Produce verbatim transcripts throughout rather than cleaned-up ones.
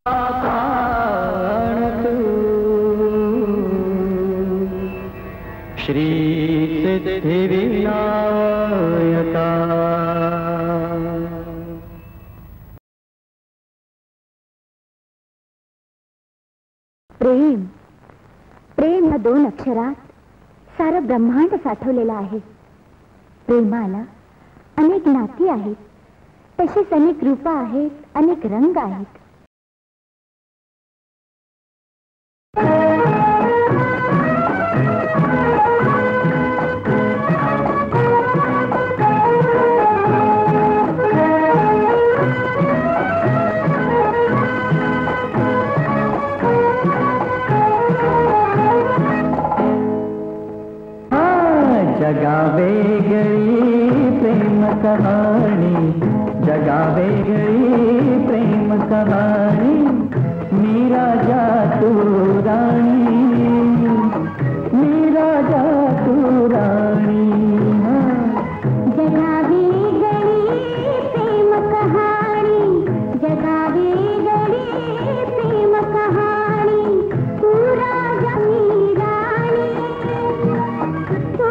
श्री सिद्धिविनायका प्रेम प्रेम या दोन अक्षरात सारं ब्रह्मांड साठवलेलं आहे. प्रेमाला अनेक नाती आहेत, तशीच अनेक रूप आहेत, अनेक रंग आहेत. जगावेगळी प्रेम कहाणी, जगावेगळी प्रेम कहाणी, मी राजा तू राणी, मी राजा तू राणी. जगावेगळी प्रेम कहाणी, जगावेगळी प्रेम कहाणी, तू राजा मी राणी, तू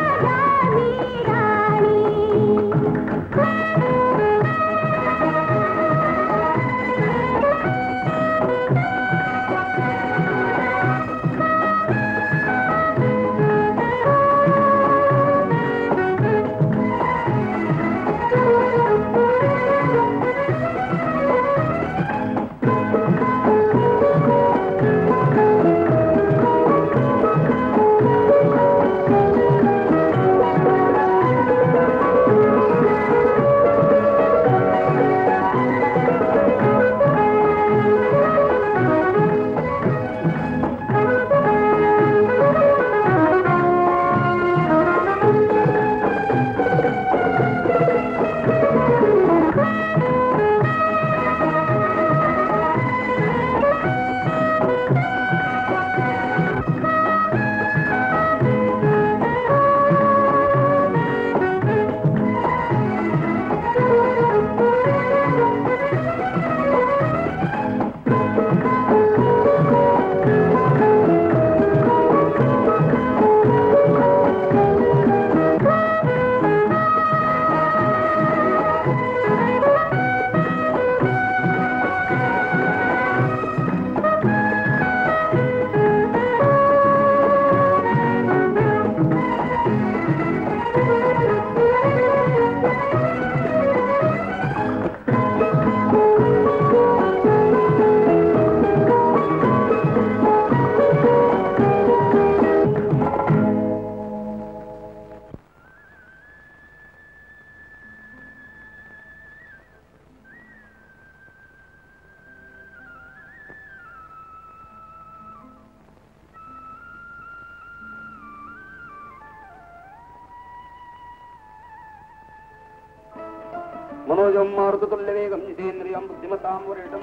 मनोजम मारुतुल्यवेगं जितेन्द्रियं बुद्धिमतां वरिष्ठं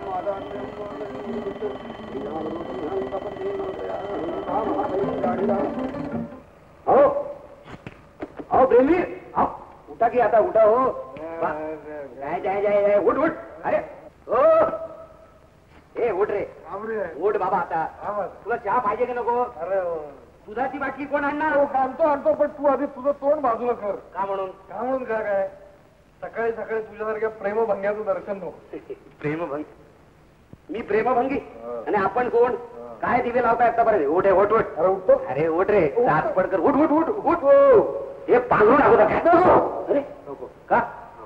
आओ आओ प्रेमी आओ, उठा की आता उठा हो. जाय जाय जाय उठ उठ. अरे ओ ए उठ रे, उठ बाबा. आता तुला चहा पाहिजे का नको? अरे दुधाची बाटली कोण आणणार? आणतो आणतो, पण तू आधी तुझं तोंड बाजूला कर. का म्हणून? का म्हणून का काय? सकाळी सकाळी तुझ्यासारख्या प्रेमभंग्याचं दर्शन नको. प्रेमभंगी? मी प्रेमभंगी? आणि आपण कोण? काय दिवे लावताय आतापर्यंत? उठ उठ उठ. अरे उठतो. अरे उठ रे, दात पडकर. उठ उठ उठ उठ. हे पांघरून अगोदर. अरे नको का?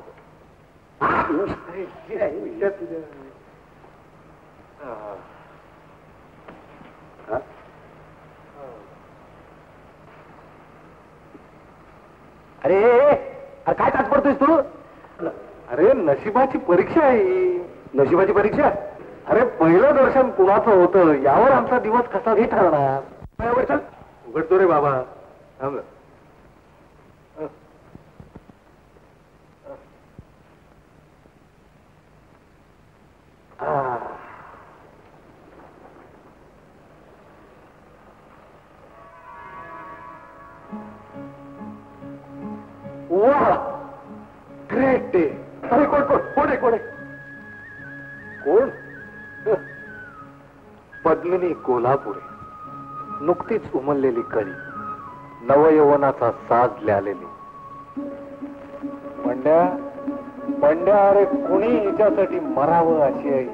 अरे अरे काय तास पडतोयस तू? अरे नशिबाची परीक्षा आहे. नशिबाची परीक्षा? अरे पहिलं दर्शन कुणाचं होतं यावर आमचा दिवस कसा हे ठरणार. चल उघडतो रे बाबा. थांब. वा ग्रेट डे. अरे कोण कोण कोण आहे कोण आहे कोण? पद्मिनी कोल्हापुरे, नुकतीच उमललेली कळी, नवयवनाचा साज ल्यालेली. बंड्या बंड्या, अरे कुणी हिच्यासाठी मरावं अशी आई.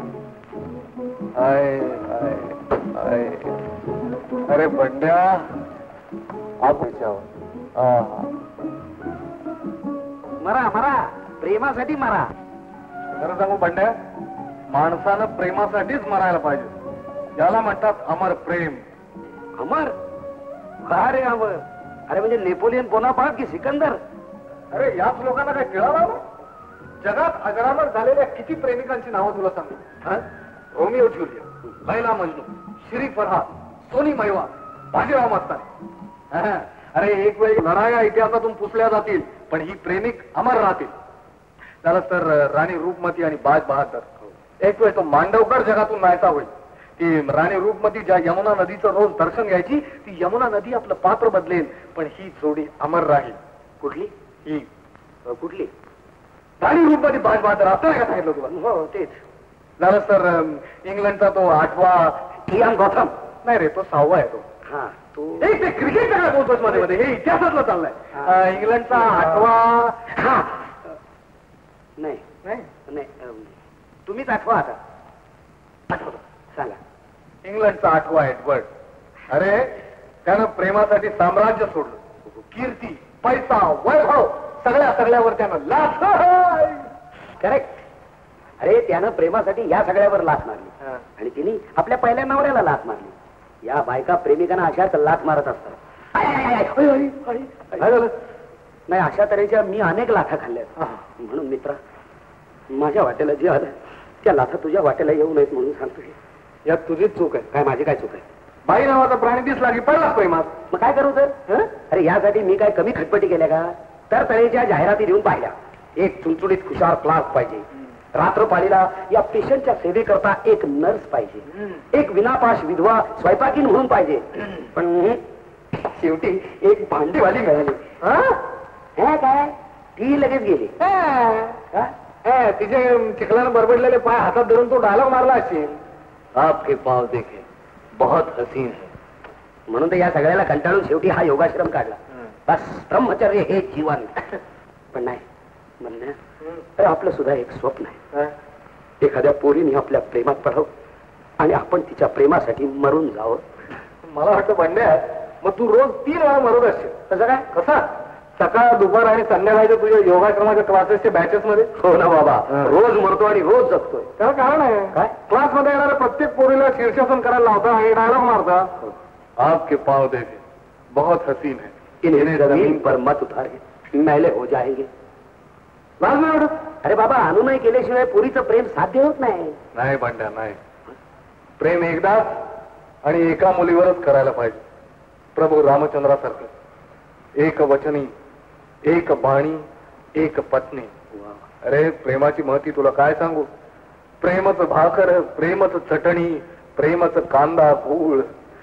आय आय आय अरे बंड्या, आपण मरा मरा, प्रेमासाठी मरा. खरं सांगू बंड्या, माणसानं प्रेमासाठीच मरायला पाहिजे. ज्याला म्हणतात अमर प्रेम. अमर? का रे अमर? अरे म्हणजे नेपोलियन बोनापार्ट की सिकंदर? अरे याच लोकांना काय कळालं? जगात अजरामर झालेल्या किती प्रेमिकांची नावं तुला सांगू. रोमिओ ज्युलिया, लैला मजनू, श्री फरहाद, सोनी मैवा, बाजीराव मस्तानी. अरे एक वेळी लढाया इतिहासातून पुसल्या जातील, पण ही प्रेमिक अमर राहतील. त्याला तर राणी रूपमती आणि बाज बहादर. एक वेळ तो मांडवकर जगातून नाहीसा होईल. ती राणी रूपमती ज्या यमुना नदीचं रोज दर्शन घ्यायची, ती यमुना नदी आपलं पात्र बदलेल, पण ही जोडी अमर राहील. कुठली? ही कुठली? राणी रूपमती बाज बहादर. असं काय सांगितलं तुला? हो तेच झालं सर. इंग्लंडचा तो आठवा इयान गौतम. नाही रे, तो सहावा आहे तो. हा तो ते क्रिकेटच्या काय बोलतोस मध्ये मध्ये? हे इतिहासातलं चाललंय. इंग्लंडचा आठवा. हा नाही नाही नाही, तुम्हीच आठवा आता. आठवतो सांगा. इंग्लंडचा आठवा एडवर्ड. अरे त्यानं प्रेमासाठी साम्राज्य सोडलं. कीर्ती, पैसा, वैभव सगळ्या सगळ्यावर त्यानं लाथ. करेक्ट. अरे त्यानं प्रेमासाठी या सगळ्यावर लाथ मारली आणि तिने आपल्या पहिल्या नवऱ्याला लाथ मारली. या बायका प्रेमिकांना अशाच लाथ मारत असतात. नाही, अशा तऱ्हेच्या मी अनेक लाथा खाल्ल्यात. म्हणून मित्रा, माझ्या वाट्याला जे आलं त्या लाथा तुझ्या वाट्याला येऊ नयेत म्हणून सांगतोय. यात तुझीच चूक आहे. काय माझी काय चूक आहे? बाई नावाचा प्राणी दिसला की पहिलाच प्रेमात. मग काय करू तर? अरे यासाठी मी काय कमी खटपटी केल्या का? तर तऱ्हेच्या जाहिराती देऊन पाहिल्या. एक चुणचुणीत खुशाल क्लास पाहिजे, रात्रपाळीला या पेशंटच्या सेवेकरता एक नर्स पाहिजे, एक विनापाश विधवा स्वयंपाकीन म्हणून पाहिजे. पण शेवटी एक भांडीवाली मिळाली. हा काय? ती लगेच गेली. तिचे चिखलानं बरबडलेले पाय हातात धरून तो डायलॉग मारला असेल, आपके पाव देखे बहुत हसीन है. म्हणून तर या सगळ्याला कंटाळून शेवटी हा योगाश्रम काढला. बस ब्रह्मचर्य हे जीवन. पण नाही म्हणण्या, तर आपलं सुद्धा एक स्वप्न आहे. एखाद्या पोरीने आपल्या प्रेमात पडावं आणि आपण तिच्या प्रेमासाठी मरून जावं. मला वाटतं बंड्या, मग तू रोज तीन वेळा मरत असशील. कसं काय? कसा? सकाळ, दुपार आणि संध्याकाळच्या तुझ्या योगाश्रमाच्या क्लासेसच्या बॅचेस मध्ये. हो ना बाबा, रोज मरतो आणि रोज जगतोय. त्याला कारण आहे काय? क्लासमध्ये येणाऱ्या प्रत्येक पोरीला शीर्षासन करायला लावता आणि डायलॉग मारता, आपके पाव देखे बहुत हसीन है, इन्हें जमीन पर मत उतारे मैले हो जाएंगे. लाज नाही वाटत? अरे बाबा, अनुनय केल्याशिवाय पुरीचं प्रेम साध्य होत नाही. नाही बंड्या, नाही. प्रेम एकदाच आणि एका मुलीवरच करायला पाहिजे. प्रभू रामचंद्रासारखं एक वचनी, एक बाणी, एक पत्नी. अरे प्रेमाची महती तुला काय सांगू. प्रेमच भाकर, प्रेमच चटणी, प्रेमच कांदा गूळ.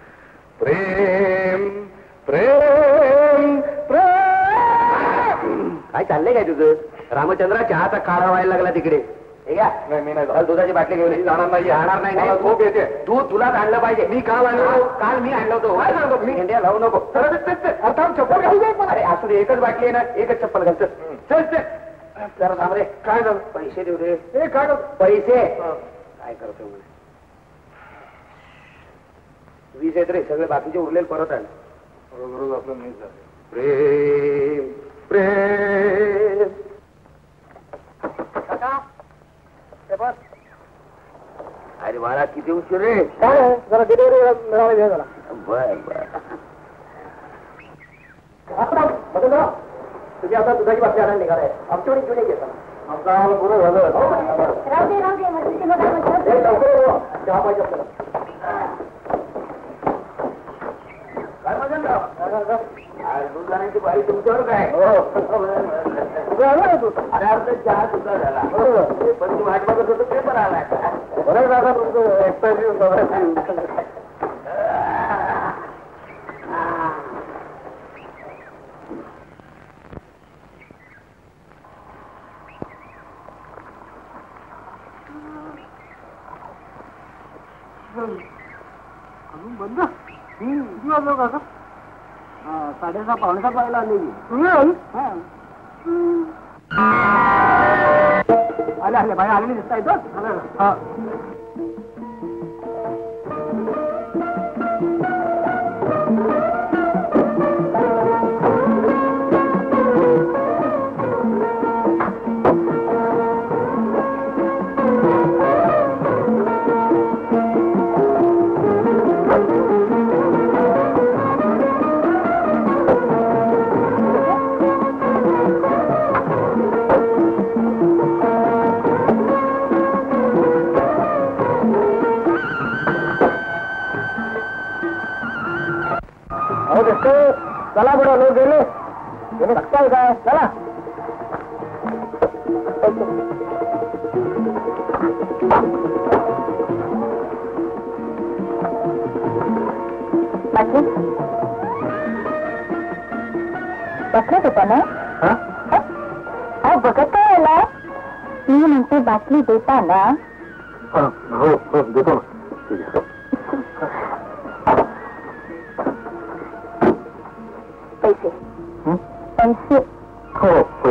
प्रेम प्रेम प्रेम. काय चाललंय काय तुझं? रामचंद्रा चहाचा काढा व्हायला लागला तिकडे. हे घ्या. नाही, मी नाही दुधाची बाटली घेऊन जाणार नाही. जाणार नाही. मला झोप येते. दूध तुलाच आणलं पाहिजे. मी काल आणलो. काल मी आणलं होतो. काय सांगतो? मी इंडिया लावू नको. अर्थात चप्पल घालू दे. अरे असू दे, एकच बाटली आहे ना, एकच चप्पल घालतो. चल ते जरा थांब रे. काय झालं? पैसे देऊ दे. हे काय करतो? पैसे काय करतो म्हणे. वीस आहेत रे, सगळे बाकीचे उरलेले परत आले. रोज रोज आपलं नाही झालं. प्रेम प्रेम. काका, हे बस. अरे मला किती उशीर रे. काय जरा डिलिव्हरी मिळाला घ्या जरा. बर बर. तुझी आता दुधाची बाटली आणायला निघालाय. आमच्याकडे घेऊन घेता. आमचा गुरु झालं. राहू दे राहू दे, मस्ती नका मग. लवकर चहा पाहिजे आपल्याला. काय म्हणतात? दूध जाण्याची बाई तुमच्यावर काय? अरे अर्थ चहा सुद्धा झाला. पण तू वाट बघत होतो पेपर आलाय. बरं दादा, तुमचं एक्सपायरी. वाजव काका? साडेसहा पावणे सात वाजायला आले. तुम्ही आले आले बाहेर आलेली दिसता येतो. चला बरं लोक गेले गेले काय काय चला. बघत होता ना? बघत काय आला? मी म्हणते बातमी देता ना? हो हो देतो ना. पैसे पैसे हो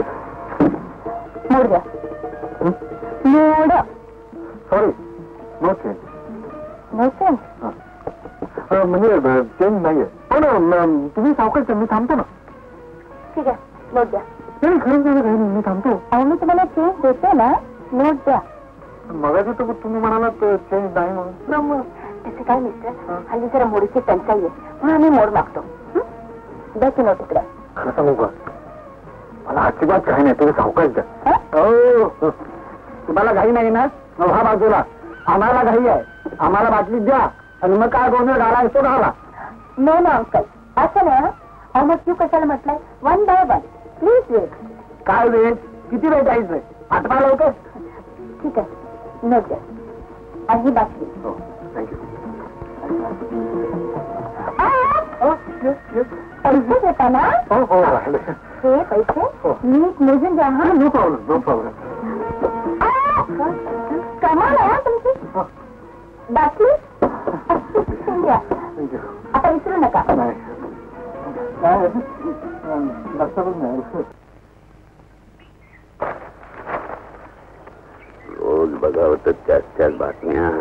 मोड द्या. मोड. Sorry no change. No change म्हणजे चेंज नाहीये. पण तुम्ही सावकाश मी थांबतो ना. ठीक आहे नोट द्या. नाही खरंच नाही काही नाही मी थांबतो. अहो मी तुम्हाला चेंज देते ना. नोट द्या. मगाशी तर तुम्ही म्हणालात चेंज नाही म्हणून. तसं काय मिस्टर हल्ली जरा मोडीची टंचाई आहे म्हणून आम्ही मोड मागतो. द्या की नोट इकडे. खरं सांगू का मला अजिबात काही नाही. तुम्ही सावकाश द्या. हो तुम्हाला घाई नाही ना? हा बाजूला आम्हाला घाई आहे. आम्हाला बाटली द्या आणि मग काय गोंधळ घाला तो घाला. नो नो अंकल असं ना. अहो मग तू कशाला म्हटलंय? One by one please wait. काय वेळ किती वेळ जायचंय? आठवा लवकर. ठीक आहे नोट द्या. आणि ही बाटली. हो थँक्यू. पैसे देता ना? हो हो हे पैसे नीट मोजून द्या. हा नो प्रॉब्लेम नो प्रॉब्लेम. कमाल आहे तुमची. बाटली द्या. आता विसरू नका. नाही लक्षातच नाही. रोज बघावं तर त्याच त्याच बातम्या.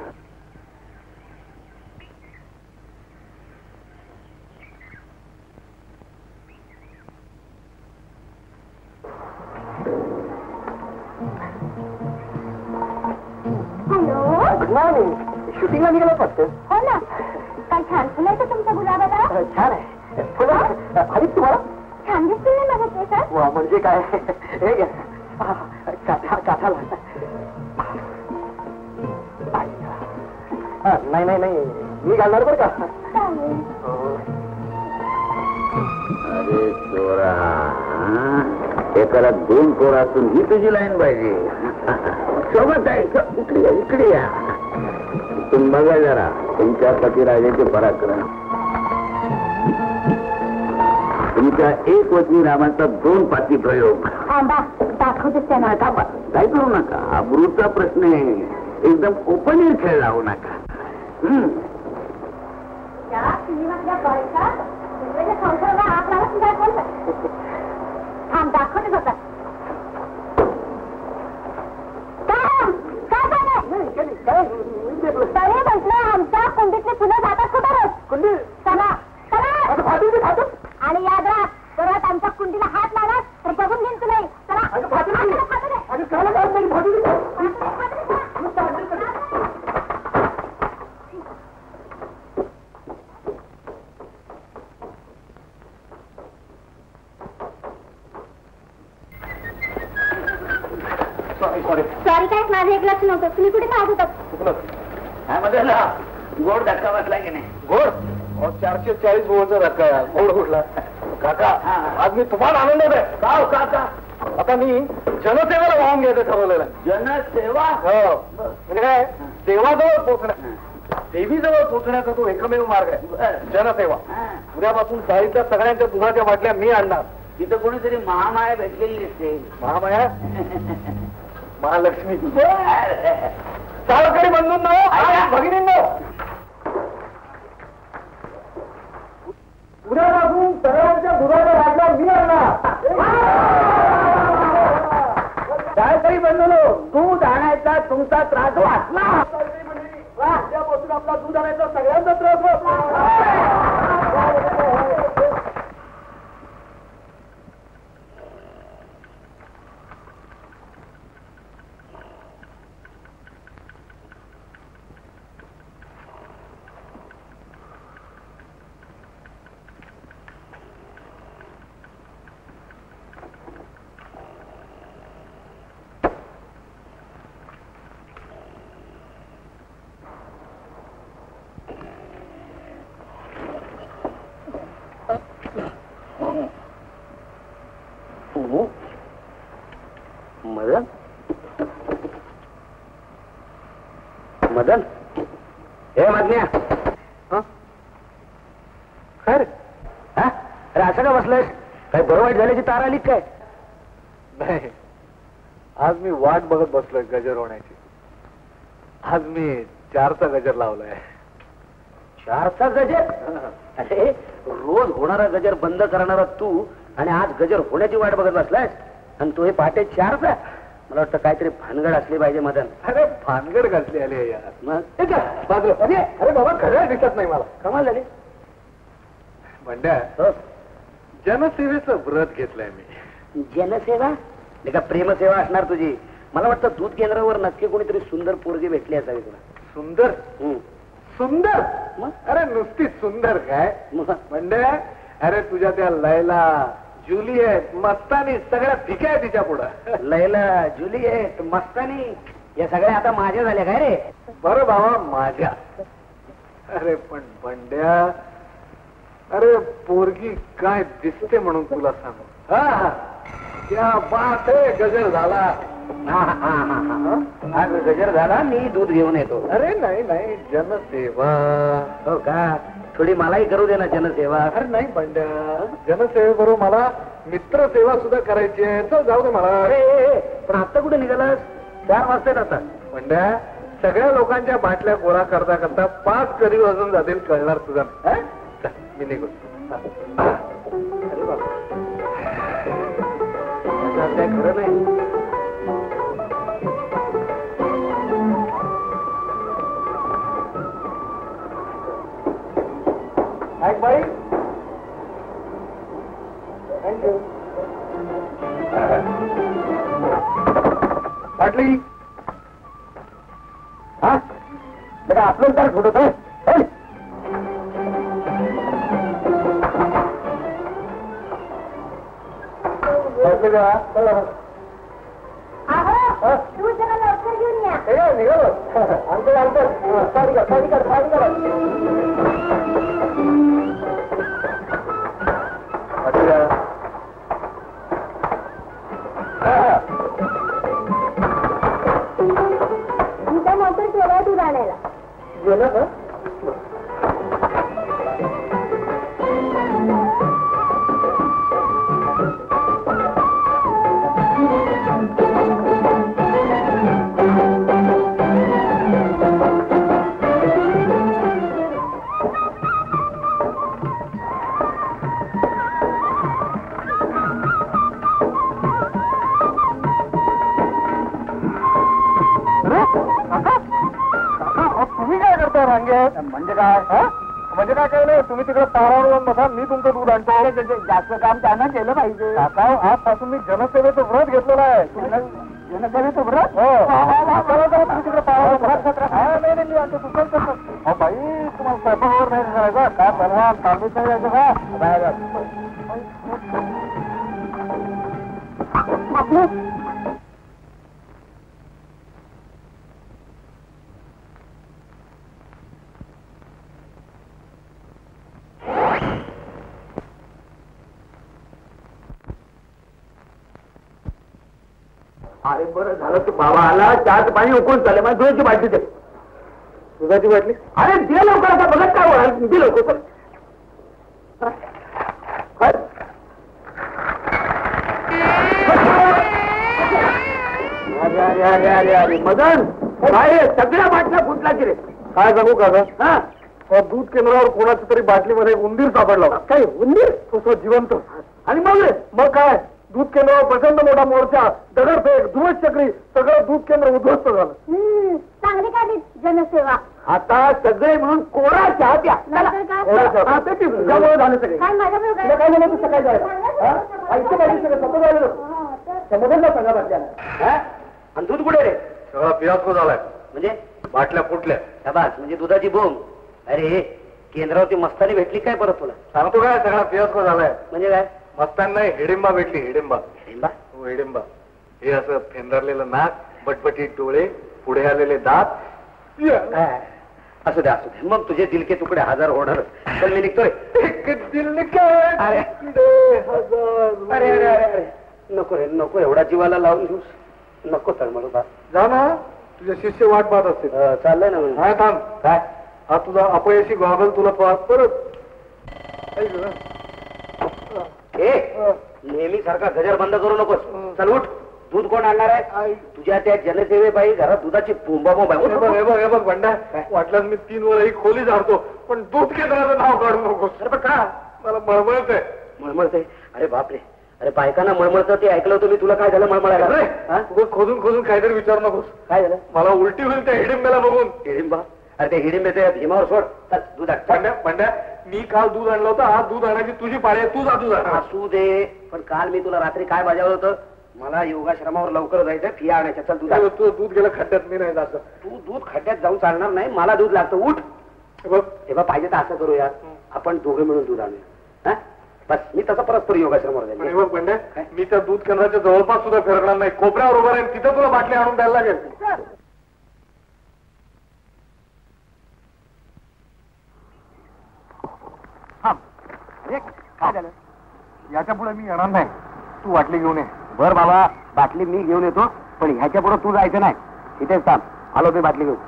Good morning. शूटिंगला निघाला फक्त. हो ना. काय छान फुलं आहे का तुमच्या गुलाबाला? छान आहे फुलं. आली तुम्हाला छान दिसतील ना माझ्या केसात. वा म्हणजे काय हे घ्या काथा काथाला. नाही नाही नाही मी घालणार बरं का. अरे चोरा एकाला दोन पोर असून ही तुझी लाईन पाहिजे. सोबत आहे इकडे या इकडे या. तुम्ही बघा जरा तुमच्या पतिराजाचे पराक्रम. तुमच्या एक वचनी रामाचा दोन पाती प्रयोग. थांबा दाखवतेच त्यांना. थांबा काय करू नका. अब्रूचा प्रश्न आहे. एकदम ओपन एअर खेळ लावू नका. थांब दाखवतेच होता. तरी म्हटलं आमच्या कुंडीतली फुलं जातात कुठं रोज? कुंडी चला चला. आणि याद राहा परत आमच्या कुंडीला हात लावला तर बघून घेईन तुला. सॉरी काय माझं एक लक्ष नव्हतं. तुम्ही कुठे पाहत होतात? गोड धक्का बसला की नाही? गोड चारशे चाळीस गोळचा धक्का आहे. गोड कुठला? काका आज मी तुम्हाला आनंद आहे. का काका आता मी जनसेवेला वाहून घ्यायचं ठरवलेलं. जनसेवा हो म्हणजे काय देवाजवळ पोहोचण्या देवीजवळ पोहोचण्याचा तो एकमेव मार्ग आहे जनसेवा. उद्यापासून चाळीतल्या सगळ्यांच्या दुधाच्या बाटल्या मी आणणार. तिथं कोणीतरी महामाया भेटलेली दिसते. महामाया महालक्ष्मी सावरकरी बंधूंनो भगिनींनो दुधाचा राजा मी काय तरी बनलो दूध आणायचा तुमचा त्रास वाचला. त्यापासून आपला दूध आणायचा सगळ्यांचा त्रास वाचला. मदन मदन हे मदन्या काय रे? हा अरे असं का बसलायस? काही बरं वाईट झाल्याची तार आली काय? नाही, आज मी वाट बघत बसलोय गजर होण्याची. आज मी चारचा गजर लावलाय. चारचा गजर? अरे रोज होणारा गजर बंद करणारा तू आणि आज गजर होण्याची वाट बघत बसलायस आणि तू हे पहाटे चारचा? मला वाटतं काहीतरी भानगड असली पाहिजे मदन. अरे भानगड घातली आली यार. मग बाजूला. अरे अरे बाबा खरं दिसत नाही मला. कमाल झाली. बंड्या, जनसेवेचं व्रत घेतलंय मी. जनसेवा? का प्रेमसेवा असणार तुझी? मला वाटतं दूध केंद्रावर नक्की कोणीतरी सुंदर पोरगी भेटली असावी तुला. सुंदर? सुंदर? मग? अरे नुसती सुंदर काय बंड्या? अरे तुझ्या त्या लैला, जुलिएट, मस्तानी सगळ्या भिक्या आहे तिच्या पुढं. लैला, जुलिएट, मस्तानी या सगळ्या आता माझ्या झाल्या काय रे? बरं बाबा माझ्या. अरे पण बंड्या, अरे पोरगी काय दिसते म्हणून तुला सांगू. हा क्या बात आहे, गजर झाला. हा गजर झाला, मी दूध घेऊन येतो. अरे नाही नाही, जनसेवा. हो का? थोडी मलाही करू दे ना जनसेवा. अरे नाही बंड्या, जनसेवेबरोबर मला मित्रसेवा सुद्धा करायची आहे. चल जाऊ दे मला. अरे पण आता कुठे निघालास? चार वाजता आता. बंड्या, सगळ्या लोकांच्या बाटल्या गोळा करता करता पाच कधी वाजून जातील कळणार तुझा. मी निघून. अरे बाबा, काय खरं नाही. ऐक बाई, थँक्यू. बाटली हा बेटा आपलं तर फोटो तर तू जरा लवकर घेऊन या. निघालो अंकल अंकल साडी कर साडी कर साडी कर. तुमचा मोटर केला दूध आणायला गेलं का? म्हणजे काय? म्हणजे काय काय नाही, तुम्ही तिकडे पारावर बसा, मी तुमचं दूध आणतो. जास्त काम त्यांना केलं पाहिजे. आजपासून मी जनसेवेचं व्रत घेतलेलं आहे. जनसेवेचं व्रत? हो. तुम्ही तिकडे पारावर नाही नाही मी आणतो. तुमचं कसं बाई, तुम्हाला स्वयंपाकावर नाही करायचं काय? बलवान तांबीच नाही जायचं का? अरे बरं झालं तू बाबा आला. चहाचं पाणी उकळून चालले. माझी दुधाची बाटली दे. दुधाची बाटली? अरे दे लवकर. आता बघत काय होणार? दे लवकर. अरे अरे अरे अरे अरे मदन, काय सगळ्या बाटल्या फुटला की रे? काय सांगू का? हा दूध केंद्रावर कोणाच्या तरी बाटलीमध्ये एक उंदीर सापडला होता. काय उंदीर? तो जीवंत. आणि मग मग काय, दूध केंद्रावर प्रचंड मोठा मोर्चा, दगडफेक, धुमश्चक्री, सगळं दूध केंद्र उद्ध्वस्त झालं. चांगली काढली जनसेवा. आता सगळे म्हणून कोरा चहा प्या. झाले सगळे. काय माझ्यामुळे तुला काय झालं? तू सकाळी जायला इथे पाहिजे सगळं सगळं झालं. समजलं सगळं बसल्याला. आणि दूध कुठे रे? सगळा फियास्को झालाय. म्हणजे बाटल्या फुटल्या. शाबास, म्हणजे दुधाची बोंब. अरे केंद्रावरती मस्तानी भेटली काय परत तुला? सांगतो काय, सगळा फियास्को झालाय. म्हणजे काय? मस्तान नाही, हिडिंबा भेटली. हिडिंबा. हिडिंबा? हो, हिडिंबा. हे असं फेंदरलेलं नाक, बटबटीत डोळे, पुढे आलेले दात. असू दे असू दे. मग तुझे दिलके तुकडे हजार होणार. चल मी निघतोय. अरे अरे अरे अरे नको रे नको, एवढा जीवाला लावून घेऊस नको. तर मला जा ना, तुझे शिष्य वाट पाहत असतील. चाललंय ना म्हणजे. काय थांब. काय? हा तुझा अपयशी गॉगल तुला परत. ए नेहमी सारखा गजर बंद करू नकोस. चल उठ. दूध कोण आणणार आहे? तुझ्या त्या जनसेवेबाई घरात दुधाची बोंबाबोंब आहे. हे बघ हे बघ हे बघ बंड्या, वाटल्यास मी तीन वर ही खोली झाडतो, पण दूध केंद्राचं नाव काढू नकोस. अरे पण का? मला मळमळत आहे. मळमळते? अरे बापरे. अरे बायकांना मळमळतं ते ऐकलं होतं मी. तुला काय झालं मळमळायला? तुझं खोदून खोदून काहीतरी विचारू नकोस. काय झालं? मला उलटी होईल त्या हिडिंब्याला बघून. हिडिंबा? अरे ते हिडिंबे भीमावर सोड. चल दूध आण. बंड्या बंड्या, मी काल दूध आणलं होतं, आज दूध आणायची तुझी पाळी आहे. तू जा दूध आण. असू दे, पण काल मी तुला रात्री काय बजावलं होतं? मला योगाश्रमावर लवकर जायचं, फिया आणायच्या. चल दूध आण. तू दूध गेलं खड्ड्यात, मी नाही जात. तू दूध खड्ड्यात जाऊन चालणार नाही, मला दूध लागतं. उठ. बघ तेव्हा पाहिजे तर असं करूया, आपण दोघे मिळून दूध आणूया. हा बस, मी तसं परस्पर योगाश्रमावर जाईल. बघ बंड्या, मी त्या दूध केंद्राच्या जवळपास सुद्धा फिरणार नाही. कोपऱ्यावर उभा राहील, तिथं तुला बाटली आणून द्यायला लागेल. काय झालं? याच्या पुढे मी येणार नाही. तू बाटली घेऊन ये. बर बाबा, बाटली मी घेऊन येतो, पण ह्याच्या पुढे तू जायचं नाही. इथेच थांब. आलो मी बाटली घेऊन.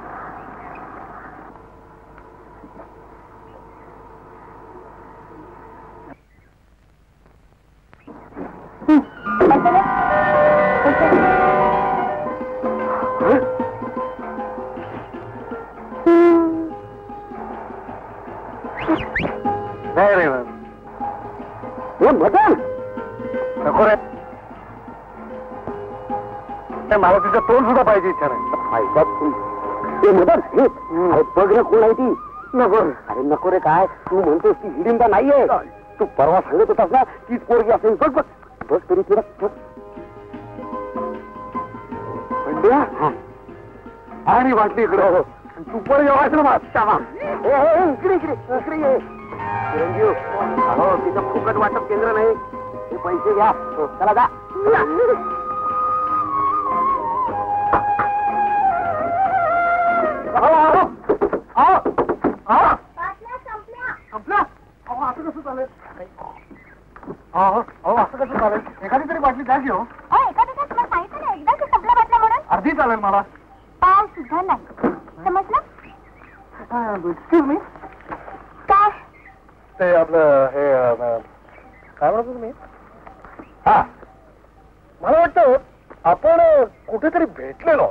नाही रे मदन, नको रे. मला तिचं तोंड सुद्धा पाहिजे इच्छा नाही. मदन बघ ना, कोण आहे ती? नको. अरे नको रे. काय तू म्हणतोस? ती हिडिंबा नाहीये. तू परवा सांगत होतास ना तीच पोरगी असेल. बघ बघ बघ तरी तुला. आणि बाटली इकडे. तू पण योगाश्रमात. इकडे इकडे इकडे ये. चिरंजीव, अहो तिथं फुकट वाटप केंद्र नाही. हे पैसे घ्या. चला जा. संपल्या? अहो असं कसं चालेल? अहो असं कसं चालेल? एखादी तरी बाटली द्या घेऊ. अर्धी चालेल मला. पाव सुद्धा नाही. समजलं? Excuse me. काय? ते आपलं हे काय म्हणतो तुम्ही? हा, मला वाटतं आपण कुठेतरी भेटलेलो.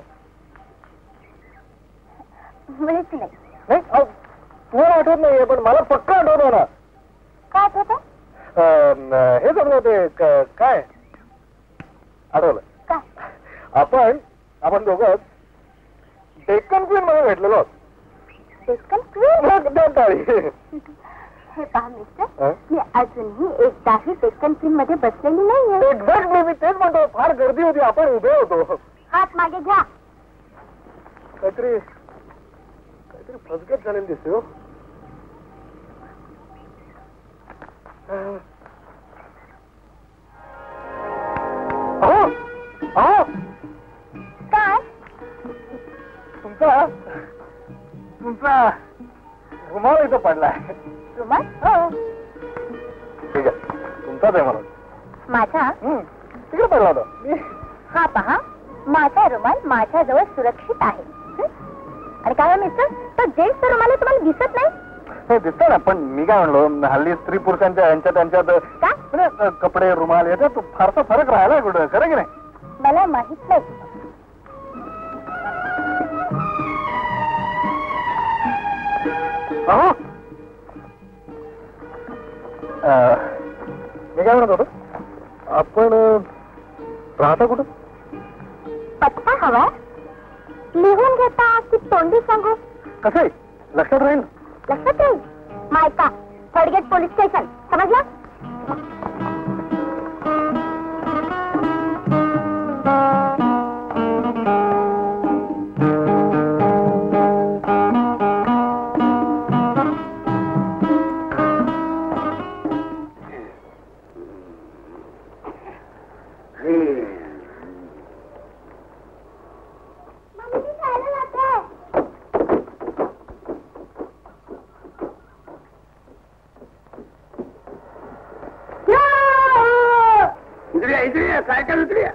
मुळीच नाही. नाही तुम्हाला आठवत नाहीये, पण मला पक्का आठवतो ना. काय आठवतं? हेच आपलं ते काय आठवलं. काय? आपण आपण दोघं डेक्कन क्वीन मध्ये भेटलेलो. डेक्कन क्वीन? हे पहा मिस्टर, मी अजूनही एकदाही डेक्कन क्वीन मध्ये बसलेली नाहीये. एक्झॅक्टली, मी तेच म्हणतो. फार गर्दी होती, आपण उभे होतो. हात मागे घ्या. काहीतरी काहीतरी फसगत झालेली दिसते हो. अहो अहो काय? तुमचा तुमचा रुमाल इथं पडलाय. रुमाल? हो. ठीक आहे, तुमचाच आहे मला. माझा? तिकडे पडला होता. हा पहा, माझा रुमाल माझ्याजवळ सुरक्षित आहे. आणि काय मिस्टर, तर जेंट्सचा रुमाल तुम्हाला दिसत नाही? हे दिसतं ना, पण मी काय म्हणलो, हल्ली स्त्री पुरुषांच्या यांच्या त्यांच्यात कपडे रुमाल याच्यात फारसा फरक राहिला कुठं, खरं की नाही? मला माहित नाही. अहो मी काय म्हणत होतो, आपण राहता कुठं? पत्ता हवा लिहून घेता की तोंडी सांगू? कसं आहे, लक्षात राहील? लक्षात राहील. मायका थर्ड गेट पोलीस स्टेशन, समजलं? साइकिल उतरिया,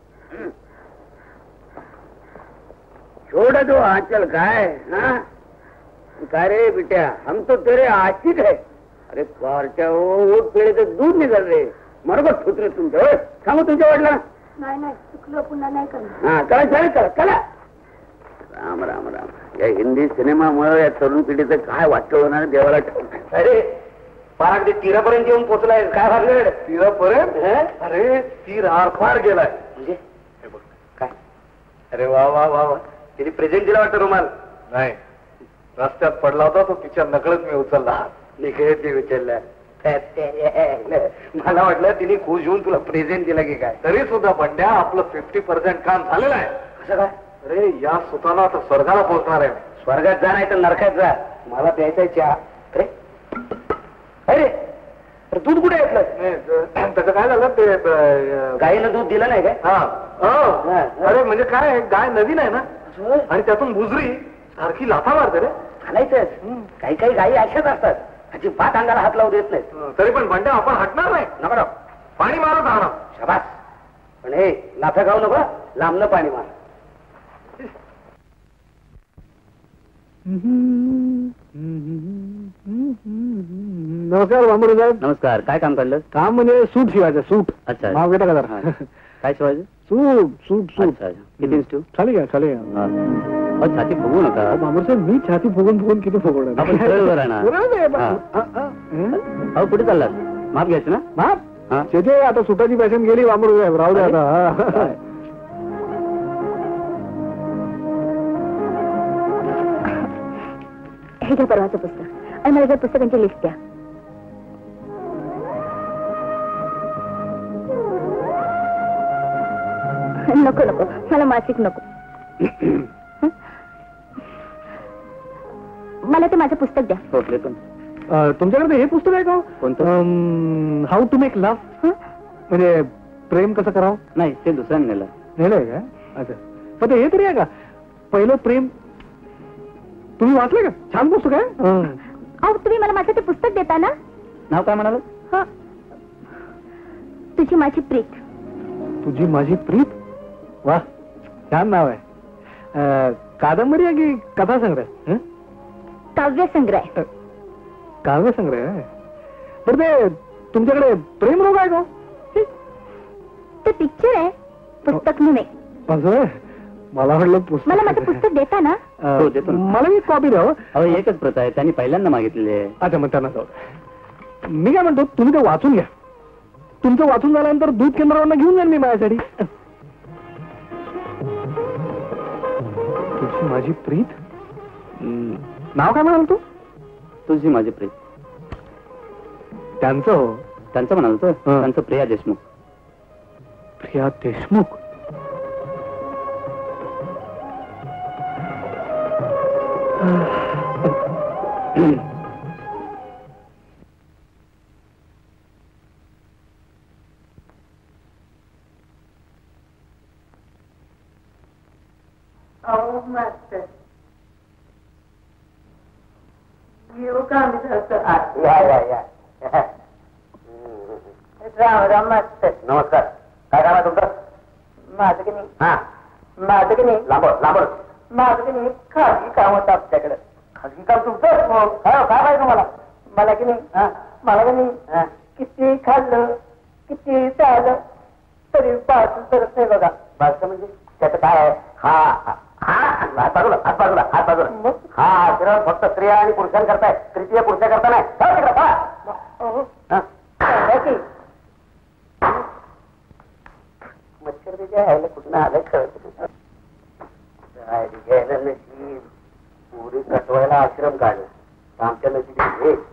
छोड़ दो आंचल काय, हाँ? काय रे बिटिया, हम तो तेरे आशिक है. अरे पारच्या ओट पेळे तर दूध निघाल रे. मरगत फुटले तुमच्या. सांगू तुमच्या वाटला? नाही नाही, चुकलं, पुन्हा नाही करणार. हा चला चला चला चला. राम राम राम. या हिंदी सिनेमामुळे या तरुण पिढीचं काय वाटतं होणार देवाला ठाऊक. अरे पारागदी तीरापर्यंत येऊन पोचलाय, काय भानगड? तीरापर्यंत? अरे तीर आरपार गेलाय. म्हणजे हे बघ काय, अरे वा वा वा वा, तिने प्रेझेंट दिला वाटतं रुमाल. नाही, रस्त्यात पडला होता तो, तिच्या नकळत मी उचलला. निघत उचलला. मला वाटलं तिने खुश होऊन तुला प्रेझेंट दिला की काय. तरी सुद्धा बंड्या आपलं फिफ्टी पर्सेंट काम झालेलं आहे. कसं काय? अरे या सुताला आता स्वर्गाला पोहोचणार आहे. स्वर्गात जा नाही तर नरकात जा, मला प्यायचा चहा. अरे अरे दूध कुठे घेतलं? त्याचं काय झालं ते, गाईनं दूध दिलं नाही काय? हा. अरे म्हणजे काय, गाय नवीन आहे ना, आणि त्यातून बुजरी सारखी लाथा मारते रे. घालायचंच. काही काही गायी अशाच असतात, अजिबात अंगाला हात लावू देत नाही. तरी पण बंड्या आपण हटणार नाही. नको पाणी मारत राहणार. शाबास. पण हे लाथा खाऊ नको, लांबनं पाणी मार. नमस्कार बांबुरे साहेब. नमस्कार. काय काम काढलं? काम म्हणजे सूट शिवायचं. सूट. अच्छा. नाव घेता का जरा? काय शिवायचं? सूट सूट सूट. किती इंच? खाली घ्या खाली घ्या. छाती फुगू नका. बांबुरे साहेब मी छाती फुगून फुगून किती फुगवणार? आपण सरळ आहे ना. अहो कुठे चाललात? माप घ्यायचं ना? माप शेते आता सुटाची पॅशन गेली बांबुरे साहेब, राहू दे आता. हे घ्या परवाचं पुस्तक, आणि मला जर पुस्तकांची लिस्ट द्या. नको नको, मला मासिक नको. मला ते माझं पुस्तक द्या. तुमच्याकडे हे पुस्तक आहे का? कोणतं? हाऊ टू मेक लव्ह, म्हणजे प्रेम कसं करावं? नाही, ते दुसऱ्याने नेलं. नेलंय का? अच्छा. पण हे तरी आहे का, पहिलं प्रेम तुम्ही वाचलं का? छान पुस्तक आहे. अहो तुम्ही मला माझं ते पुस्तक देता ना? नाव काय म्हणाल? तुझी माझी प्रीत. तुझी माझी प्रीत? वा, छान नाव आहे. कादंबरी आहे की कथा संग्रह? काव्य संग्रह. काव्य संग्रह आहे. तर ते तुमच्याकडे प्रेम रोग आहे का? ते पिक्चर आहे, पुस्तक नाही. असं? मला वाटलं पुस्तक. मला माझं पुस्तक देता ना? हो देतो. मला एक कॉपी द्यावं. अहो एकच प्रत आहे, त्यांनी पहिल्यांदा मागितलेली आहे. अच्छा, मग त्यांना जाऊ. मी काय म्हणतो, तुम्ही ते वाचून घ्या. तुमचं वाचून झाल्यानंतर दूध केंद्रावर घेऊन जाईन मी माझ्यासाठी. तुझी माझी प्रीत. नाव काय म्हणाल तू? तुझी माझी प्रीत. त्यांचं? हो त्यांचं म्हणाल तर त्यांचं प्रिया देशमुख. प्रिया देशमुख. अहो मास्तर, येऊ का आम्ही जातो? या या या. राम राम मास्तर. नमस्कार. काय काम आहे तुमचं? माझं की नाही, हा, माझं की नाही, लांब लांब. माझं की नाही खाजगी काम होतं आमच्याकडे. खाजगी काम तुमचं? काय काय पाहिजे तुम्हाला? मला की नाही, मला की नाही किती खाल्लं किती चाललं तरी पाच करत नाही बघा. बाजू म्हणजे त्याचं काय आहे? हा हात बाजूला हात बाजूला हात बाजूला. हा आश्रम फक्त स्त्रिया आणि पुरुषांकरताय, तृतीय पुरुषाकरता नाही. मच्छर त्याच्या यायला कुठं आलंय कळत घ्यायला नशीब. पुरी कटवायला आश्रम काढला आमच्या नशिबी हे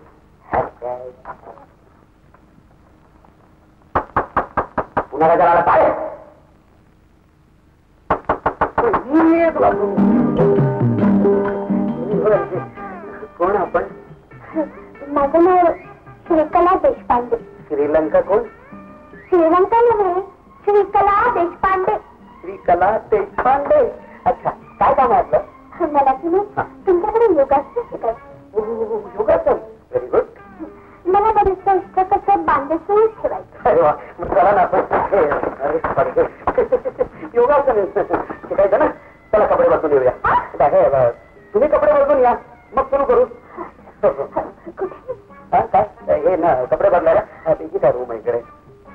पुन्हा काय आला काय कोण आपण? माझं नाव श्रीकला देशपांडे. श्रीलंका कोण? श्रीलंका नव्हे, श्रीकला देशपांडे. श्रीकला देशपांडे. अच्छा, काय काम आहे आपलं? मला तुम्ही तुमच्याकडे योगासन शिकायचं. योगासन? Very good. मला बरेच इष्ट कसं बांधेसून ठेवायचं. अरे वा, मग चला ना आपण योगासन शिकायचं ना. चला कपडे बसून येऊया. तुम्ही कपडे बसून या मग सुरू करू. काय हे ना कपडे बदलायला त्याची काय रूम आहे इकडे.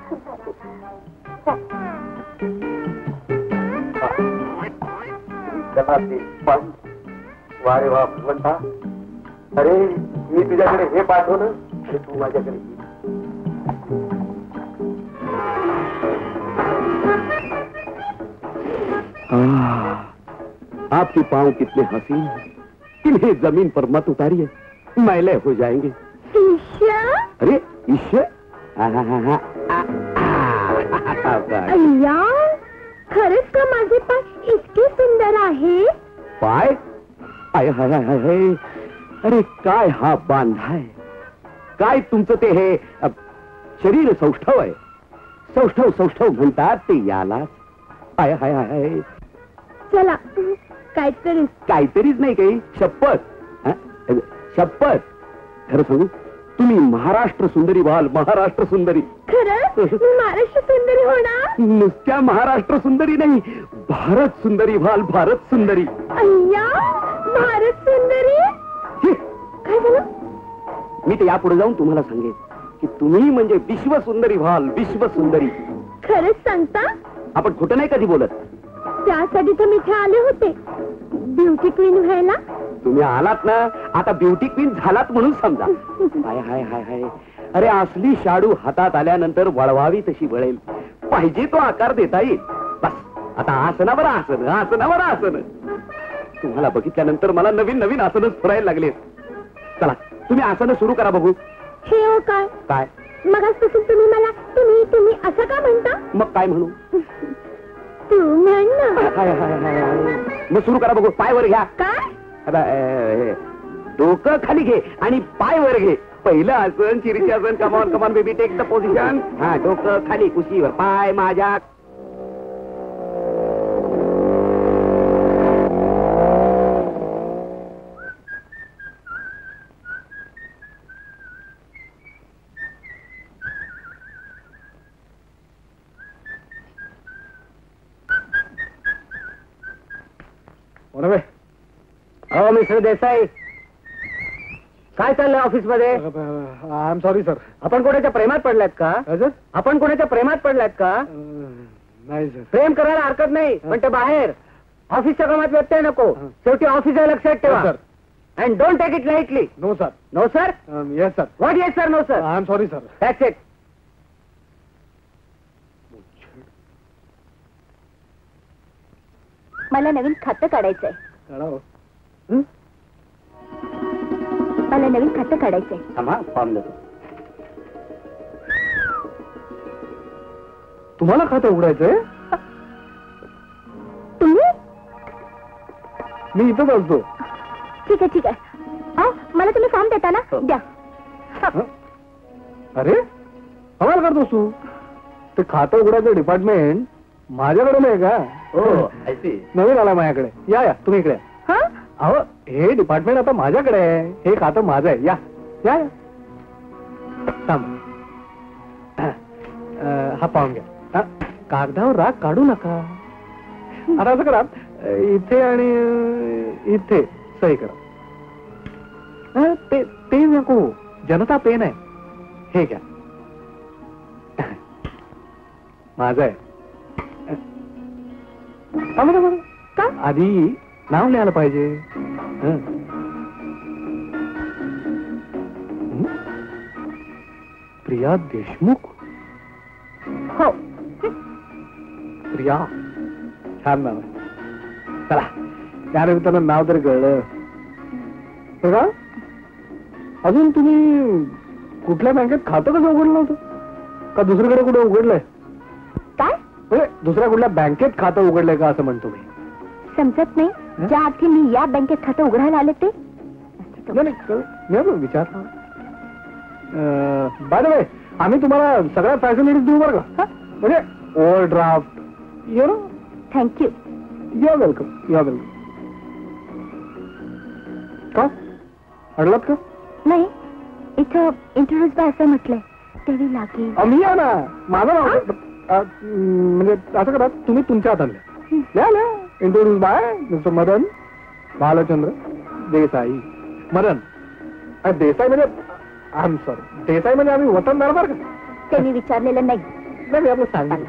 वा रे वा भगवंता. अरे मी तुझ्याकडे हे पाठवलं आणि तू माझ्याकडे. आपकी पाँव कितने हसीन है, इन्हें जमीन पर मत उतारिए, मैले हो जाएंगे. अरे ईश्वर, अय्या, खरंच का माझे पाय इतके सुंदर आहे? पाय? आय हाय हाय हाय. अरे काय हा बांधाय, काय तुमचं ते हे शरीर सौष्ठव आहे. सौष्ठव सौष्ठव म्हणतात ते यालाच. आय हाय हाय. चला काहीतरी. काहीतरीच नाही काही. शपथ शपथ. खरं सांगू, तुम्ही महाराष्ट्र सुंदरी व्हाल. महाराष्ट्र सुंदरी. खरं महाराष्ट्र सुंदरी होणार? नुसत्या महाराष्ट्र सुंदरी नाही, भारत सुंदरी व्हाल. भारत सुंदरी. अय्या, भारत सुंदरी. काय झालं? मी तर यापुढे जाऊन तुम्हाला सांगेन की तुम्ही म्हणजे विश्व सुंदरी व्हाल. विश्व सुंदरी. खरंच सांगता? आपण खोटं नाही कधी बोलत. त्यासाठी तर मी इथे आले होते, ब्युटी क्वीन व्हायला. तुम्ही आलात ना, आता ब्युटी क्वीन झालात म्हणून समजा. हाय हाय हाय हाय. अरे असली शाडू हातात आल्यानंतर वळवावी तशी वळेल. पाहिजे तो आकार देता येईल. बस आता आसनावर आसन, आसनावर आसन. तुम्हाला बघितल्यानंतर मला नवीन नवीन आसनच फुरायला लागले. चला तुम्ही आसनं सुरू करा बघू. हे हो काय काय? मगाचपासून तुम्ही मला तुम्ही तुम्ही असं का म्हणता? मग काय म्हणू? तू म्हण ना. हाय हाय हाय. मग सुरू करा बघू. पाय वर घ्या. काय? डोकं खाली घे आणि पाय वर घे. पहिलं आसन चिरीचे आसन. Come on come on baby, take the position. हा, डोकं खाली, कुशीवर, पाय माझ्या. हो मिस्टर देसाई, काय चाललंय ऑफिस मध्ये? I am sorry sir. आपण कोणाच्या प्रेमात पडलात का? आपण कोणाच्या प्रेमात पडलात का? नाही सर. प्रेम करायला हरकत नाही, पण ते बाहेर ऑफिसच्या कामात व्यत्यय नको. शेवटी ऑफिस आहे लक्षात ठेवा. Sir. And don't take it lightly. No sir. No sir? Yes sir. What yes sir? No sir. I am sorry sir. That's it. मला नवीन खातं काढायचंय. काढावं. मला नवीन खातं काढायचंय. थांबा, फॉर्म देतो. तुम्हाला खातं उघडायचंय? तुम्ही? मी इथंच असतो. ठीक आहे ठीक आहे. अहो, मला तुम्ही फॉर्म देता ना? द्या. अरे कमाल करतोस तू. ते खातं उघडायचं डिपार्टमेंट माझ्याकडे नाही का? हो, नवीन आला माझ्याकडे. या या तुम्ही इकडे. अहो हे डिपार्टमेंट आता माझ्याकडे आहे. हे खातं माझं आहे. या या थांब. हा पाहून घ्या. कागदावर राग काढू नका. आता असं करा, इथे आणि इथे सही करा. ते ते नको, जनता पेन आहे. हे घ्या, माझं आहे. का आधी नाव लिहायला पाहिजे. हं. प्रिया देशमुख. हो. प्रिया छान नाव आहे. चला त्या निमित्तानं नाव तरी कळलं. बघा अजून तुम्ही कुठल्या बँकेत खातं कसं उघडलं होतं? का दुसरीकडे कुठे उघडलंय? काय म्हणजे दुसऱ्या कुठल्या बँकेत खातं उघडलंय का असं म्हणतो मी. समजत नाही. ज्या अर्थी मी या बँकेत खातं उघडायला आले ते विचार. बाय द वे आम्ही तुम्हाला सगळ्या फॅसिलिटीज देऊ बरं का. म्हणजे overdraft you know. Thank you. You are welcome. You are welcome. का अडलात का? नाही, इथं इंट्रोड्यूस बाय असं म्हटलंय तेही लागेल. मी या ना. माझं नाव म्हणजे असं करा तुम्ही तुमच्या हाताने लिहा ना. Introduce by mister Madan Balchandra Desai. Madan Desai म्हणजे आय एम सॉरी देसाई म्हणजे आम्ही वतनदार बरं का. त्यांनी विचारलेलं नाही. नाही आपलं सांगितलं.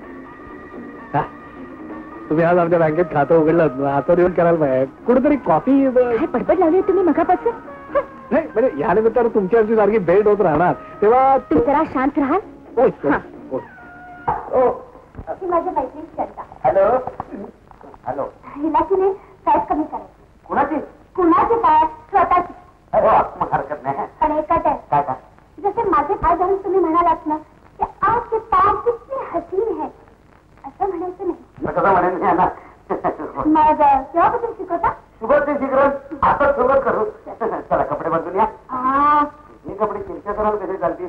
तुम्ही आज आमच्या बँकेत खातं उघडलं हातात येऊन करायला पाहिजे. कुठेतरी कॉफी काय पडपड लावली तुम्ही मगापासून? नाही म्हणजे या निमित्तानं तुमची आमची सारखी भेट होत राहणार तेव्हा तुम्ही जरा शांत राहाल. माझ्या मैत्रीण चंदा. Hello hello. हिला की नाही साईज कमी करायची. कुणाची? कुणाची काय स्वतःची. मग हरकत नाही. पण एकच आहे. काय का? जसे माझे पाय धरून तुम्ही म्हणालात ना की आज के पाय कितने हसीन है असं म्हणायचं नाही. कसं म्हणेन मी ना. मग केव्हापासून शिकवता? सुगत ते शिकरण आता सुरुवात करू. चला कपडे बदलून या. मी कपडे किरच्या कराल कसे चालते.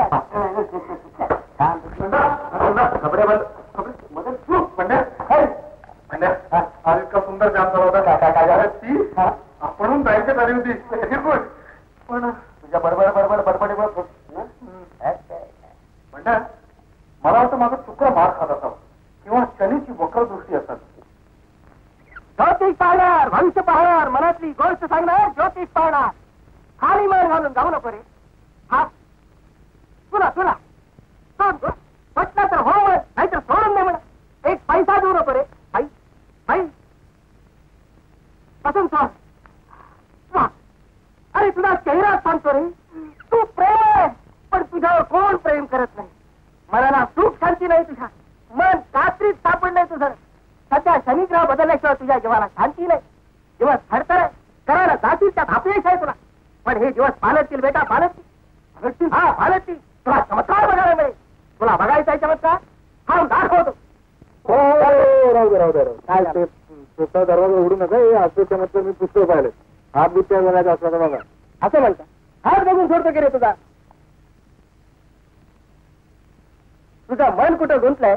कपडे बदल कपडे बदल तू पंड्या पंड्या आज इतका सुंदर जाम झाला होता. काय काय काय झालं ती आपण बँकेत आली होती पण तुझ्या बडबड बडबड बडबडी बड पंड्या मला वाटतं माझं चुकला मार खात असावं किंवा शनीची वक्र दृष्टी असावी. ज्योतिष पाहणार भविष्य पाहणार मनातली गोष्ट सांगणार ज्योतिष पाहणार. खाली मान घालून जाऊ नको रे. हा तुला तुला म्हटलं तर हो नाहीतर सोडून दे म्हणा. एक पैसा देऊ नको रे. आई आई पसंत सांग. अरे तुझा चेहरा सांगतो रे. तू प्रेम पण तुझ्यावर कोण प्रेम करत नाही. मनाला सुख शांती नाही. तुझ्या मन कात्रीत सापडलंय तुझं. सध्या शनिग्रह बदलल्याशिवाय तुझ्या जीवाला शांती नाही. दिवस थरथर करायला जातील त्यात अपयश आहे तुला. पण हे दिवस पालटतील बेटा पालटतील. हा पालटतील. तुला चमत्कार बघायला मिळेल. तुला बघायचा आहे चमत्कार हा दाखवतो. राहू दे राहू दे काय ते स्वतः दरवाजा उघडू नका. हे असं चमत्कार मी पुस्तक पाहिले. हात बित्या बनायचा असला तर बघा असं म्हणता. हात बघून सोडतो की रे तुझा. तुझा मन कुठं गुंतलंय.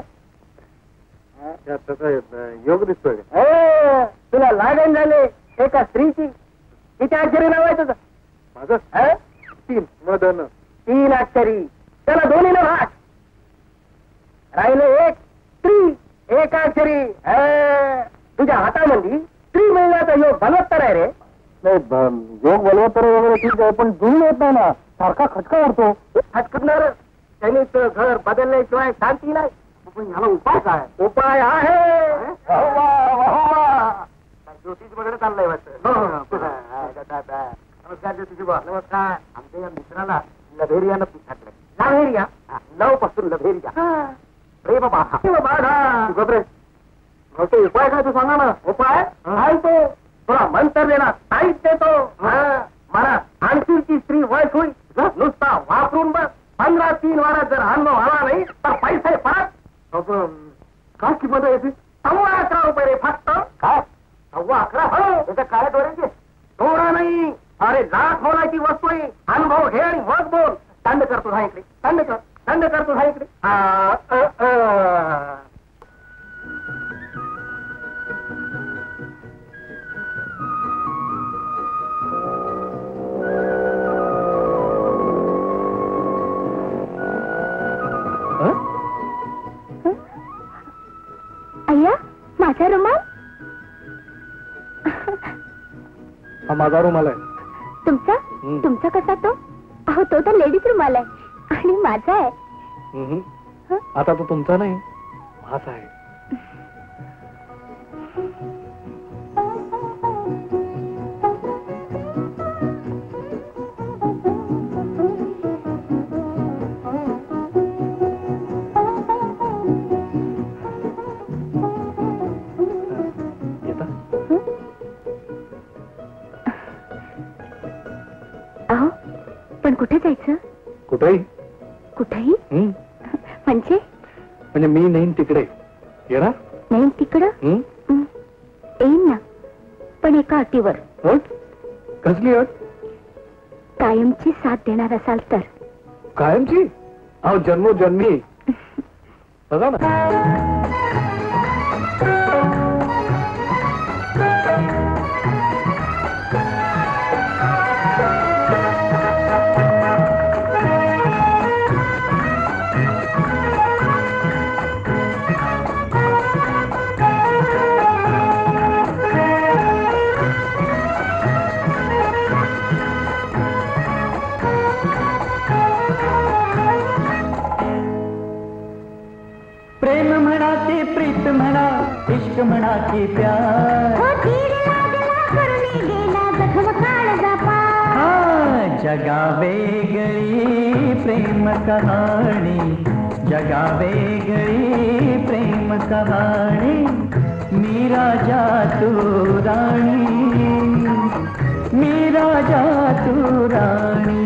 योग दिसतोय. तुला लागण झाले एका स्त्रीची. किती अक्षरी नाव आहे तुझं? माझं तीन मदन. तीन अक्षरी. त्याला दोन्ही ना भाग राहिले एक स्त्री एका अक्षरी. तुझ्या हातामध्ये स्त्री मिळण्याचा योग बलवत्तर आहे रे. योग बलवत्तर वगैरे ठीक आहे पण जुळून येत नाही ना. सारखा खटका करतो. खटकणार त्यांनीच घर बदलल्याशिवाय शांती नाही. पण ह्याला उपाय काय? उपाय आहे ज्योतिष वगैरे चाललंय वाटतं. नमस्कार ज्योतिषी बा. नमस्कार. आमच्या या मित्राला लभेरियानं पिछाटलंय. लभेरिया लव पासून लभेरिया प्रेम बाधा. बाधा उपाय काय तू सांगा ना. उपाय आहे तो थोडा मंत्र देणार साईट देतो. मला आणखीची स्त्री वयस होईल. नुसता वापरून बस. पंधरा तीन वारात जर अनुभव आला नाही तर पैसे परत. काय किंमत आहे याची? सव्वा अकरा रुपये रे फक्त. काय सव्वा अकरा? हो त्याच्या काय डोळ्याचे डोळा नाही. अरे लाख होण्याची वस्तू आहे. अनुभव घे आणि मग बोल. दंड कर तुझा इकडे. दंड कर दंड कर तुझा इकडे. अय्या माझा रुमाल. हा माझा रुमाल आहे. तुमचा? तुमचा कसा तो? अहो तो तर लेडीज रुमाल आहे आणि माझा आहे. आता तो तुमचा नाही माझा आहे. कुठे जायचं? कुठेही. कुठेही म्हणजे? म्हणजे मी नाही तिकडे येणार. नाही तिकडं येईन ना, पण एका अटीवर. कसली अट? कायमची साथ देणार असाल तर. कायमची? अहो जन्मोजन्मी. बघा ना. प्रेम म्हणा की प्रीत म्हणा, इश्क म्हणा की प्यार, हा जगावेगळी प्रेम कहाणी, जगावेगळी प्रेम कहाणी. मी राजा तू राणी, मी राजा तू राणी.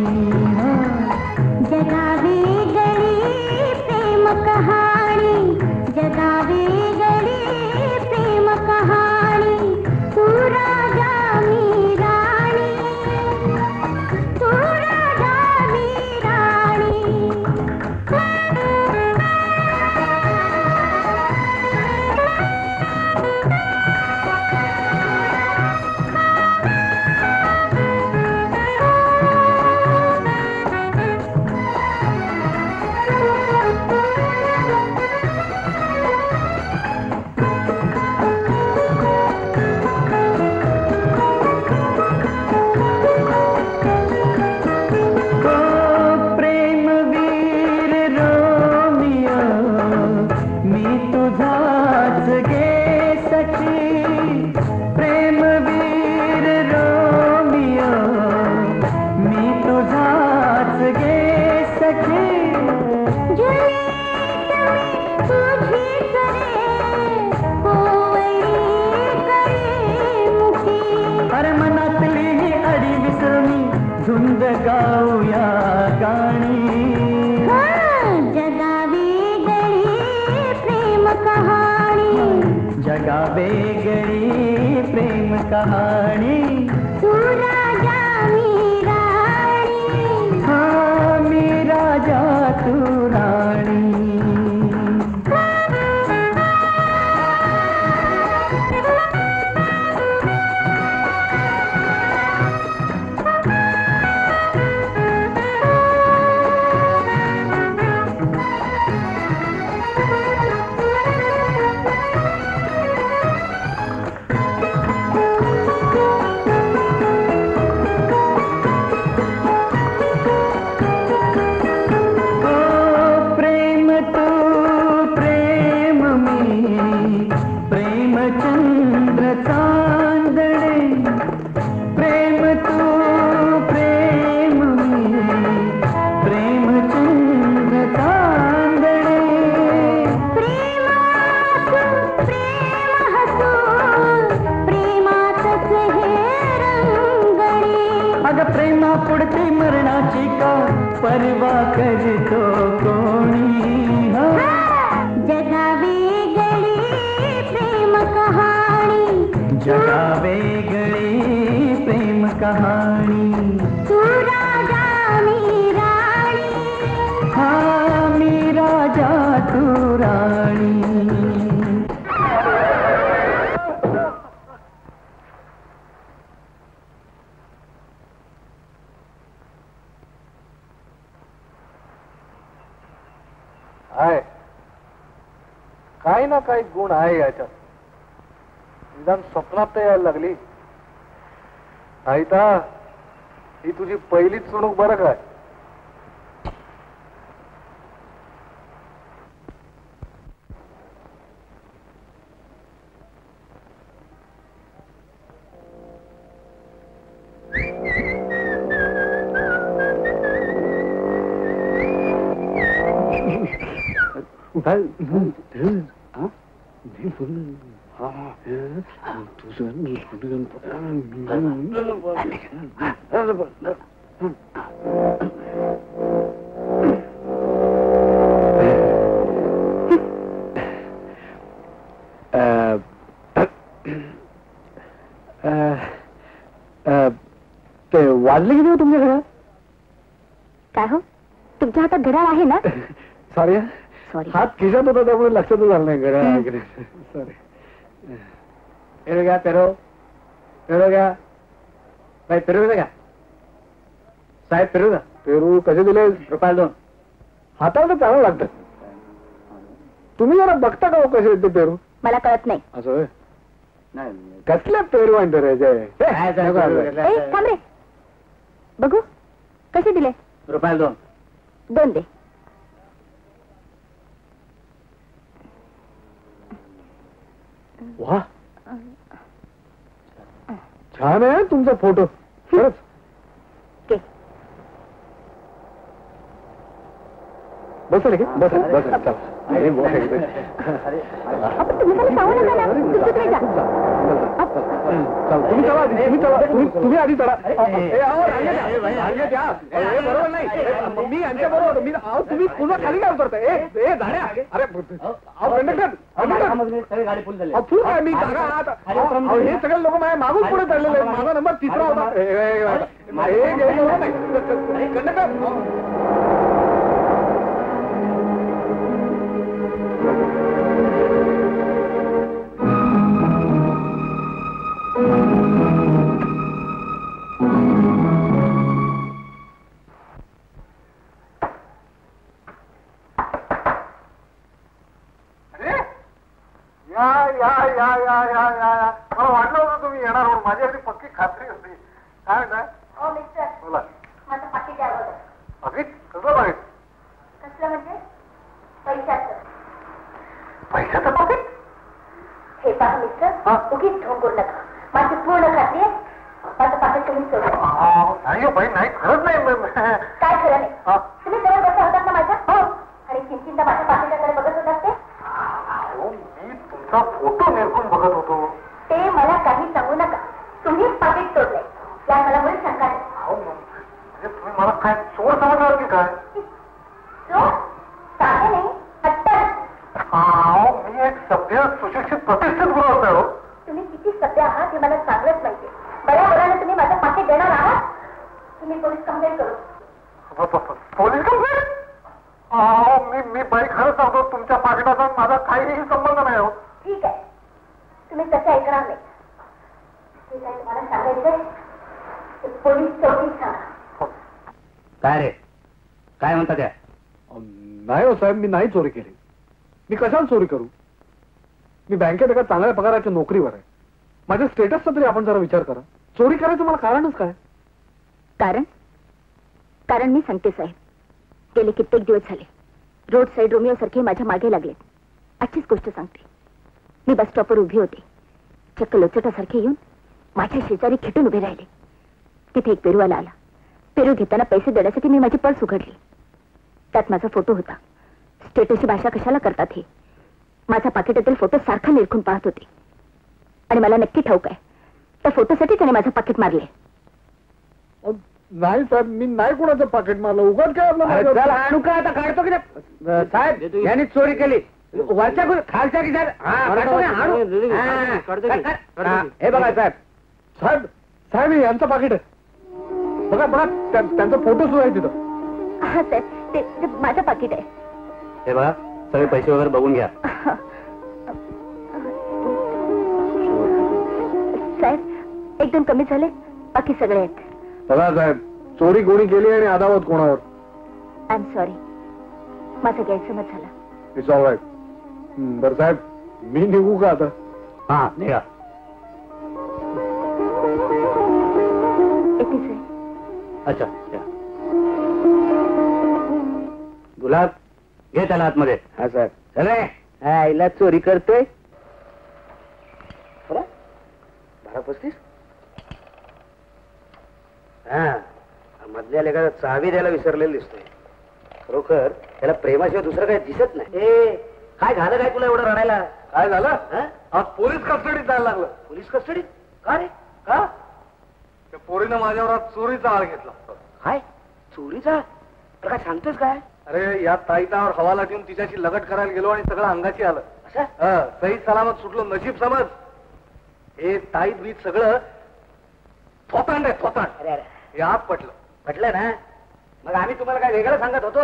जगावेगळी प्रेम कहाणी, जगावेगळी प्रेम कहाणी. तू राजा मी राणी, तू राजा मी राणी. धुंद गाऊया गाणी, जगावेगळी प्रेम कहाणी, जगावेगळी प्रेम कहाणी. तू राजा मी राणी, हा मी राजा तू राणी. परवा करतो कोणी, जगावेगळी प्रेम कहाणी, जगावेगळी प्रेम कहाणी. तू राजा मी राणी, हा मी राजा तू राणी. आहे काही ना काही गुण आहे याच्यात. निदान स्वप्नात तर यायला लागली. नाही तर ही तुझी पहिलीच चुणूक बरं काय. ते वाजले किती हो तुमच्या घरात? काय हो, तुमच्या हातात घड्याळ आहे ना? सॉरी सॉरी, हात खिशात होता त्यामुळे लक्षातच झालं नाही घड्याळ. सॉरी. पेरू घ्या, पेरू पेरू घ्या. नाही पेरू घ्या साहेब, पेरू द्या. पेरू कसे दिले? रुपयाला दोन. हाताला चांगलं लागतं. तुम्ही जरा बघता का हो कसे येते पेरू? मला कळत नाही. असं कसल्या पेरू आणतो रे? थांब रे, बघू कसे दिले? रुपयाला दोन. दोन दे. वा, छान आहे तुमचा फोटो खरंच. बसल की बस बस चला. तुम्ही मला सांगू नका ना, तुमचं तुम्ही जा. तुम्ही चला, तुम्ही चला, तुम्ही आधी चढा. बरोबर नाही, मी यांच्या बरोबर. मी तुम्ही पुन्हा खाली काय उतरताय? ए झाड्या, अरे कंडक्टर गाडी फुल झाली. फुल काय? मी हे सगळे लोक माझ्या मागून पुढे चढलेले आहेत. माझा नंबर तिसरा होता. कंडक्टर मला वाटलं होतं तुम्ही येणार म्हणून. माझी अगदी पक्की खात्री होती. काय म्हणताय? हो मिस्टर, बोला. माझं पाकिट द्या बघा. पाकिट? कसलं पाकिट? कसलं म्हणजे? पैशाचं. पैशाचं पाकिट? हे पहा मिस्टर, उगीच ठोकूर नका. माझी पूर्ण खात्री आहे. माझं पाकिट तुम्ही सोडलं. नाही हो बाई, नाही, खरंच नाही. काय खरं नाही? तुम्ही जवळ बसता होतात ना माझ्या, हो, आणि चिंचिंता माझ्या पाकिटाकडे बघत होतात ते. मी तुमचा फोटो निरखून बघत होतो. ते मला काही सांगू नका. तुम्हीच पाकिट तोडलंय यात मला मुळी शंका नाही. म्हणजे तुम्ही मला काय चोर समजणार की काय? चोर? साधे नाही, हट्टाळ. मी एक सभ्य सुशिक्षित प्रतिष्ठित गुरु असतो. तुम्ही किती सभ्य आहात हे मला चांगलंच माहिती. बऱ्या बोलाने तुम्ही माझं पाकिट देणार आहात. तुम्ही पोलीस कंप्लेंट करू. Police complaint? मी मी बाई खरं सांगतो, तुमच्या पाकिटाचा माझा काहीही संबंध नाही हो. ठीक आहे, तुम्ही तसे ऐकणार नाही. ठीक आहे, तुम्हाला सांगायचं पोलीस चौकीत सांगा. काय रे, काय म्हणता त्या? नाही हो साहेब, मी नाही चोरी केली. मी कशाला चोरी करू? मी बँकेत एका चांगल्या पगाराच्या नोकरीवर आहे. माझ्या स्टेटसचा तरी आपण जरा विचार करा. चोरी करायचं मला कारणच काय? कारण कारण मी सांगते साहेब, गेले कित्येक दिवस झाले रोड साईड रोमिओ सारखे माझ्या मागे लागले. आजचीच गोष्ट सांगते. मी बस स्टॉपवर उभी होते. चक्क लोचटासारखे येऊन माझ्या शेजारी खिटून उभे राहिले. तिथे एक पेरूवाला आला. पेरू घेताना पैसे देण्यासाठी मी माझी पर्स उघडली. त्यात माझा फोटो होता. स्टेटसची भाषा कशाला करतात हे? माझा पाकिटातील फोटो सारखा निरखून पाहत होते आणि मला नक्की ठाऊक आहे त्या फोटोसाठी त्याने माझं पाकिट मारले. नाही साहेब, मी नाही कोणाचं पाकिट मारलं. उगाच काय आपलं आणू का आता काढतो की साहेब? यांनी चोरी केली. वरच्या खालच्या की हे बघा साहेब. साहेब साहेब हे यांचं पाकिट आहे. बघा बघा, त्यांचा फोटो सुद्धा आहे तिथं. हा साहेब, ते माझं पाकिट आहे. हे बघा, सगळे पैसे वगैरे बघून घ्या. साहेब एकदम कमी झाले, बाकी सगळे आहेत. बघा साहेब, चोरी कोणी केली आणि अदावत कोणावर? आय एम सॉरी, माझा गैरसमज झाला. It's all right. बरं साहेब, मी निघू का आता? हा निघा. अच्छा, गुलाब घे त्याला आतमध्ये. हा साहेब. चले. आईला चोरी करतोय. बारा पस्तीस. हा, मधल्या लेखाला चावी द्यायला विसरलेलं दिसतोय. खरोखर त्याला प्रेमाशिवाय दुसरं काही दिसत नाही. ए काय झालं काय तुला एवढं रडायला? काय झालं? आज पोलीस कस्टडीत जायला लागलं. पोलीस कस्टडीत? का रे? का? त्या पोरीनं माझ्यावर आज चोरीचा आळ घेतला. हाय चोरीचा? काय सांगतोस काय? अरे या ताईतावर हवाला ठेवून तिच्याशी लगट करायला गेलो आणि सगळं अंगाशी आलं. असं सही सलामत सुटलो, नशीब समज. हे ताईत बीत सगळं थोतांड आहे, थोतांड. अरे अरे हे आज पटलं. पटलं ना? मग आम्ही तुम्हाला काय वेगळं सांगत होतो?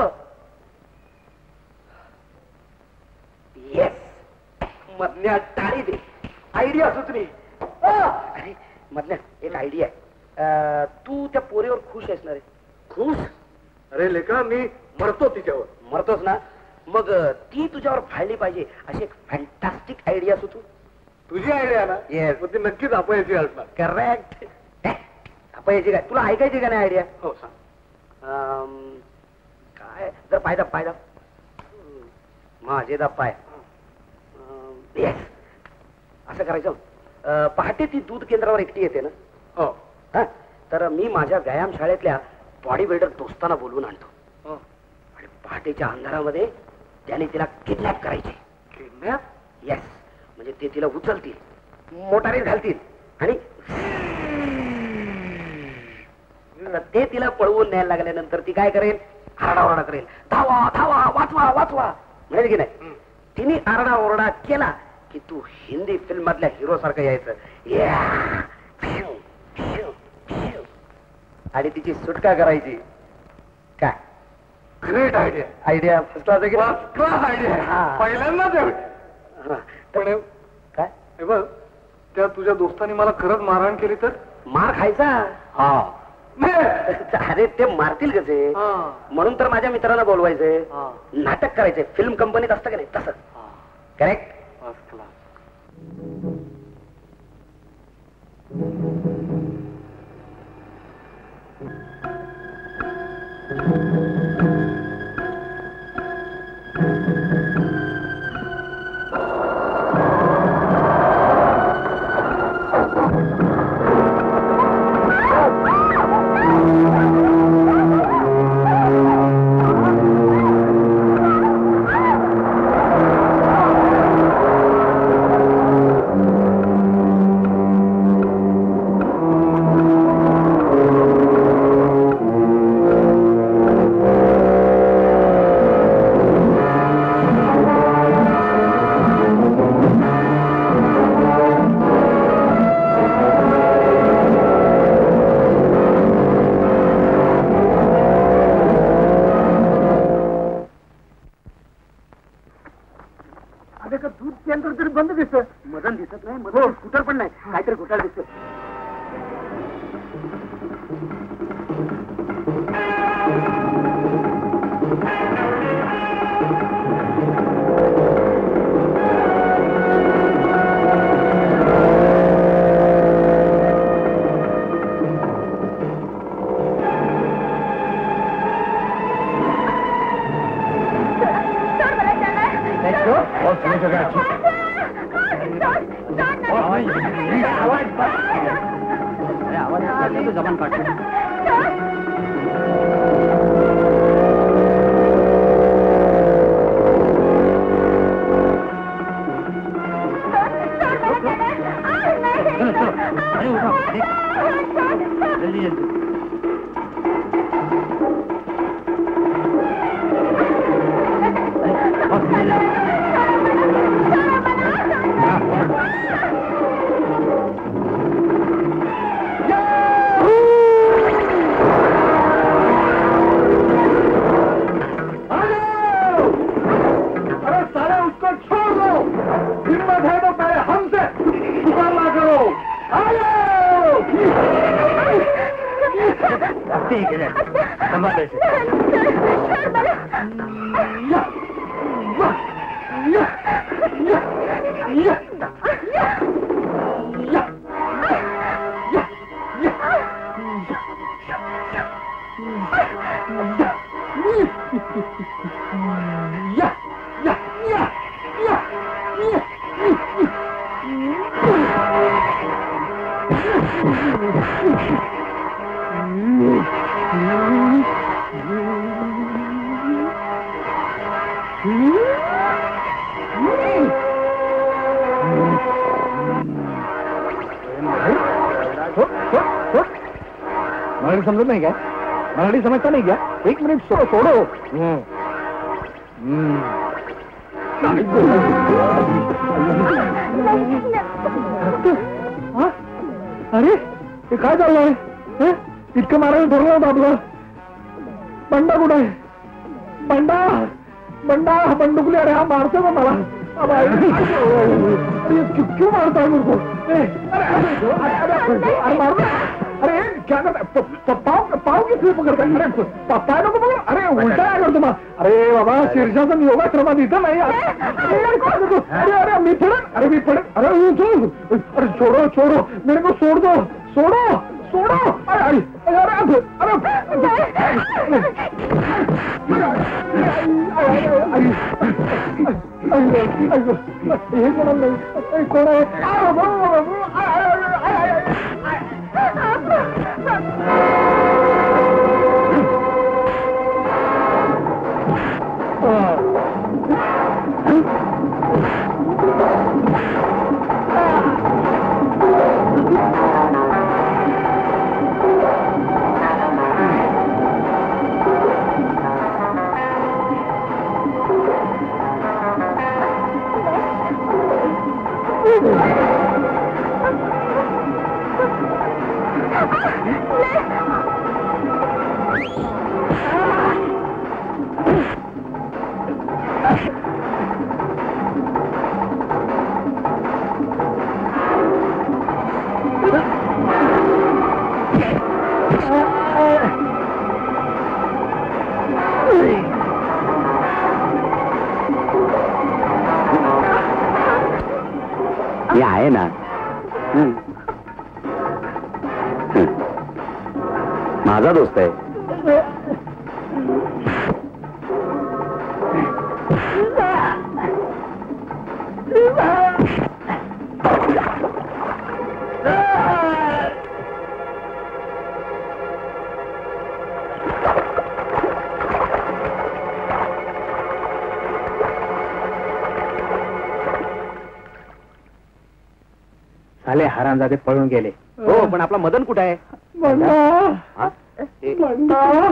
येस, मधल्या टाळी दे. आयडिया सुचली. अरे मधल्या एक आयडिया आहे. तू त्या पोरीवर खुश आहेस ना रे? खुश? अरे लेका मी मरतो तिच्यावर. मरतोस ना? मग ती तुझ्यावर फाळली पाहिजे अशी एक फॅन्टास्टिक आयडिया सुचू. तुझी आयडिया ना? येस. ती नक्कीच अपयशी असणार. करेक्ट. अपयशी काय? तुला ऐकायची का नाही आयडिया? हो सांग. काय जर पायदा पायदा माझे दा पाय. येस, असं करायचं. पहाटे ती दूध केंद्रावर एकटी येते ना? हो. हा, तर मी माझ्या व्यायाम शाळेतल्या बॉडी बिल्डर दोस्तांना बोलवून आणतो आणि पहाटेच्या अंधारामध्ये त्याने तिला किडनॅप करायचे. किडनॅप? येस. म्हणजे ते तिला उचलतील, मोटारीत घालतील आणि ते तिला पळवून न्यायला लागल्यानंतर ती काय करेल? आरडाओरडा करेल. धावा धावा, वाचवा वाचवा, म्हणजे की नाही? तिने आरडाओरडा केला की तू हिंदी फिल्म मधल्या हिरो सारखं यायचं आणि तिची सुटका करायची. काय great idea. Idea first class आहे की? First class idea. पहिल्यांदाच एवढी. पण काय हे बघ, त्या तुझ्या दोस्तांनी मला खरंच मारहाण केली तर? मार खायचा. हा. अरे ते मारतील कसे? म्हणून तर माझ्या मित्रांना बोलवायचंय, नाटक करायचंय. फिल्म कंपनीत असतं का नाही तसं. करेक्ट. First class. मदन दिसत नाही. मदन स्कूटर पण नाही. काहीतरी घोटाळा दिसतोय. जबान काट. जल्दी जल्दी. मला समजत नाही काय? मराठी समजता नाही क्या? एक मिनिट सोडो सोडो. अरे हे काय चाललंय? इतकं मारायला ठरलं होतं आपलं. बंडा कुठं आहे? बंडा बंडा बंडुकली. अरे हा मारतो का मला? क्यों मारता है मुझको? अरे मारो. अरे क्या करता? पाव पाव किती पकडता? अरे पाय नको पकड. अरे उलटा काय करतो मग? अरे बाबा शीर्षाचं योगाश्रमात इथं नाही. अरे अरे मी पडत. अरे मी पडत. अरे अरे छोडो छोडो मेरे को सोड दो. सोडो सोडो. अरे अरे हे कोण नाही. कोण आहे? हे आहे ना. माझा दोस्त आहे. साले हरामजादे पळून गेले. हो पण आपला मदन कुठे आहे? बंडा बंडा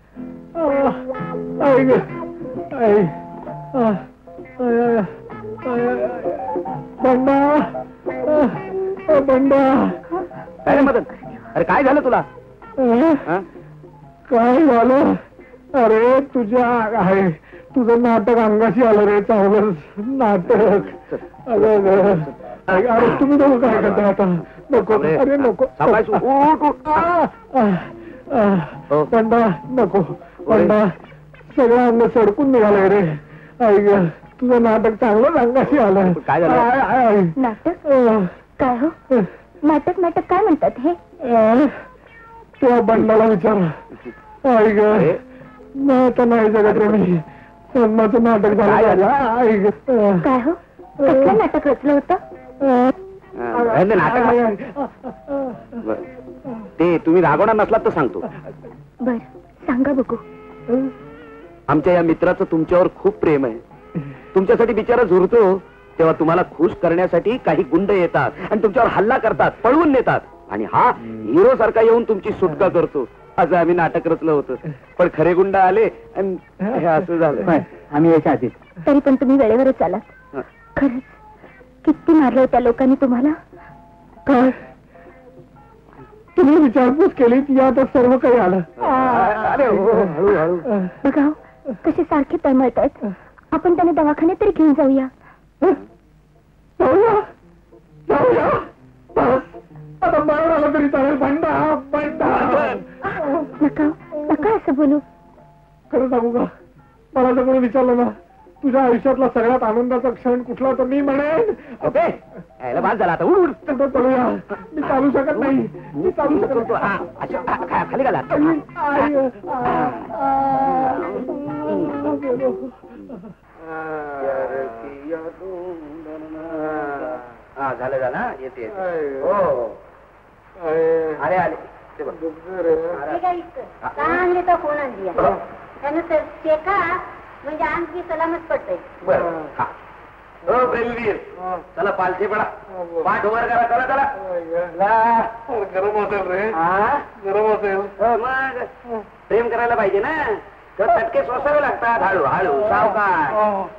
बंडा बंडा. काय मदन? अरे काय झालं तुला? काय झालं? अरे तुझ्या आहे तुझं नाटक अंगाशी आलं रे. चांगलं नाटक. अरे तुम्ही नको काय करता आता? नको. अरे नको. बंडा नको. बंडा सगळं अंग सडकून निघालंय रे. ऐक तुझं नाटक चांगलं अंगाशी आलं. काय झालं? नाटक काय हो? नाटक नाटक काय म्हणतात हे? तेव्हा बंडाला विचार. ऐक आता नाही जगत रे मी. जन्माचं नाटक झालं. ऐक काय हो? कसलं नाटक रचलं होतं? ते तुम्ही रागवणार नसलात तर सांगतो. बर सांगा बघू. आमच्या या मित्राचं तुमच्यावर खूप प्रेम आहे. तुमच्यासाठी बिचारा झुरतो तेव्हा तुम्हाला खुश करण्यासाठी काही गुंड येतात आणि तुमच्यावर हल्ला करतात, पळवून नेतात आणि हा हिरो सारखा येऊन तुमची सुटका करतो. असं आम्ही नाटक रचलं होतं. पण खरे गुंड आले आणि हे असं झालं. आम्ही याच्या आधीच. तरी पण तुम्ही वेळेवरच आलात. खरंच किती मारलं त्या लोकांनी तुम्हाला? काय तुम्ही विचारपूस केली की आता सर्व काही आलं? अरे हळूहळू. बघा कसे सारखे तळमळत आहेत. आपण त्याने दवाखान्यात तरी घेऊन जाऊया. जाऊया जाऊया. आता मरण आलं तरी चालेल. बंडा बंडा. नका नका असं बोलू. खरं सांगू का? मला जर कोणी विचारलं ना तुझ्या आयुष्यातला सगळ्यात आनंदाचा क्षण कुठला तर मी म्हणेन बाद झाला. आता उठ पळूया. मी चालू शकत नाही. मी चालू शकत खाली घाला. हा झालं झालं. येते. हो अरे आले. चांगले तर फोन आणली त्यानं शेका म्हणजे आणखी सलामच पडतंय. बरं हो ब्रेलवीर, चला पालथे पडा, पाठ वर करा, चला चला. गरम असेल रे, गरम असेल. मग प्रेम करायला पाहिजे ना, तर चटके सोसावे लागतात. हळू हळू सावकाश.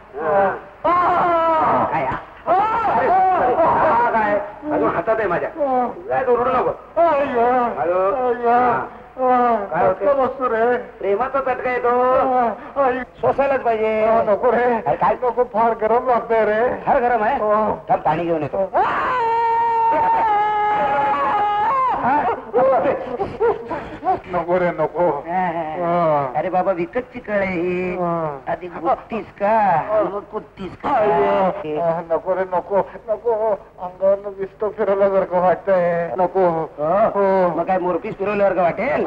काय काय अजून हातात आहे माझ्या, काय ओरडू नको. काय बसतो रे, प्रेमाचा चटका येतो, सोसायलाच पाहिजे. नको रे, काय नको, फार गरम लागतंय रे. फार गरम आहे, थांब पाणी घेऊन येतो. नको रे नको. अरे बाबा विकतची कळ आहे ही, आधी गुत्तीस का मग कुत्तीस का. नको रे नको नको, अंगावर विस्त फिरवल्यासारखं वाटतंय. नको. मग काय मोरपीस फिरवल्यावर का वाटेल.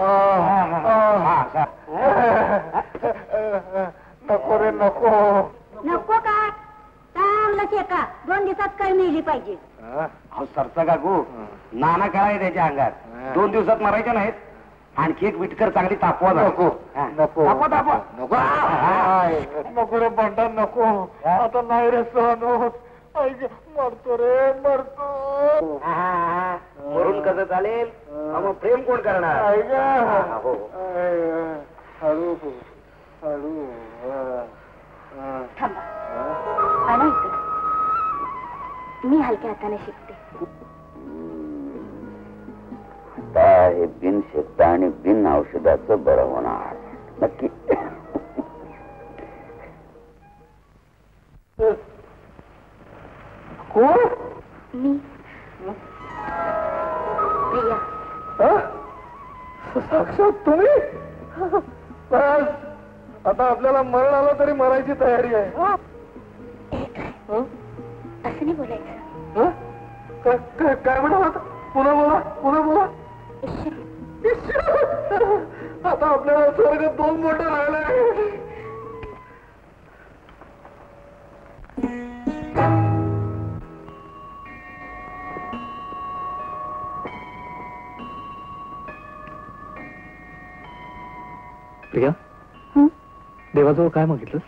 नको रे नको. नको का, चांगलं शेका, दोन दिवसात काय मिळली पाहिजे. अहो सरचा काकू, नाना काय त्याच्या अंगात, दोन दिवसात मरायच्या नाहीत. आणखी एक विटकर चांगली तापवा. नको नको तापवा तापवा. नको नको रे बंडा, नको. आता नाही रे सहन होत. मरतो रे मरतो. मरून कसं चालेल, मग प्रेम कोण करणार. हो हळू हळू. थांबा, आणा इकडे, मी हलक्या हाताने शिकते. हे बिन शेकता आणि बिन औषधाचं बरं होणार नक्की. कोण. मी प्रिया. साक्षात तुम्ही. बस आता आपल्याला मरण आलं तरी मरायची तयारी आहे. असं नाही बोलायचं. काय म्हणाला, पुन्हा बोला पुन्हा बोला. आता आपल्याला स्वर्ग दोन मोठं राहिलंय. प्रिया, देवाजवळ काय मागितलंस.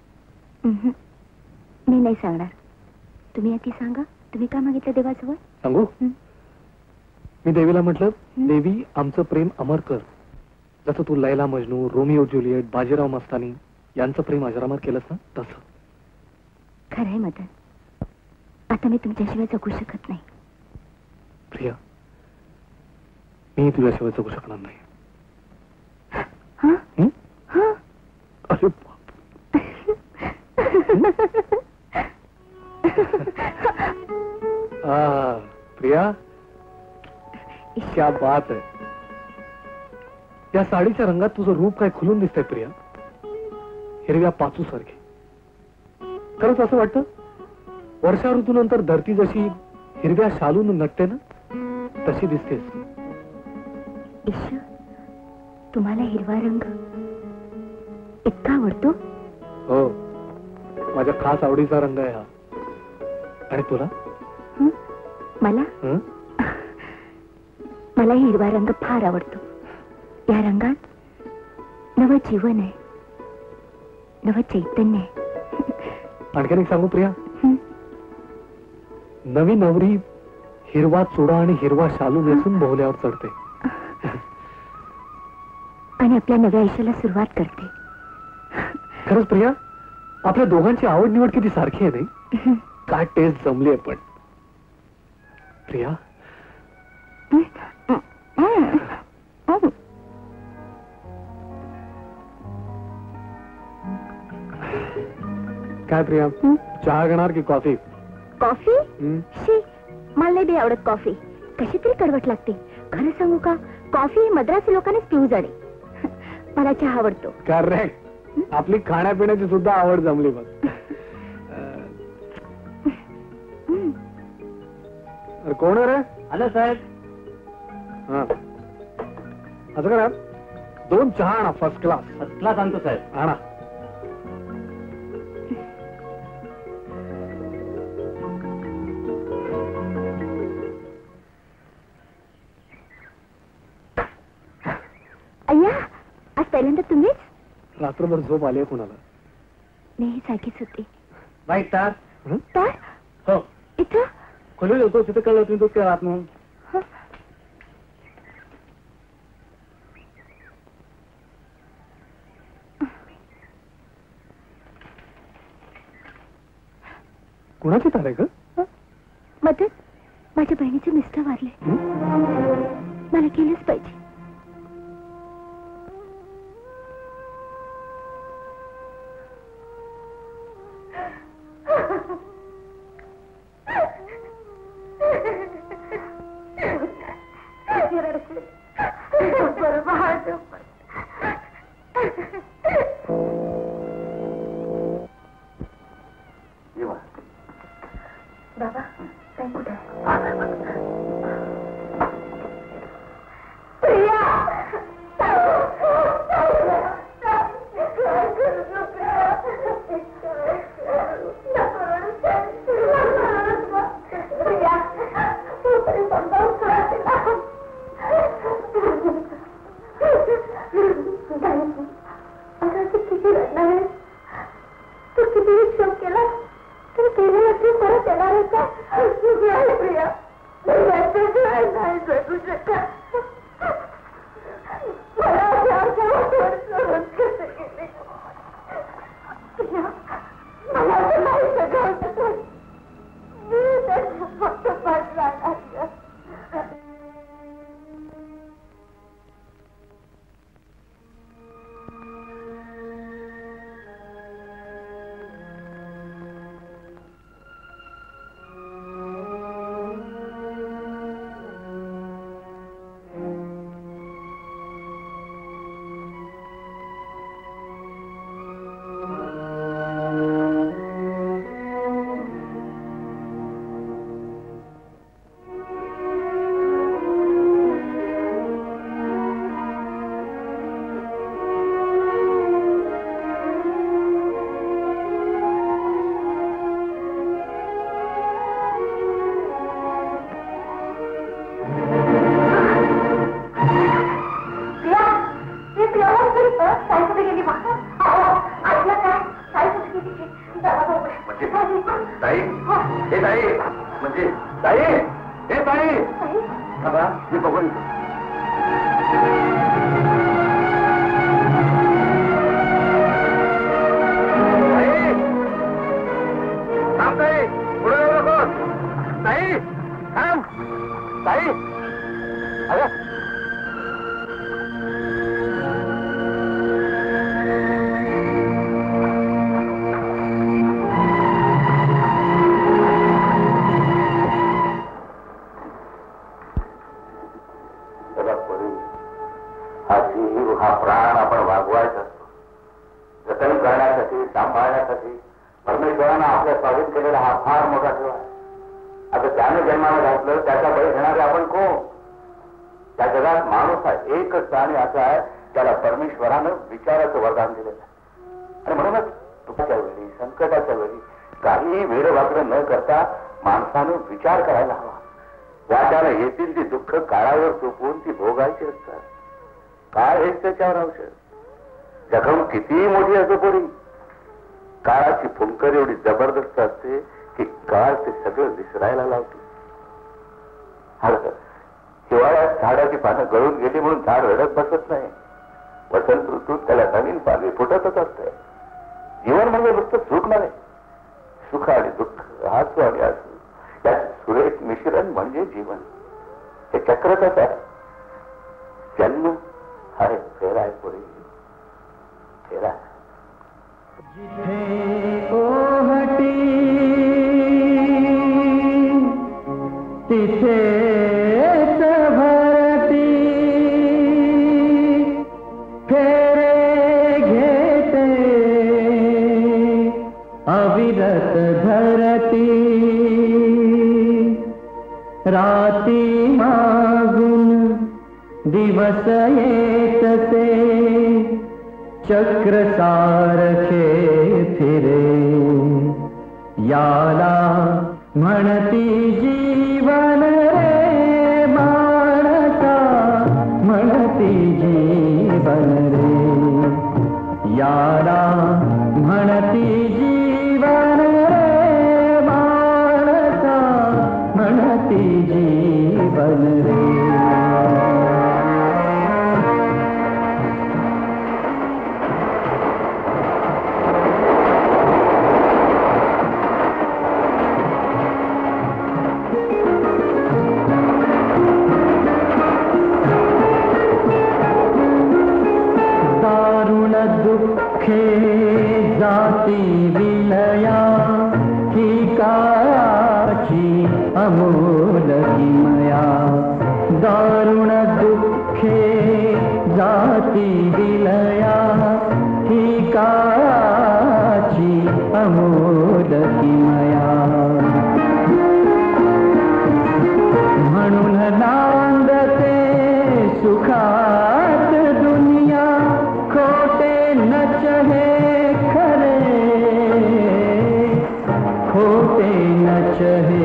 मी नाही सांगणार, तुम्ही आधी सांगा. तुम्ही काय मागितलं देवाजवळ. सांगू. मी देवीला म्हटलं, देवी आमचं प्रेम अमर कर, जसं तू लैला मजनू, रोमिओ ज्युलियट, बाजीराव मस्तानी यांचं प्रेम अजरामर केलंस ना, तसं. खरंय मदन, आता मी तुमच्याशिवाय जगू शकत नाही. प्रिया, मी तुझ्याशिवाय जगू शकणार नाही. अरे प्रिया, क्या बात आहे. या साडीच्या रंगात तुझं रूप काय खुलून दिसतंय प्रिया, हिरव्या पाचू सारखी. खरंच असं वाटतं, वर्षा ऋतूनंतर धरती जशी हिरव्या शालून नटते ना, तशी दिसतेस. ईश्वर, तुम्हाला हिरवा रंग इतका आवडतो. हो, माझ्या खास आवडीचा रंग आहे हा. आणि तुला. मला मला हिरवा रंग फार आवडतो. या रंगात नव जीवन आहे, नव चैतन्य आहे. आणखीन एक सांगू प्रिया, नवी नवरी हिरवा चुडा आणि हिरवा शालू नेसून बोहल्यावर चढते आणि आपल्या नव्या आयुष्याला सुरुवात करते. खरंच प्रिया, आपल्या दोघांची आवड निवड किती सारखी आहे नाही. काय टेस्ट जमली आहे पण. प्रिया, काय प्रिया, चहा घेणार की कॉफी. कॉफी. शी, मला नाही बी आवडत कॉफी, कशी तरी कडवट लागते. खरं सांगू का, कॉफी मद्रासी लोकांनीच पिऊ जाणे. मला चहा आवडतो. करेक्ट, आपली खाण्यापिण्याची सुद्धा आवड जमली बघ. कोण रे. आलं साहेब. हा, असं करा, दोन चहा आणा, फर्स्ट क्लास. फर्स्ट क्लास आणतो साहेब. आणा. अय्या, आज पहिल्यांदा तुम्हीच. रात्रभर झोप आली कुणाला. नाही, सारखीच होती. वाईट तास तर हो इथं खोलीत होतो तिथे कळलं तुम्ही दूध काय राहत म्हणून. कुणाची तार आहे ग? मदन, माझ्या बहिणीचे मिस्टर वारले. मला केलंच पाहिजे. बाबा काय कुठे प्रिया किती रडणार तू किती शोक केला तू केलेला तू परत येणार आहे का? प्रिया नाही जगू शकत. मला सोडून कसं गेले मला नाही सगळं मी त्याच्या फक्त पाठ राहणार. जखम किती मोठी असो परी काळाची फुंकर एवढी जबरदस्त असते की काळ ते सगळं विसरायला लावतो. हिवाळ्यात झाडाची पानं गळून गेली म्हणून झाड रडत बसत नाही. वसंत ऋतूत त्याला नवीन पालवी फुटतच असते. जीवन म्हणजे नुसतं सुख नव्हे, सुख आणि दुःख, हसू आणि हसू यात सुरेख मिश्रण म्हणजे जीवन. हे चक्रच आहे. जन्म हा एक फेरा आहे पुढे फेरा. जिथे ओहटी तिथेच भरती फेरे घेते अविरत धरती. राती मागून दिवस येतसे चक्र सारखे फिरे. याला म्हणती जीवन रे माणसा म्हणती जीवन रे. याला म्हणती जीवन रे काची अमोल किमया दारुण दुःखे जाती दिलया ही काची अमोल किमया म्हणून नांदते सुखात दुनिया खोटे नचहे खरे खोटे नचहे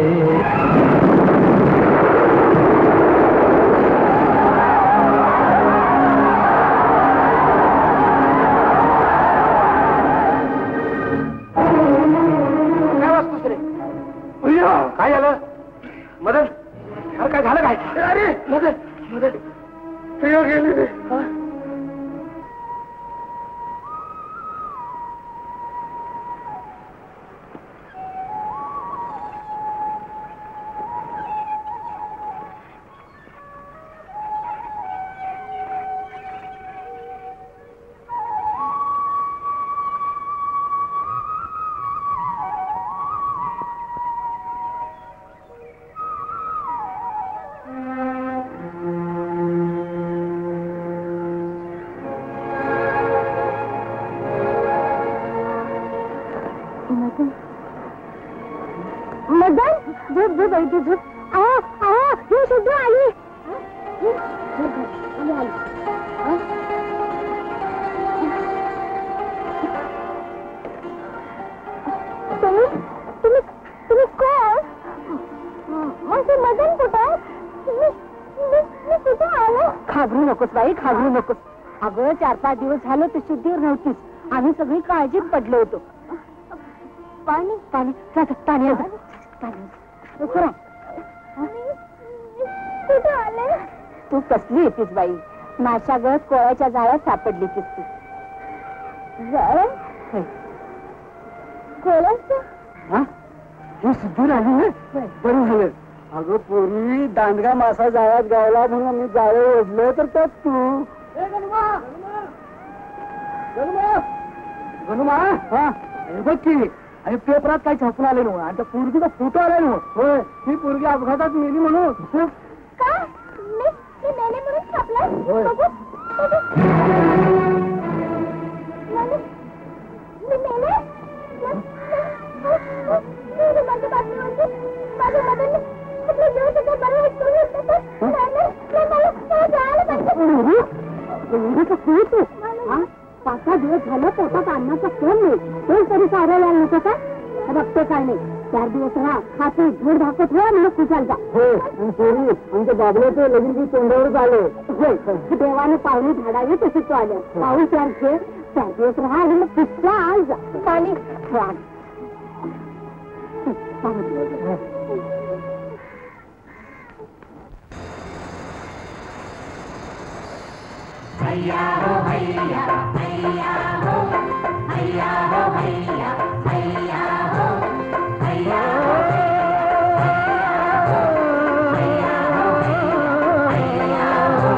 काय झालं मदन अरे काय झालं काय अरे मदन मदन प्रिया गेली रे खागरू नकोस अगं चार पाच दिवस झालं तू शुद्धीवर नव्हतीस आम्ही सगळी काळजीत पडलो होतो पाणी पाणी पाणी तू कसली येतीस बाई माशागत कोळ्याच्या जाळ्यात सापडली तीस तू कोळ्याच शुद्धीवर आली ना बरं झालं अगं पूर्वी दांडगा मासा जाळ्यात गावला म्हणून आम्ही जाळे ओढलो तर त्यात तू गणुमा हा बघ की आणि पेपरात काही छापून आले नव्हतं आणि त्या पोरगीचा फोटो आला नव्हतं होय ती पोरगी अपघातात मेली म्हणून पाच सहा दिवस झालं पोटात अन्नाचा फोन नाही तो तरी सारायला नव्हतं का बघते काय नाही चार दिवस राहा खाते झोड धाकत हो म्हणून खुशाल जा आमच्या बाबल्याचं लगीन की तोंडावरच आलं होय देवाने पाहुणे झाडावे तसे तो आल्या पाऊस सारखे चार दिवस राहा आणि मग कुठला आज जा पाणी हैया हो हैया हैया हो हैया हो हैया हैया हो हैया हो हैया हो हैया हो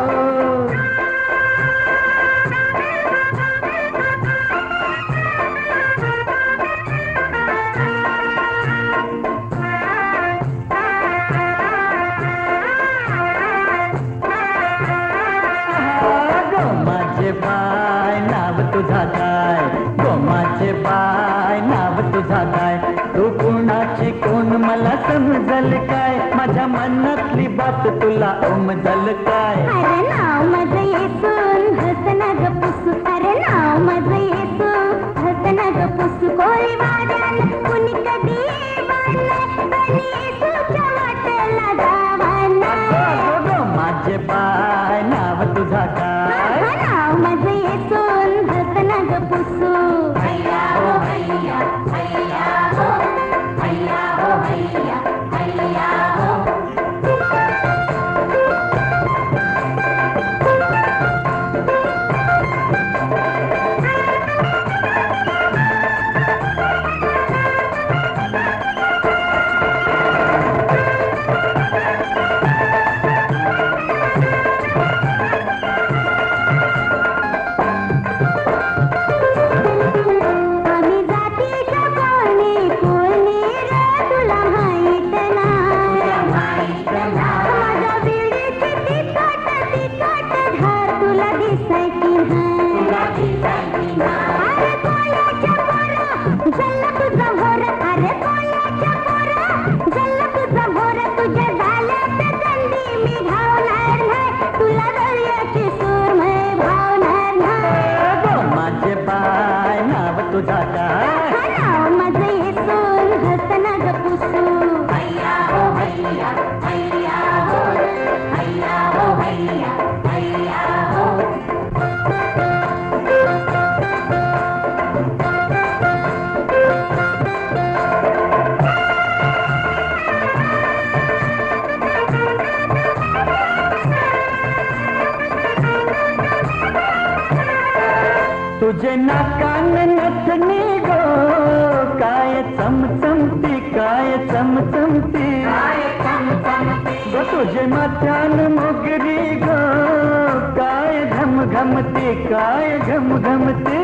तुझा काय गोमाचे पाय नाव तुझा काय तू कुणाची कोण मला समजल काय माझ्या मनातली बात तुला उमजल काय अरे नाव माझं येसून हसना ग पुसू अरे नाव माझं येसून हसना ग पुसू कोळी वाड्यान कुणी कधी आणि येसूच्या वाटेला जावाना माझे पाय नाव तुझा काय नाव माझं येसून हसना ग पुसू हैया हो हैया हैया हो हैया हो हैया हैया हो तुझे नाकान नथनी गो काय चमचमती काय चमचमती गो तुझे माथ्यान मोगरी गो काय घम घमती काय घम घमती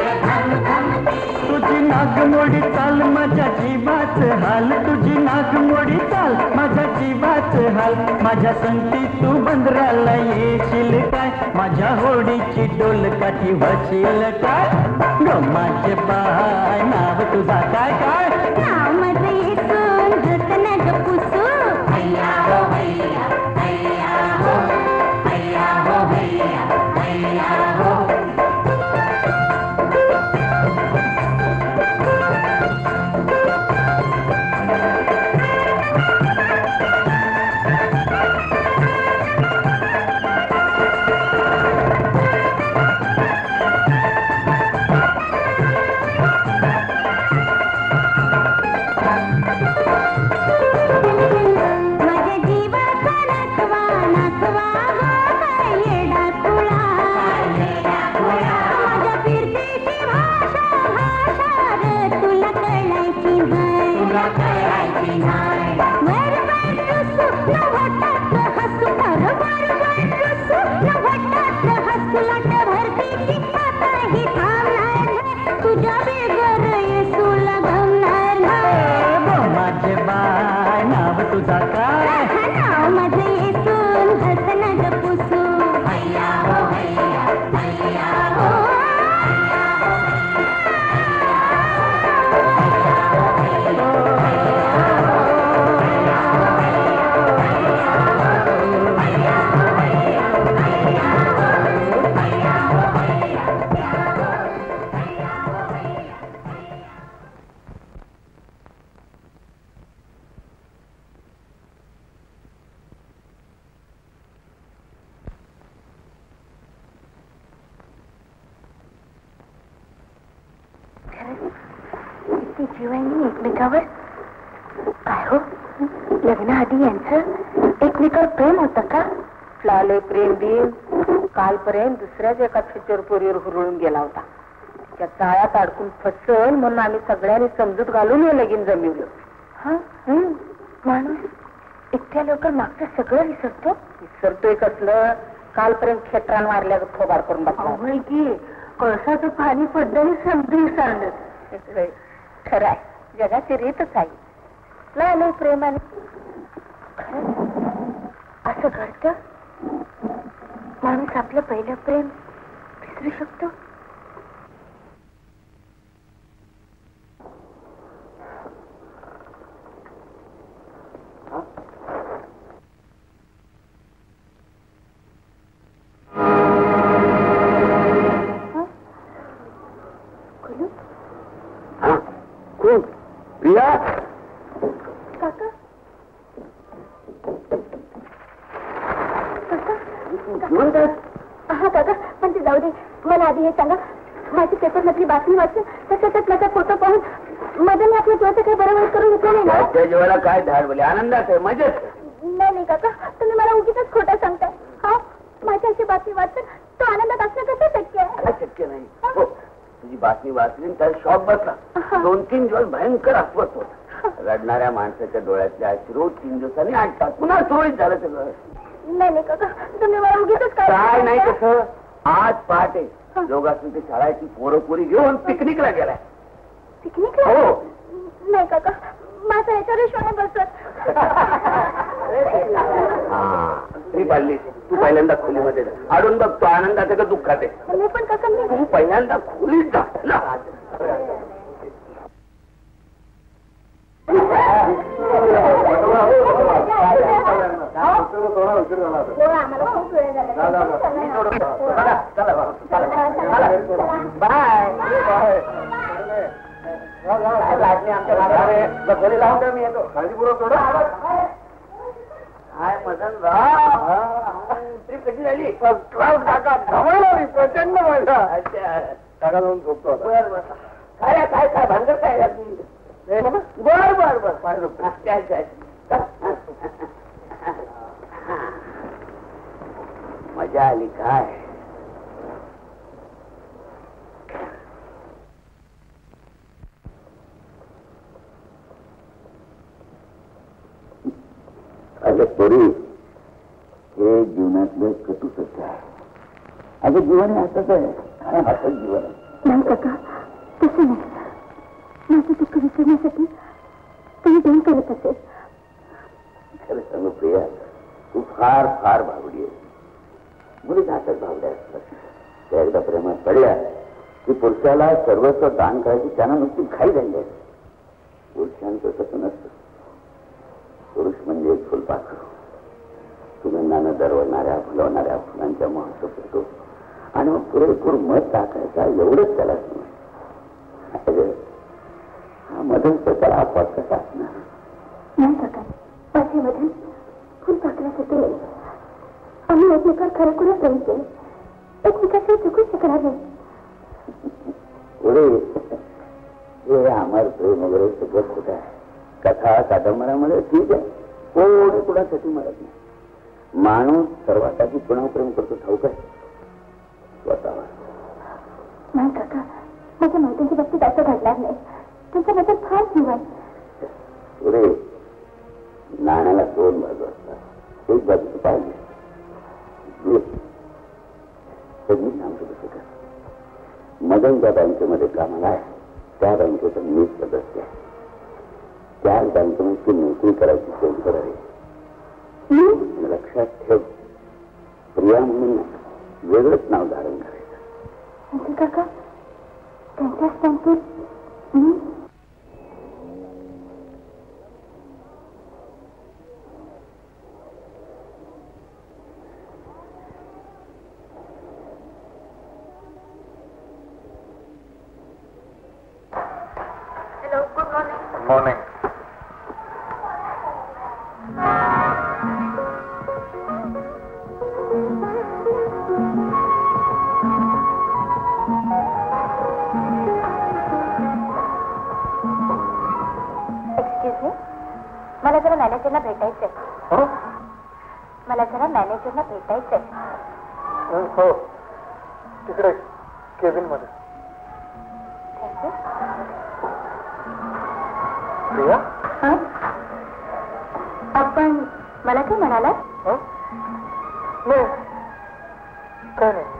तुझी नागमोडी चाल माझ्या जीवाच हाल तुझी नागमोडी चाल माझ्या जीवाच हाल माझ्या संगती तू बंदराला येशील काय माझ्या होडीची डोल काठी वशील काय ग माझे बाय नाव तुझा काय काय नाव माझं येसून हसना ग पुसू भैया हो भैया भैया हो भैया हो भैया भैया हो जीवांनी एकमेकावर काय हो लग्नाआधी यांचं एकमेकावर प्रेम होतं का लाले प्रेम दिन कालपर्यंत दुसऱ्याच एका छुचर पोरीवर हुरळून गेला होता त्या चाळ्यात अडकून फसल म्हणून आम्ही सगळ्यांनी समजूत घालून हे लगीन जमिवलं हा माणूस इतक्या लवकर मागचं सगळं विसरतो विसरतोय कसलं कालपर्यंत खेटरान मारल्या थोबाड करून बघा की कळसाचं पाणी पडलं समजून विसरलं खरं आहे जगाची रीतच आहे लाले प्रेमाने असं घडतं माणूस आपलं पहिलं प्रेम विसरू शकतो प्रिया काका हा काका पण ते जाऊ दे मला आधी हे सांगा माझी पेपर मधली बातमी वाचून त्याच्यात माझा फोटो पाहून मदन आपल्या तुझं काही बरोबर करून घेतलं नाही ना त्या जेवायला काय धाड बोले आनंदात आहे मजेत नाही नाही काका तुम्ही मला उगीच खोटं सांगताय हा माझ्या अशी बातमी वाचून तो आनंदात असणं कसं शक्य आहे शक्य नाही हो तुझी बातमी वाचली त्याला शॉक बसला दोन तीन दिवस भयंकर अस्वस्थ होता रडणाऱ्या माणसाच्या डोळ्यातल्या अश्रू तीन दिवसांनी आणतात पुन्हा सुरळीत झालं सगळं नाही नाही काका तुम्ही मला उगीच काय नाही कसं आज पहाटे योगासून ते शाळेची पोरं पोरी घेऊन पिकनिकला गेलाय पिकनिकला हो नाही काका माझा याच्यावर विश्वास बसत ती पाडली तू पहिल्यांदा खोलीमध्ये आडून बघ तो आनंदात आहे का दुःखात आहे मी पण काका मी तू पहिल्यांदा खोलीत जा ना आम्हाला खूप वेळ झाला बाय आमच्या घरी लावून द्या मी येतो काळजीपूर्वक थोडं हाय मदन ट्रिप कशी झाली प्रचंड मजा अच्छा काका जाऊन झोपतो काय काय काय भानगड काय बर बर बर काय काय मजा आली काय अगं पोरी, हे जीवनातलं कटू सत्य आहे. अगं जीवन हे असंच आहे, असंच जीवन आहे. नाही काका, तसं नाही. माझं दुःख विसरण्यासाठी तुम्ही ढोंग करत असेल. खरं सांगू प्रिया, तू फार फार भावडी आहे. मुली जातच भावड्या असतात. त्या एकदा प्रेमात पडल्या की पुरुषाला सर्वस्व दान करायची त्यांना नुसती घाई झाली आहे. पुरुषांचं तसं नसतं. पुरुष म्हणजे एक फुलपाखरू, सुगंधानं दरवळणाऱ्या फुलवणाऱ्या फुलांच्या महत्व करतो आणि मग पुरेपूर मत टाकायचा, एवढंच त्याला समज. हा मदन त्याला अपवाद कसा असणार? नाही काका, माझे मदन फुलपाखरासारखे नाही. आम्ही एकमेकावर खरोखर प्रेम केले, एकमेकाशिवाय चुकू शकणार नाही. पुढे हे अमर प्रेम वगैरे सगळं खोटं आहे. कथा कादंबऱ्यामध्ये ठीक आहे, कोणी कुणासाठी मरत नाही. माणूस सर्वात आधी कुणा प्रेम करतो ठाऊक आहे? स्वतःवर. नाही काका, माझ्या मैत्रिणीच्या बाबतीत असं घडणार नाही. तुमच्याबद्दल फार जीव आहे. पुढे नाण्याला दोन बाजू असतात. एक बाजू पाहिजे मी सांगतो कसं का. मदन ज्या बँकेमध्ये कामाला आहे त्या बँकेचा मी सदस्य आहे. त्या बँकेमध्ये नोकरी करायची सोयकर आहे. लक्षात ठेव, प्रिया म्हणून वेगळंच नाव धारण करायचं. काका, त्यांच्याच बँकेत मी मॉर्निंग. एक्सक्यूज मी, मला जरा मॅनेजरला भेटायचंय. मला जरा मॅनेजरला भेटायचंय. हो, तिकडे केबिन मध्ये. थँक्यू. प्रिया, आपण मला काय म्हणाला? नाही, काय नाही.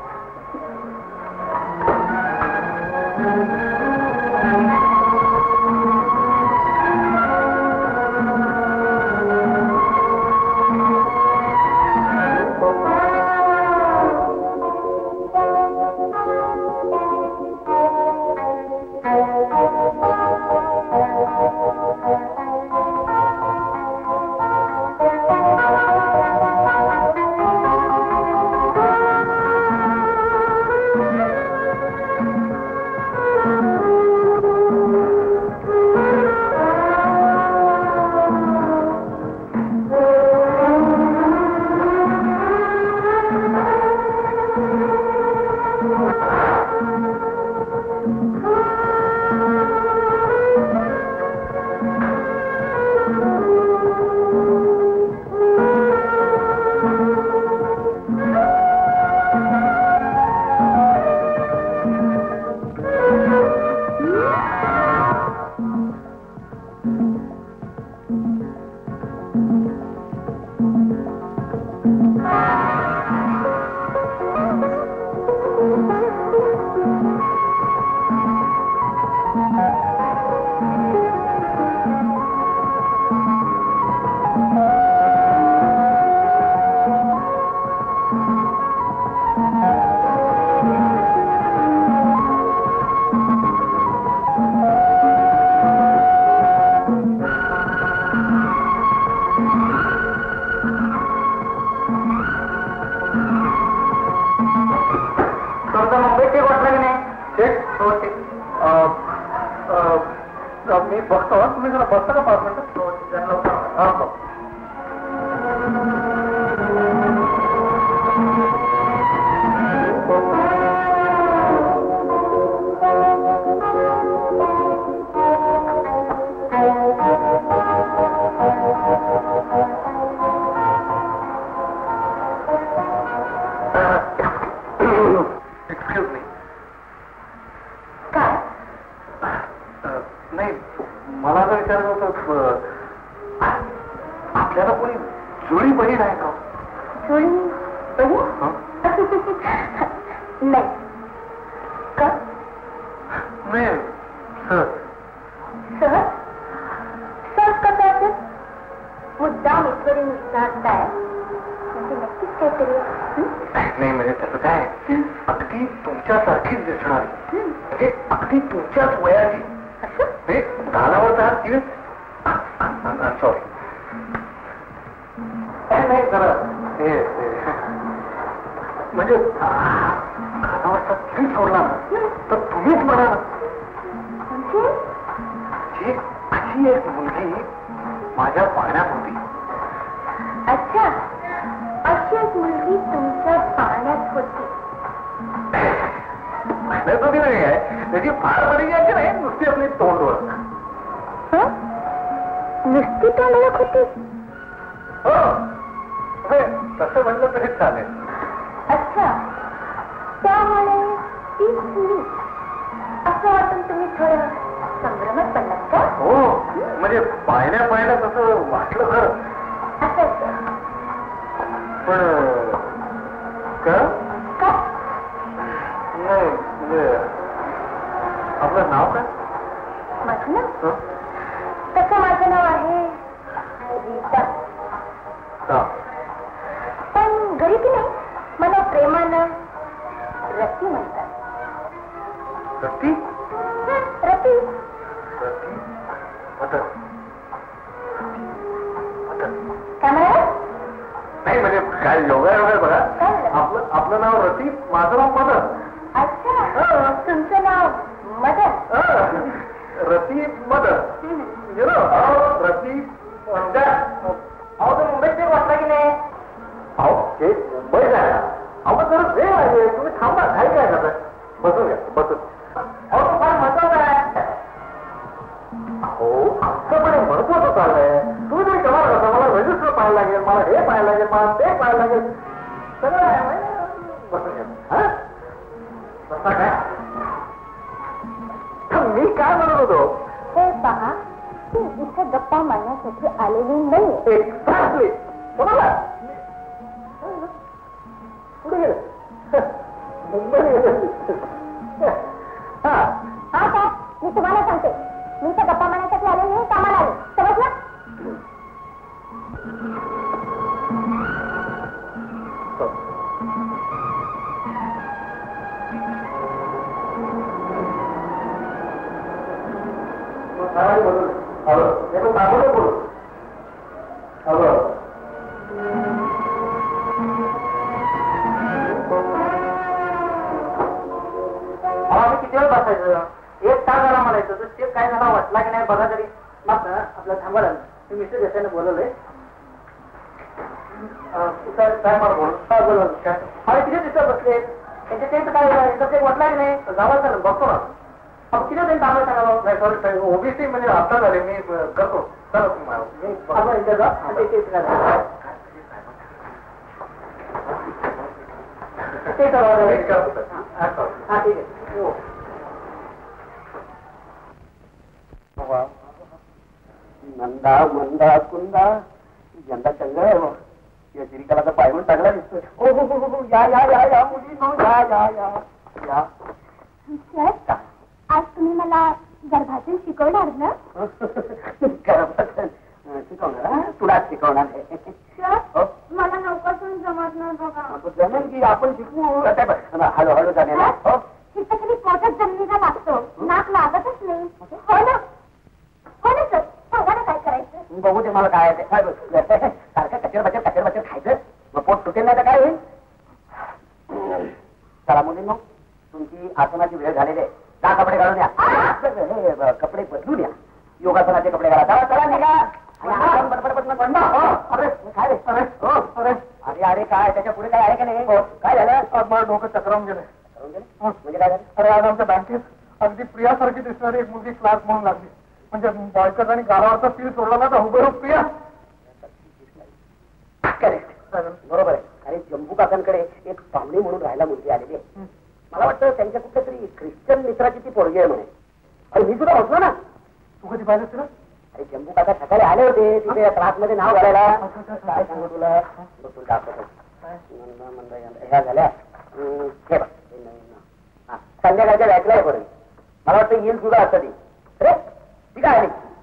मी बघतो, तुम्ही जरा बसता का पाच मिनिटं? हा बघ. Excuse me. काय? नाही, मला जर विचारायचं होतं, आपल्याला कोणी जुळी बहीण आहे का? जुळी बहीण नाही का? नाही सहज सहज सहज कसं असेल? मुद्दाम ईश्वरी निष्ठाताय म्हणजे नक्कीच काहीतरी. नाही म्हणजे त्याचं काय अगदी तुमच्यासारखीच दिसणार म्हणजे अगदी तुमच्याच वयाची म्हणजे गालावर तर तीळ सॉरी नाही जरा हे म्हणजे गालावरचा तीळ सोडला ना तर तुम्हीच म्हणा जी अशी एक मुलगी माझ्या पाहण्यात होती. अच्छा अशी एक मुलगी तुमच्या पाहण्यात होती. तुम्ही नाही आहे त्याची फार बरी यायची नाही नुसती आपली तोंड ओळख. नुसती तोंड ओळख होती? हो तसं म्हणलं तरी चालेल. अच्छा त्यामुळे तीच मी असं वाटून तुम्ही थोडं संभ्रमात पडलात का? हो म्हणजे पाहण्या पाहण्या तसं वाटलं खरं. असं पण का का? नाही म्हणजे आपलं नाव काय? माझं नाव तसं माझं नाव आहे रीता. पण गरीबी नाही मला प्रेमानं रती म्हणतात. रती? रती रती मदन काय म्हणाला? नाही म्हणजे काय योगा योगा बघा आपलं आपलं नाव रती माझं नाव मदन. अच्छा तुमचं नाव मदन? Rati Madan you know Rati. अहो तर मुंबईत वाटला की नाही? अहो हे मुंबई आहे अहो जर वेळ आहे तुम्ही थांबा काय काय करताय? बसून घ्या बसून. अहो तो फार महत्वाचा आहे. हो असं पण महत्वाचं चाललंय. तुम्ही तुम्ही करा करता मला रजिस्टर पाहायला लागेल मला हे पाहायला लागेल मला ते पाहायला लागेल सगळं आहे. बसून घ्या. बसा काय मी काय म्हणत होतो हे पहा ती इथे गप्पा मारण्यासाठी आलेली नाही. एक्झॅक्टली बरोबर पुढे गेलं मुंबई गेलं. हा का मी तुम्हाला सांगते मी इथे गप्पा मारण्यासाठी आले नाही कामाला आले समजलं? किती वेळ बसायचं? एक तास झाला मला येतो ते काय झाला वाटला की नाही बघा तरी. मग आपलं थांबा मी मिस्टर देसाईने बोलवलंय. बोलवलं अरे किती दिवसात बसले त्यांचे ते काय वाटला की नाही गावात बघतो ना. अब किती दिन थांबलं सांगा? नाही सॉरी ओबीसी म्हणजे आता झाले मी करतो चला तुम्ही ते हा ठीक आहे. नंदा मंदा कुंदा यंदा चंगळ आहे मग या चिरिकाला तर पायगून टाकला दिसतोय. हो हो हो हो या या या या मुली या या या या. सर आज तुम्ही मला गर्भातून शिकवणार ना? गर्भातून शिकवणार तुला शिकवणार आहे. सर मला नौकातून जमत नाही बघा. जमेल की आपण शिकू. हळूहळू जाणे शिकतरी पोटात जमिनीला लागतो नाक लागतच नाही. हो ना हो ना सर सांगा ना काय करायचं? बघू ते मला काय सारखं कचर बचर कचर बचर खायचं मग पोट सुटेल नाही तर काय होईल? चला मुलींनो तुमची आसनाची वेळ झालेली आहे. जा कपडे घालून या. कपडे बदलून या. योगासनाचे कपडे घाला. चला चला निघा. अरे अरे काय त्याच्या पुढे काय आहे का नाही? काय झालं? मला डोकं चक्रावून गेलं. म्हणजे काय झालं? अरे आज आमच्या बँकेत अगदी प्रियासारखी दिसणारी एक मुलगी क्लास म्हणून लागली. म्हणजे बॉयकट आणि गालावरचा तीळ सोडला ना तर हुबेहूब प्रिया. करेक्ट बरोबर आहे. आणि जम्बू काकांकडे एक पाहुणे म्हणून राहायला मुलगी आलेली आहे. मला वाटतं त्यांच्या कुठल्या तरी ख्रिश्चन मित्राची ती पोरगी आहे म्हणे. आणि मी सुद्धा होतो ना. तू कधी पाहिलं तुला? शंभू काका सकाळी आले होते तिथे क्लासमध्ये नाव घालायला. काय सांगू तुला, तुला दाखवतो. ह्या झाल्या हे बघ संध्याकाळच्या बॅचला आहे पर्यंत. मला वाटतं येईल सुद्धा असतं ती. अरे ती काय आली.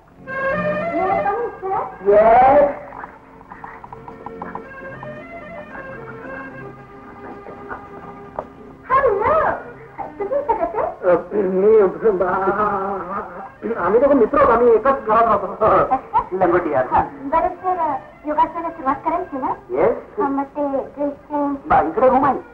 मी आम्ही दोघं मित्र होतो. आम्ही एकाच घरात राहतो. लंगोटी यार. बरं सर, योगासनाला सुरुवात करायची ना? येस. मग ते इकडे रूम आहे.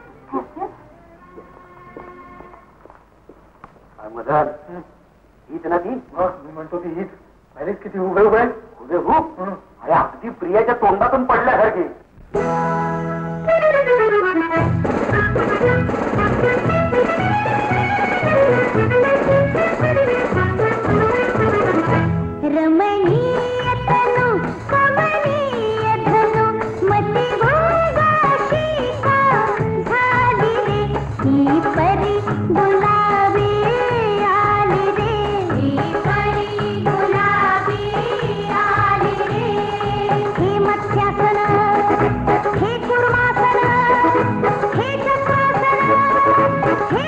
मदन हीच ना ती. मी म्हणतो ती हीच. माहितीच किती उभे उभे उभे खूप. अरे अगदी प्रियाच्या तोंडातून पडल्यासारखी. रमणीय तनु कमनीय धनु मती भोगाशी का झाली रे. ही परी गुलाबी आली रे. ही परी गुलाबी आली रे. हे मत्स्यासन, हे कुर्मासन, हे चक्रासन, हे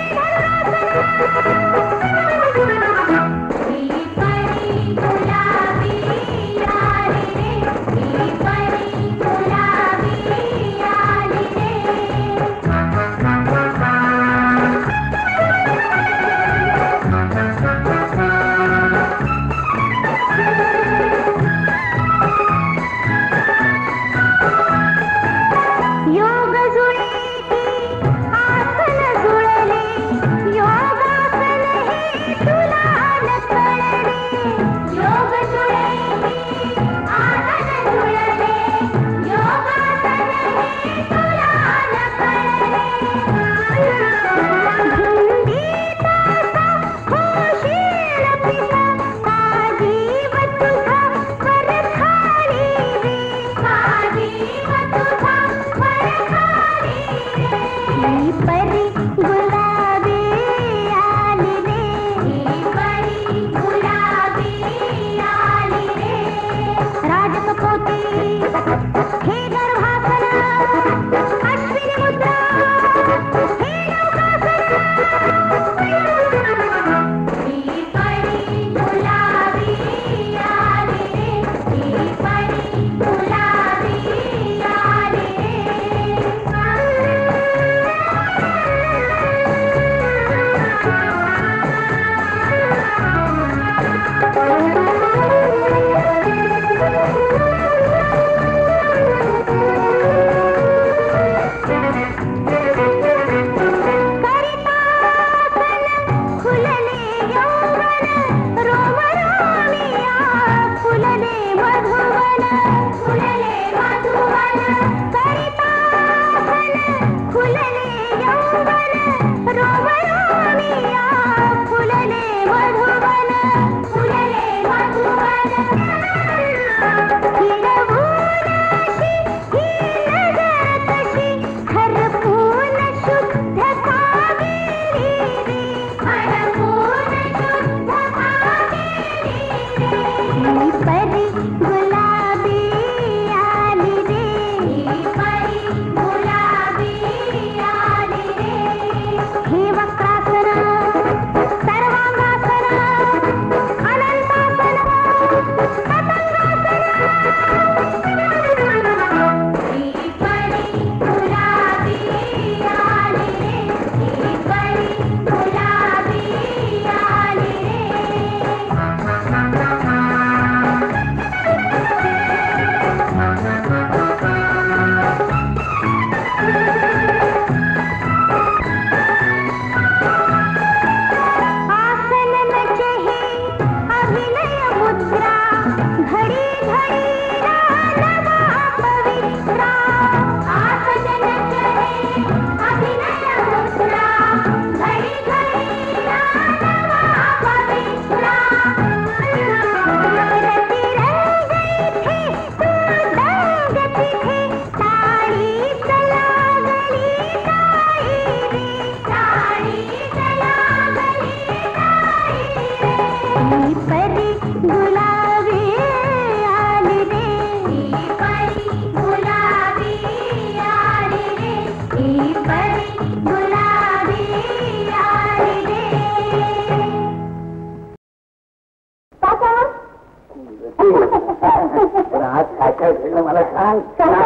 परी गुलाबी काय झालं मला सांग.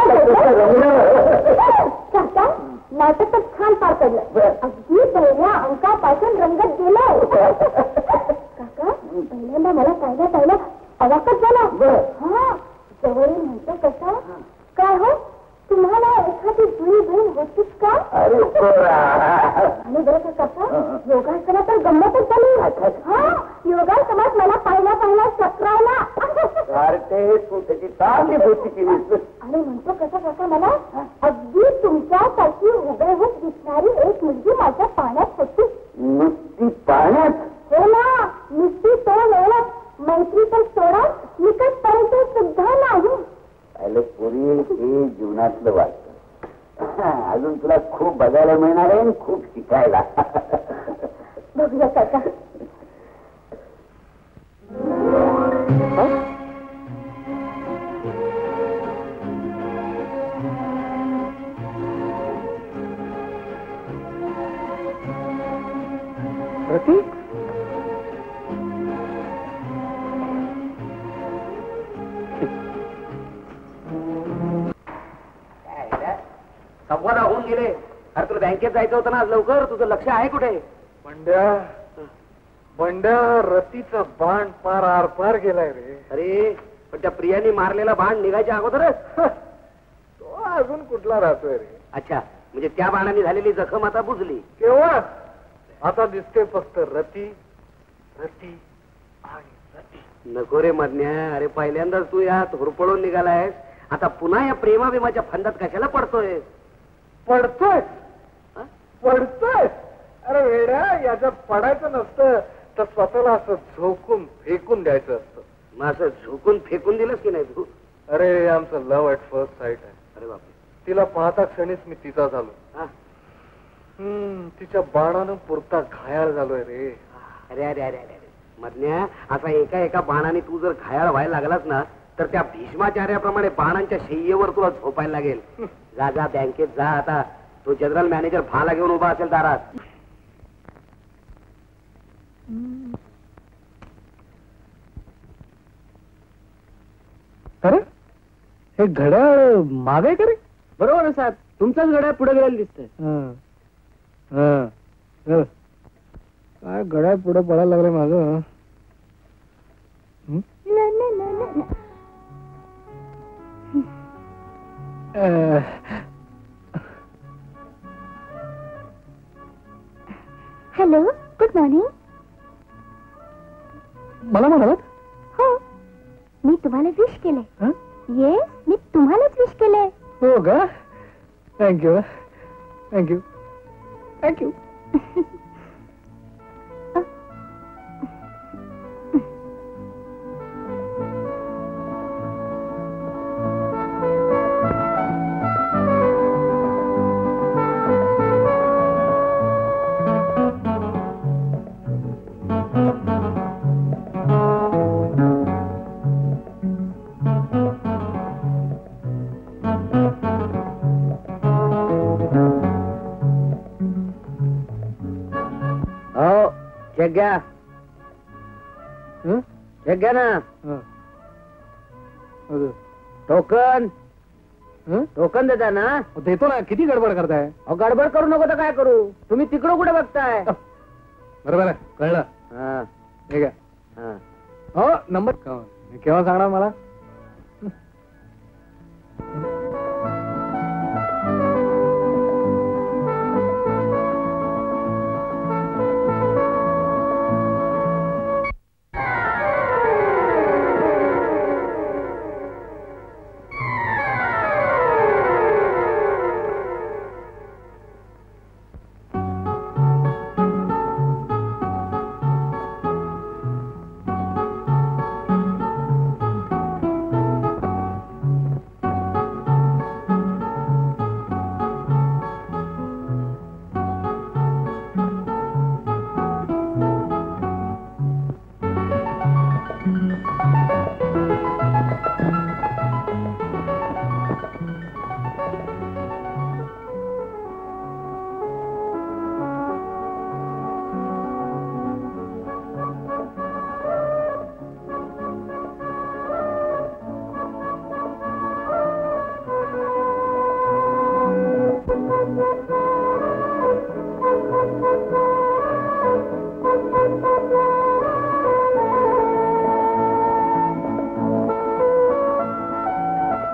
काका नाटकच छान पार पडलं. अगदी पहिल्या अंकापासून रंगत गेलं. काका पहिल्यांदा मला पाहिला पाहिला अवाकच झाला. हा जवळ म्हणतो कसा काय हो तुम्हाला एखादी जुळी बहीण होतीच का? अरे आणि बरं का काका योगासना तर गंमतच झाली. हा योगासनात मला पाहिला पाहिला चक्रावला. तू त्याची चांगली गोष्टी केली. आणि म्हणतो कसा काका मला अगदी तुमच्यासारखी हुबेहूब दिसणारी एक मुलगी माझ्या पाण्यात होती. नुसती पाण्यात? हो ना नुसती तो ओळख मैत्री तर सोडा निकटपर्यंत सुद्धा नाही. अरे पुरी हे जीवनातलं वाटत. अजून तुला खूप बघायला मिळणार आहे खूप शिकायला. बघूया काका. रती संवाद होऊन गेले. अरे तुला बँकेत जायचं होतं ना लवकर. तुझं लक्ष आहे कुठे? बंड्या बंड्या रतीचा बाण पार आर पार गेलाय रे. अरे पण त्या प्रियाने मारलेला बाण निघायच्या अगोदरच तो अजून कुठला राहतोय रे. अच्छा म्हणजे त्या बाणाने झालेली जखम आता बुजली. केव्हा आता दिसते फक्त रती रती आणि रती. नको रे मदन्या. अरे पहिल्यांदाच तू यात होरपळून निघालायस. आता पुन्हा या प्रेमाभिमाच्या फंदात कशाला पडतोय? पडतोय पडतोय. अरे वेड्या याच्यात पडायचं नसतं तर स्वतःला असं झोकून फेकून द्यायचं असतं. मग असं झोकून फेकून दिलंस की नाही तू? अरे आमचं लव्ह ऍट फर्स्ट साईट आहे. अरे बापरे. तिला पाहता क्षणीच मी तिचा झालो. हम्म तिच्या बाणानं पुरता घायाळ झालोय रे. अरे अरे अरे अरे मदन्या असा एका एका बाणाने तू जर घायाळ व्हायला लागलास ना तर त्या भीष्माचार्याप्रमाणे बाणांच्या शय्येवर तुला झोपायला लागेल. जा जा बँकेत जा. आता तो जनरल मॅनेजर भाला घेऊन उभा असेल दारात. अरे हे घड्याळ मागे का रे? बरोबर आहे साहेब. तुमचाच घड्याळ पुढे गेलेला दिसतंय. काय घड्याळ पुढे पडायला लागलं माझं. Hello good morning. मला म्हणालात? हो मी तुम्हाला विश केलंय. येस मी तुम्हालाच विश केलंय. हो का? Thank you thank you thank you. चेक घ्या. चेक घ्या ना. टोकन टोकन देता ना? देतो ना. किती गडबड करताय? अहो गडबड करू नको तर काय करू? तुम्ही तिकडं कुठे बघताय? बरोबर आहे कळलं. हा ठीक आहे. हो नंबर केव्हा सांगणार मला?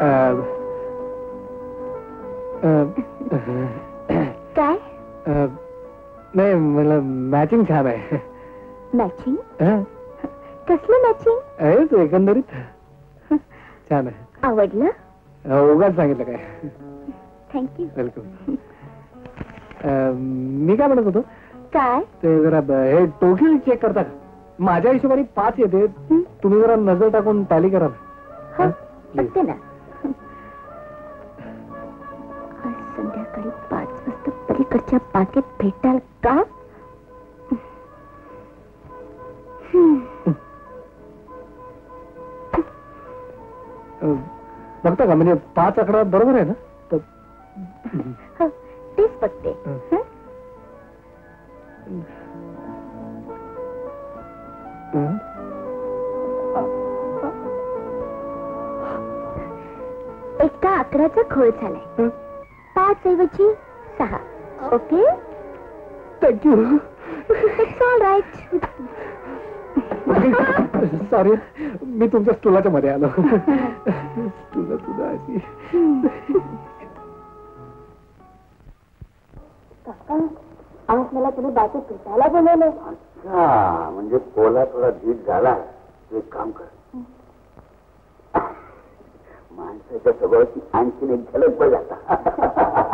काय? नाही मला मॅचिंग छान आहे. मॅचिंग? कसलं मॅचिंग? एकंदरीत छान आहे. आवडलं? उगाच सांगितलं काय. थँक्यू. वेलकम. मी काय म्हणत होतो, काय ते जरा हे टोटल चेक करता का? माझ्या हिशोबाने पाच येते, तुम्ही जरा नजर टाकून टॅली करा ना. बघते ना. आज संध्याकाळी पाच वाजता पलीकडच्या बागेत भेटाल का? बघता का? म्हणजे पाच आकडा बरोबर आहे ना? तेच बघते. एका अकराचा खोळ झालाय. पाच ऐवजी सहा. Okay, thank you. It's all right. Sorry, मी तुमच्या स्टुलाच्या मध्ये आलो. तुला तुला अशी काका, आज मला तुम्ही बाजू भेटायला बोलवलं. अच्छा, म्हणजे पोला थोडा धीट झाला. तू एक काम कर, माणसाच्या स्वभावाची आणखीन एक झलक बघ आता.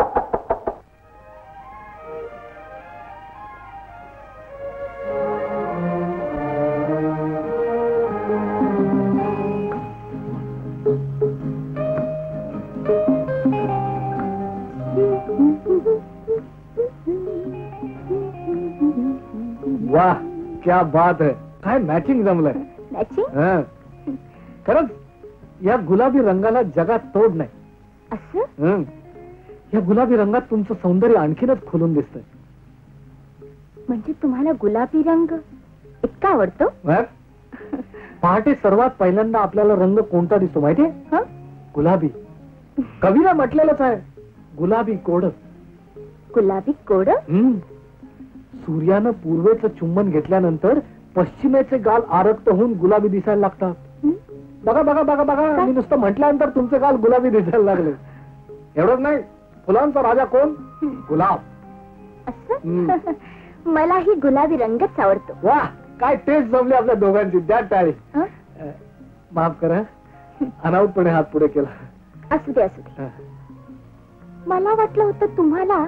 वाह, क्या बात है. काय मॅचिंग जमलंय. मॅचिंग? खरंच या गुलाबी रंगाला जगात तोड नाही. असं? या गुलाबी रंगात तुमचं सौंदर्य आणखीनच खोलून दिसतंय. म्हणजे तुम्हाला गुलाबी रंग इतका आवडतो? पहाटे सर्वात पहिल्यांदा आपल्याला रंग कोणता दिसतो माहितीये? गुलाबी. कवीला म्हटलेलंच आहे, गुलाबी कोड. गुलाबी कोड? सूर्यानं पूर्वेचं चुंबन घेतल्यानंतर पश्चिमेचे गाल आरक्त होऊन गुलाबी दिसायला लागतात. बघा बघा बघा बघा, मी नुसतं म्हटल्यानंतर तुमचे गाल गुलाबी दिसायला लागले. एवढंच नाही, फुलांचा राजा कोण? गुलाब. असं? मलाही गुलाबी रंगच आवडतो. वा, काय टेस्ट जमली आपल्या दोघांची. द्या टाळी. माफ करा, अनाऊतपणे हात पुढे केला. असू दे असू दे. मला वाटलं होतं तुम्हाला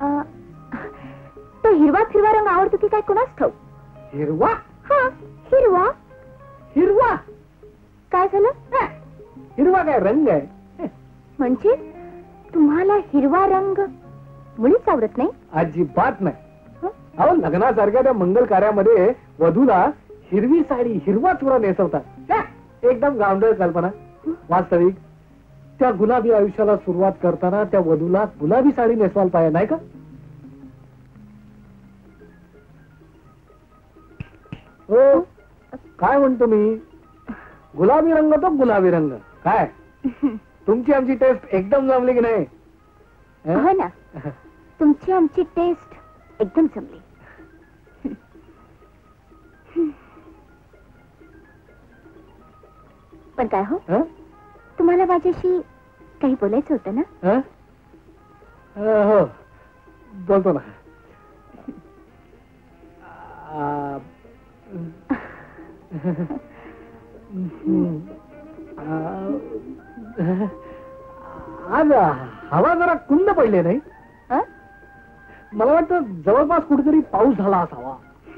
तो हिरवा फिरवा रंग आवडतो की काय कोणाच ठाऊक. हिरवा? हा, हिरवा. हिरवा काय झालं? हिरवा काय रंग आहे? म्हणजे तुम्हाला हिरवा रंग मुळीच आवडत नाही? अजिबात नाही. अहो, लग्नासारख्या त्या मंगल कार्यामध्ये वधूला हिरवी साडी, हिरवा चुरा नेसवतात. एकदम गावंढळ कल्पना. वास्तविक त्या गुलाबी आयुष्याला सुरुवात करताना त्या वधूला गुलाबी साडी नेसवायला पाहिजे, नाही का? हो, काय म्हणतो मी? गुलाबी रंग तो गुलाबी रंग. काय तुमची आमची टेस्ट एकदम जमली की नाही? हो ना, तुमची आमची टेस्ट एकदम जमली. पण काय हो, तुम्हाला माझ्याशी काही बोलायचं होतं ना? हो, बोलतो ना. आज हवा जरा कुंद पडले नाही? मला वाटतं जवळपास कुठेतरी पाऊस झाला असावा.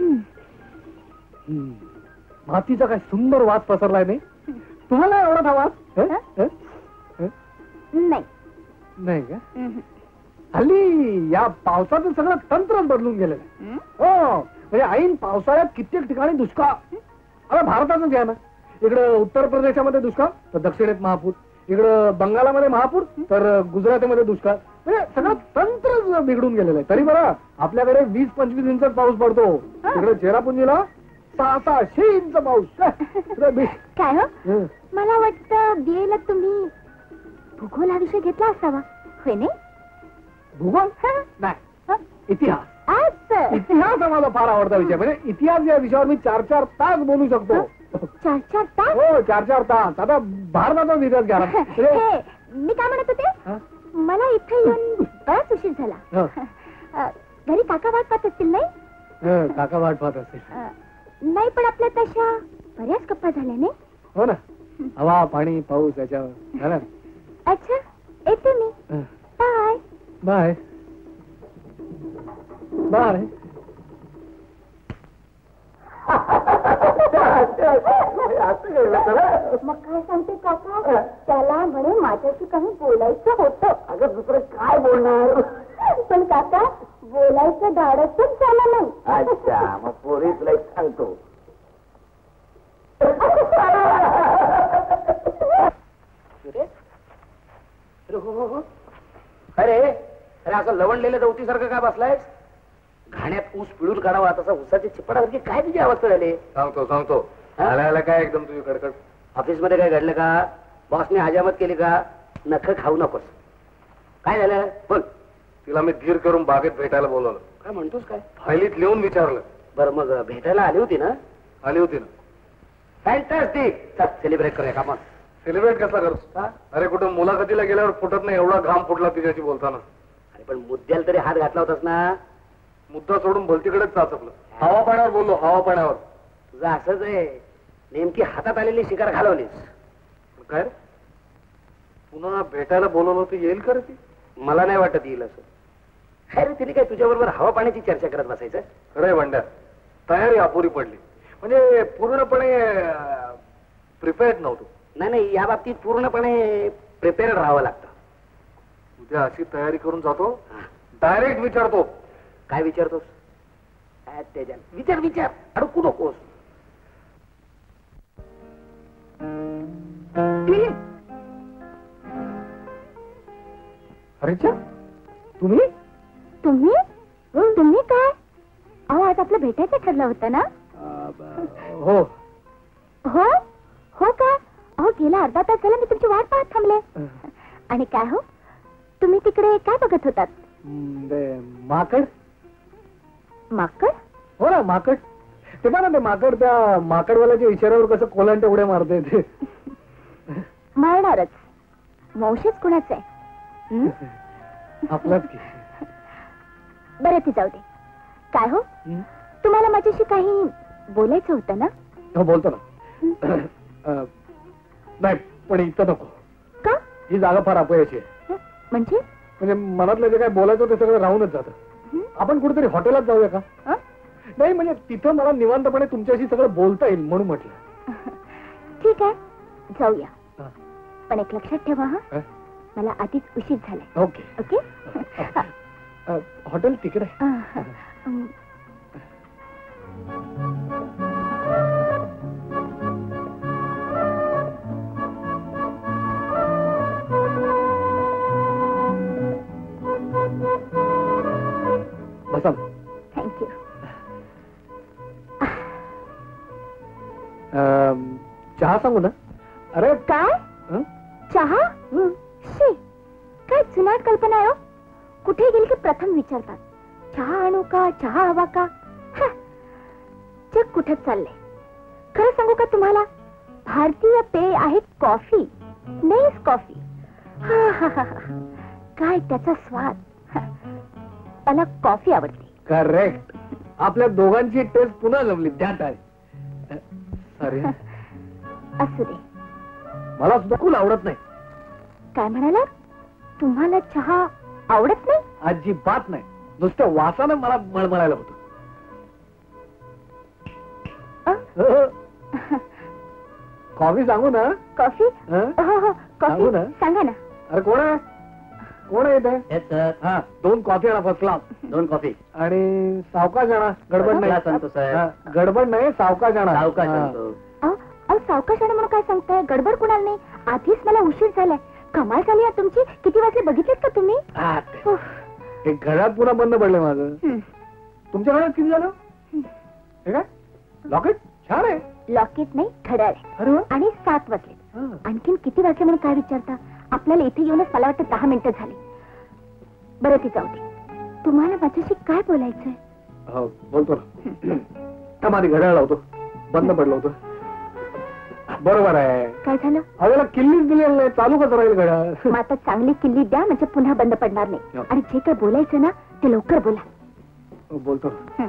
मातीचा काय सुंदर वास पसरलाय नाही? तुम्हाला एवढा हा वास? नाही. नाही का? हल्ली या पावसाचं सगळं तंत्रच बदलून गेलेलं आहे. हो, म्हणजे ऐन पावसाळ्यात कित्येक ठिकाणी दुष्काळ. आता भारतातच घ्या ना, इकडं उत्तर प्रदेशामध्ये दुष्काळ तर दक्षिणेत महापूर, इकडं बंगालामध्ये महापूर तर गुजरातमध्ये दुष्काळ. म्हणजे सगळं तंत्रच बिघडून गेलेलं आहे. तरी बरं आपल्याकडे वीस पंचवीस इंच पाऊस पडतो, तिकडे चेरापुंजीला सहा सहाशे इंच पाऊस. काय हो, मला वाटतं बीएला तुम्ही भूगोल हा विषय घेतला असावा, होय नाही? भूगोल नाही, इतिहास. इतिहास हा माझा फार आवडता विषय. म्हणजे इतिहास या विषयावर मी चार चार तास बोलू शकतो. चार चार तास हो चार चार तास आता बाहेर जातो विकत घ्या हे, मी काय म्हणत होते मला इथे येऊन बराच उशीर झाला. अ, घरी काका वाट पाहत असतील नाही? काका वाट पाहत असतील अ, नाही पण आपल्या तशा बऱ्याच गप्पा झाल्या नाही? हो ना. हवा पाणी पाऊस याच्यावर झालं. अच्छा येते मी. Bye bye bye. मग काय सांगते काका, त्याला म्हणे माझ्याशी काही बोलायचं होतं. अगं दुसरं काय बोलणार. पण काका बोलायचं धाडसच झालं नाही. अच्छा मग पोरी तुला एक सांगतो. अरे अरे असं लवणलेलं दवतीसारखं काय बसलायस? घाण्यात ऊस पिळून काढावा तसा ऊसाची चिपडासारखी काय तुझी अवस्था झाली? सांगतो सांगतो. आल्याला काय एकदम तुझी कडकड. ऑफिस मध्ये काय घडलं का? बॉसने हजामत केली का? नख खाऊ नकोस. काय झालं बोल. तिला मी धीर करून बागेत भेटायला बोलवलं. काय म्हणतोस काय? फायलीत लिहून विचारलं. बरं मग भेटायला आली होती ना? आली होती ना. फॅन्टास्टिक. चल सेलिब्रेट करूया का मग? सेलिब्रेट कसा करतो? अरे कुठं मुलाखतीला गेल्यावर फुटत नाही एवढा घाम फुटला तिच्याशी बोलताना. अरे पण मुद्द्याला तरी हात घातला होतास ना? मुद्दा सोडून भलतीकडेच चाचपलं. हवा पाण्यावर बोललो हवा पाण्यावर. तुझं असंच आहे. नेमकी हातात आलेली शिकार घालवलीस. काय पुन्हा भेटायला बोलवलं होतं येईल का रे ती? मला नाही वाटत येईल असं. अरे तिने काय तुझ्या बरोबर हवा पाण्याची चर्चा करत बसायचं? खरंय भांड्या. तयारी अपुरी पडली. म्हणजे पूर्णपणे प्रिपेअर्ड नव्हतो. नाही नाही या बाबतीत पूर्णपणे प्रिपेअर्ड राहावं लागतं. उद्या अशी तयारी करून जातो डायरेक्ट विचारतो. काय विचारतोस? त्याच्या विचार विचार अडकू नकोस. अरेच्या तुम्ही तुम्ही तुम्ही काय? अहो आज आपलं भेटायचं ठरलं होतं ना? हो हो हो का? अहो गेला अर्धा तास झाला मी तुमची वाट पाहत थांबले. आणि काय हो तुम्ही तिकडे काय बघत होतात? माकड. माकड? हो ना माकड. ते बघा ते माकड त्या माकडवाल्याच्या इशाऱ्यावर कसं कोलांटे उड्या मारते ते. मारणारच. वंशच कुणाच आहे? आपलाच की. बरं ती जाऊ दे. काय हो तुम्हाला माझ्याशी काही बोलायचं होतं ना? हो बोलतो ना. नाही पण इथं नको. का? ही जागा फार अपयशी आहे. म्हणजे म्हणजे मनातलं जे काय बोलायचं ते सगळं राहूनच जातं. आपण कुठेतरी हॉटेलात जाऊया का? नाही म्हणजे तिथं मला निवांतपणे तुमच्याशी सगळं बोलता येईल म्हणून म्हटलं. ठीक आहे जाऊया. पण एक लक्षात ठेवा हा मला आधीच उशीर झालाय. Okay okay. हॉटेल तिकडे. बसा. थँक्यू. चहा सांगू ना? अरे काय चहा? शी काय जुनाट कल्पना आहे. कुठे गेली की प्रथम विचारतात चहा आणू का? चहा हवा का? जग कुठे चाललंय? खरं सांगू का तुम्हाला? भारतीय पेय आहे कॉफी. नेस कॉफी. काय त्याचा स्वाद. मला कॉफी आवडते. करेक्ट. आपल्या दोघांची टेस्ट पुन्हा जमली त्यात आहे. अरे असू दे. मला सुद्धा खूप आवडत नाही. काय म्हणाला? तुम्हाला चहा आवडत नाही? अजिबात नाही. नुसत्या वासानं मला मळमळायला होतं. कॉफी सांगू ना? कॉफी? हो हो कॉफी सांगा ना. अरे कोण आहे? कोण आहे इथे? हा दोन कॉफी आणा फर्स्ट क्लास. दोन कॉफी आणि सावकाश आणा. गडबड नाही. गडबड नाही सावकाश आणा. सावकाश. अहो सावकाश आणा म्हणून काय सांगताय? गडबड कुणाला नाही. आधीच मला उशीर झालाय. कमाल झाली तुमची. किती वाजले बघितलेत का तुम्ही? एक घरात पुन्हा बंद पडलंय माझं. तुमच्या घरात किती झालं? हे काय लॉकेट? छान आहे. लॉकेट नाही घड्याळ आहे. आणि सात वाजले. आणखीन किती वाजले म्हणून काय विचारता? आपल्याला इथे येऊनच मला वाटतं दहा मिनिटं झाली. बरं ती जाऊ दे. तुम्हाला माझ्याशी काय बोलायचंय? हो बोलतो ना. माझी घड्याळ लावतो. बंद पडलं होतं. बरोबर आहे. काय झालं? हवेला किल्लीच दिलेलं नाही, चालू कसं राहील घड्याळ? मग आता चांगली किल्ली द्या म्हणजे पुन्हा बंद पडणार नाही. आणि जे काय बोलायचं ना ते लवकर बोला. बोलतो. हं.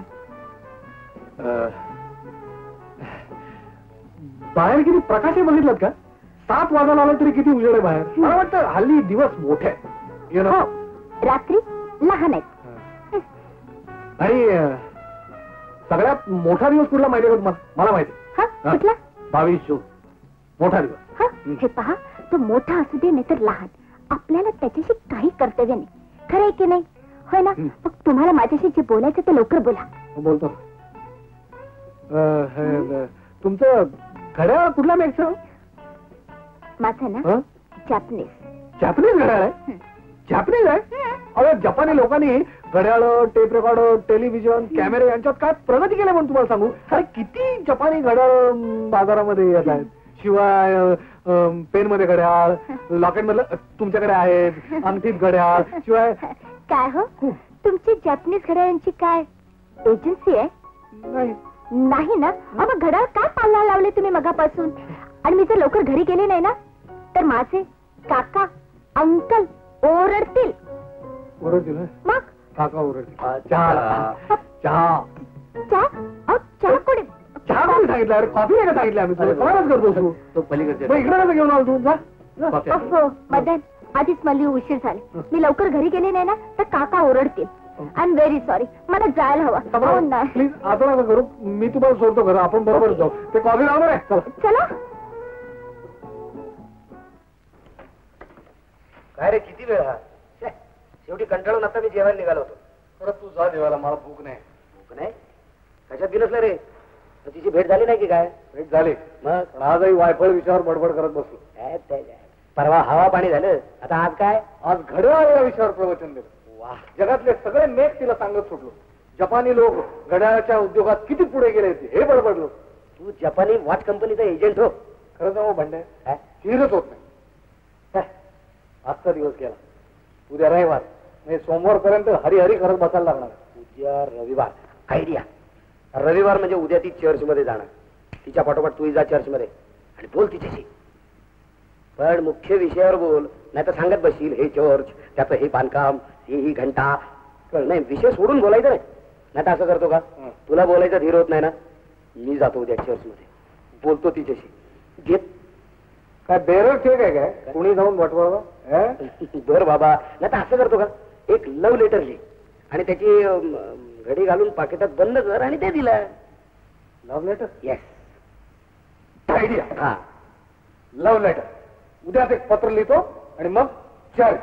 बाहेर किती प्रकाश बघितलं का? सात वाजायला आलं तरी किती उजेड आहे बाहेर. मला वाटतं हल्ली दिवस मोठे आहे. हो, रात्री लहान आहेत. आणि सगळ्यात मोठा दिवस कुठला माहिती आहे का तुम्हाला? मला माहिती. कुठला? बावीस जून मोठा दिवस. हे पहा, तो मोठा असू दे नाही तर लहान, आपल्याला त्याच्याशी काही कर्तव्य नाही. खरं आहे की नाही? होय ना? मग तुम्हाला माझ्याशी जे बोलायचं ते लवकर बोला. बोलतो. तुमचं घड्याळ कुठला मेकचं? माझं ना जॅपनीज. जॅपनीज घड्याळ आहे? जॅपनीज आहे? अरे जपानी लोकांनी घड्याळ, टेप रेकॉर्डर, टेलिव्हिजन, कॅमेरे यांच्यात काय प्रगती केली म्हणून तुम्हाला सांगू. अरे किती जपानी घड्याळ बाजारामध्ये येत आहेत. शिवाय पेन मध्ये घड्याळ, लॉकेट मधलं तुमच्याकडे आहेत, अंगठीत घड्याळ. शिवाय काय हो, तुमची जॅपनीज घड्याळांची काय एजन्सी आहे? नाही. नाही ना? मग घड्याळ काय पाळायला लावले तुम्ही मगापासून? आणि मी जर लवकर घरी गेले नाही ना तर माझे काका अंकल ओरडतील. ओरडतील? मग काका ओरडतील. चहा चहा चहा चहा कोणी चहा कोणी सांगितलं? अरे कॉफी नाही का सांगितलं आम्ही तुला? कोणालाच करतो तू पलीकडे. इकडे कसं घेऊन आलो तू? जा. मदन, आधीच मला उशीर झाला. मी लवकर घरी गेले नाही ना तर काका ओरडतील. I am very sorry. मला जायला हवा. प्लीज आता नका करू. मी तुम्हाला सोडतो घर. आपण बरोबर जाऊ. ते कॉफी लावणार आहे. चला चला. काय रे, किती वेळ हा? शेवटी कंटाळून आता मी जेवायला निघालो होतो. परत तू जा जेवायला, मला भूक नाही. भूक नाही? कशात बिनसलं रे? तिची भेट झाली नाही की काय? भेट झाली. मग आजही वायफळ विषयावर बडबड करत बसलो. परवा हवा पाणी झालं, आता आज काय? आज घड्याळ या विषयावर प्रवचन दिलं. वा, जगातले सगळे मेक तिला सांगत सुटलो. जपानी लोक घड्याळाच्या उद्योगात किती पुढे गेले हे बडबडलो. तू जपानी वॉच कंपनीचा एजंट हो? खरं सांगू भांडे, स्थिरच होत नाही. आजचा दिवस गेला, उद्या रविवार, म्हणजे सोमवार पर्यंत हरिहरी करत बसायला लागणार. उद्या रविवार. आयडिया. रविवार म्हणजे उद्या ती चर्च मध्ये जाणार. तिच्या पाठोपाठ तू जा चर्च मध्ये आणि बोल तिच्याशी. पण मुख्य विषयावर बोल, नाही तर सांगत बसशील हे चर्च, त्याचं हे बांधकाम, ही ही घंटा. नाही, विषय सोडून बोलायचं नाही. नाही तर असं करतो का, तुला बोलायचं धीर होत नाही ना, मी जातो उद्या चर्च मध्ये, बोलतो तिच्याशी. घेत काय बेरर ठीक आहे काय? कुणी जाऊन बटवावं? बर बाबा. नाही तर असं करतो का, एक लव्ह लेटर लिह आणि त्याची घडी घालून पाकिटात बंद कर आणि ते दिलं. Love letter? येस. आयडिया. हा, लव्ह लेटर. उद्याच एक पत्र लिहितो आणि मग चर्च.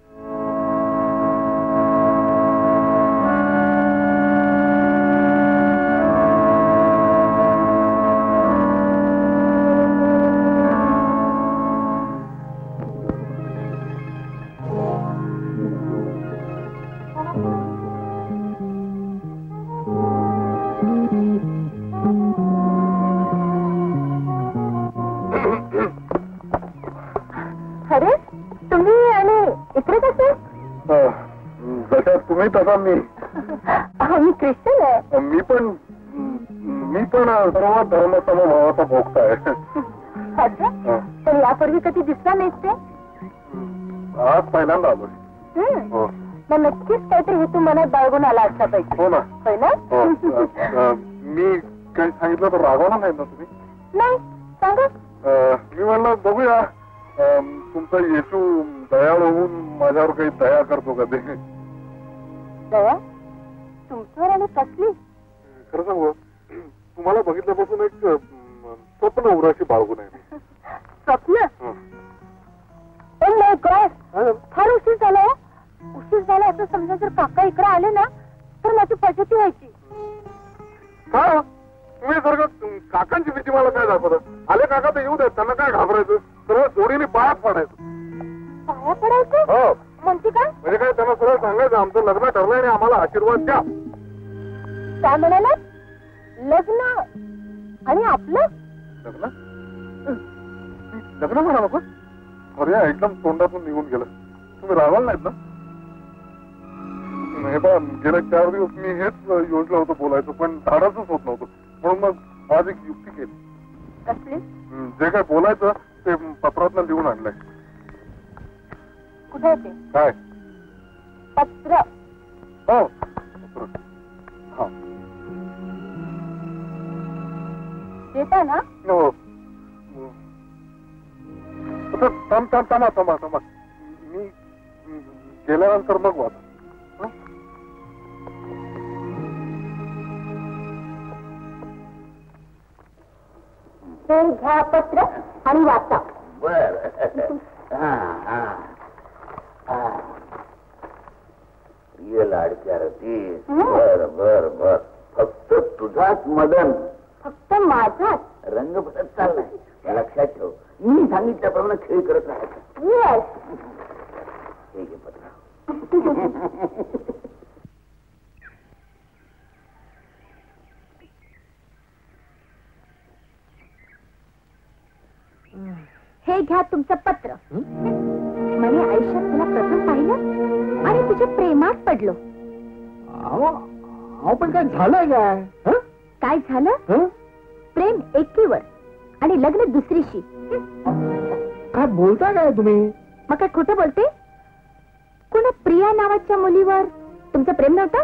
तुम्ही तसा मी मी ख्रिश्चन आहे. मी पण मी पण सर्व धर्म समभावाचा भोगता आहे. पण यापूर्वी कधी दिसला नाहीस ते? आज पहिल्यांदा आलो. मग नक्कीच काहीतरी हेतू मनात बाळगून आला असला पाहिजे. हो ना. होय ना? मी काही सांगितलं तर रागवणार नाही ना तुम्ही? नाही, सांगा. मी म्हणलं बघूया तुमचा येशू दयाळ होऊन माझ्यावर काही दया करतो का ते. दया तुमच्यावर आणि कसली? खरं सांगू, तुम्हाला बघितल्यापासून एक स्वप्न उराशी बाळगून आहे. स्वप्न? फार उशीर झाला. उशीर झाला असं समजा जर काका इकडे आले ना तर माझी फजिती व्हायची. का तुम्ही जर काकांची भीती मला काय दाखवत? आले काका तर येऊ द्या, त्यांना काय घाबरायचं? सरळ जोडीने पायात पडायचं. पाया पडायचं? हो. म्हणते काय? म्हणजे काय, त्यांना सरळ सांगायचं आमचं लग्न ठरलंय आणि आम्हाला आशीर्वाद द्या. काय म्हणाला? लग्न आणि आपलं लग्न? लग्न म्हणा नको. अरे एकदम तोंडातून निघून गेलं. तुम्ही राहाल नाहीत ना? हे बा, गेल्या चार दिवस मी हेच योजलं होतं बोलायचं, पण धाडसच होत नव्हतं. म्हणून मग आज एक युक्ती केली. कसली? जे काय बोलायचं ते पत्रातनं लिहून आणलंय. कुठे ते काय पत्र? हो पत्र. हा देता ना? हो. थांब थांब थांबा थांबा थांबा मी गेल्यानंतर मग वाच. हे घ्या पत्र आणि वाचा. बर प्रिय लाडक्या रती. बर बर बर. फक्त तुझाच मदन. फक्त माझाच? रंग बदलत चाललाय. लक्षात ठेव. मी सांगितल्याप्रमाणे खेळ करत राहायचा. येस. हे घे पत्र. हे घ्या तुमचं पत्र. म्हणे आयुष्यात तुला प्रथम पाहिलं आणि तुझ्या प्रेमात पडलो. अहो पण काय झालंय काय? काय झालं? प्रेम एकीवर आणि लग्न दुसरीशी. काय बोलता काय तुम्ही? मग काय खोटं बोलते? कोण प्रिया नावाच्या मुलीवर तुमचं प्रेम नव्हतं?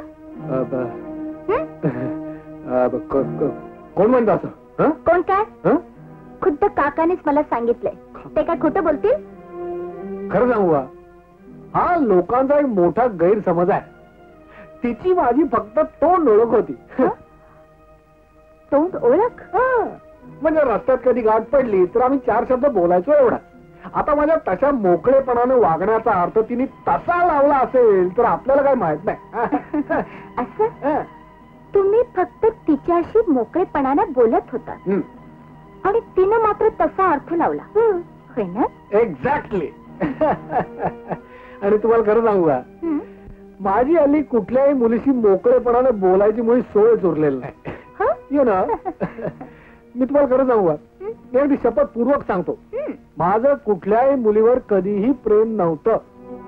कोण म्हणतं असं? कोण काय? खुद्द काकानेच मला सांगितलंय. ते काय खोटं बोलतील? खरं सांगू का, हा लोकांचा एक मोठा गैरसमज आहे. तिची माझी फक्त तोंड ओळख होती. तोंड ओळख? म्हणजे रस्त्यात कधी गाठ पडली तर आम्ही चार शब्द बोलायचो एवढा. आता माझ्या तशा मोकळेपणाने वागण्याचा अर्थ तिने तसा लावला असेल तर आपल्याला काय माहित नाही. असं तुम्ही फक्त तिच्याशी मोकळेपणाने बोलत होता आणि तिनं मात्र तसा अर्थ लावला, होय ना? एक्झॅक्टली. आणि तुम्हाला खरं सांगू का, माझी हल्ली कुठल्याही मुलीशी मोकळेपणाने बोलायची मुळी सोय उरलेली नाही. यु नो, मी तुम्हाला खरं सांगू का, मी अगदी शपथपूर्वक सांगतो, माझं कुठल्याही मुलीवर कधीही प्रेम नव्हतं.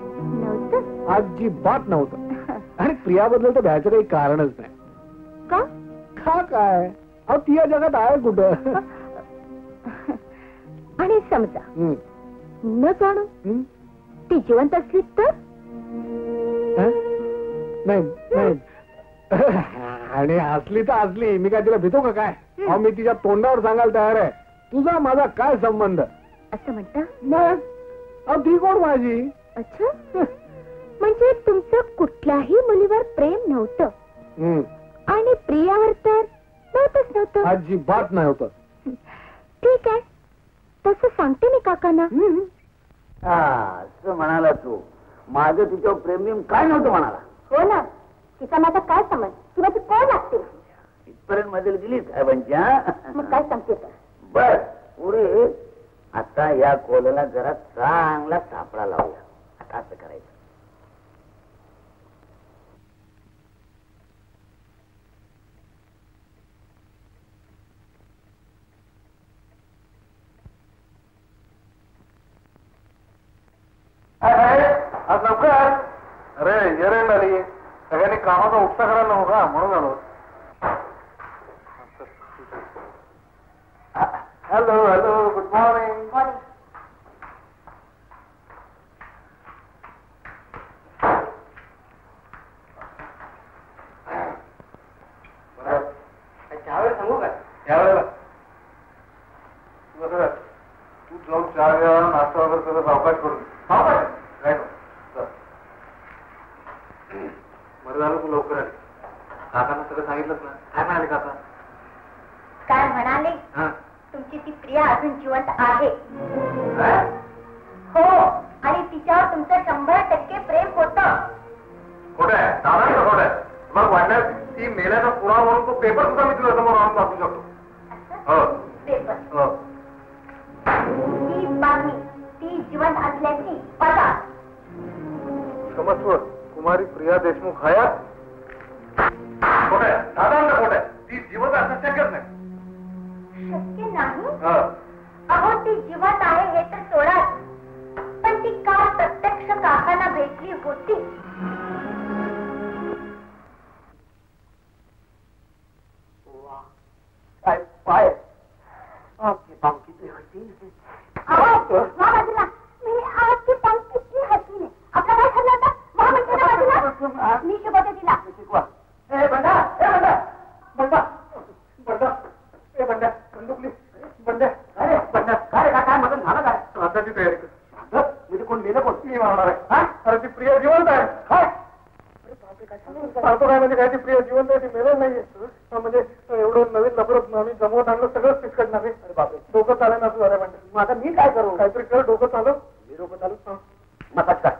अजिबात नव्हतं. आणि प्रियाबद्दल तर भ्यायचं काही कारणच नाही. का? का काय? अहो ती या जगात आहे कुठं? आणि समजा न जाणून ती जिवंत असली तर? नाही. आणि असली तर असली, मी काय तिला भीतो का काय? अहो मी तिच्या तोंडावर सांगायला तयार आहे, तुझा माझा काय संबंध? असं म्हणता? नाही. अहो ती कोण माझी? अच्छा, म्हणजे तुमचं कुठल्याही मुलीवर प्रेम नव्हतं आणि प्रियावर तर नव्हतंच नव्हतं? अजिबात नाही होतं. ठीक आहे, तसं सांगते मी काकांना. असं म्हणाला तू. माझं तिच्यावर प्रेम काय नव्हतं म्हणाला? हो ना. तिचा माझा काय समज? तुला ती कोण लागते? इथपर्यंत मध्ये दिली साहेबांच्या. मग काय सांगते तर? बर पुढे आता या कोल्याला जरा चांगला सापळा लावूया. आता असं करायचं. आज लवकर. अरे येरेंड आली. सगळ्यांनी कामाचा उपसा करायला नको का, म्हणून आलो. Hello hello, good morning. Morning. त्यावेळेला सांगू का? त्यावेळेला तू जाऊन चहा घ्या, नाश्ता वगैरे सगळं सावकाश करून. बरं झालं तू लवकर आली. काकांना सगळं सांगितलंच ना? काय म्हणाले काका? काय म्हणाले? तुमची ती प्रिया अजून जिवंत आहे. हो, आणि तिच्यावर तुमचं शंभर टक्के प्रेम होतं. खोटं आहे, दादांचं खोटं आहे. मग वाटल्यास ती मेल्याचा पुरावा म्हणून तो पेपर सुद्धा मी तुझ्या समोर आणून दाखवू शकतो. हो पेपर? हो. ही बातमी ती जिवंत असल्याची पता. क्षमस्व, कुमारी प्रिया देशमुख हयात? खोटं आहे, दादांचं खोटं आहे. ती जिवंत असणं शक्यच नाही. शक्य नाही? अहो ती जिवंत आहे हे तर सोडा, पण ती काल प्रत्यक्ष काकांना भेटली होती. काय पाय? आमची बांकी मेलं कोण मी मारणार आहे. अरे ती प्रिया जिवंत आहे. सांगतो काय म्हणजे काय ती प्रिया जिवंत आहे, ती मेलं नाहीये. म्हणजे एवढं नवीन लफडत आम्ही जमवत आणलं सगळंच फिसकटणार आहे. अरे बापरे डोकं चालेल असं झालं म्हणजे. मग आता मी काय करू? काहीतरी कर डोकं चालू. मी डोकं चालू मसाज कर.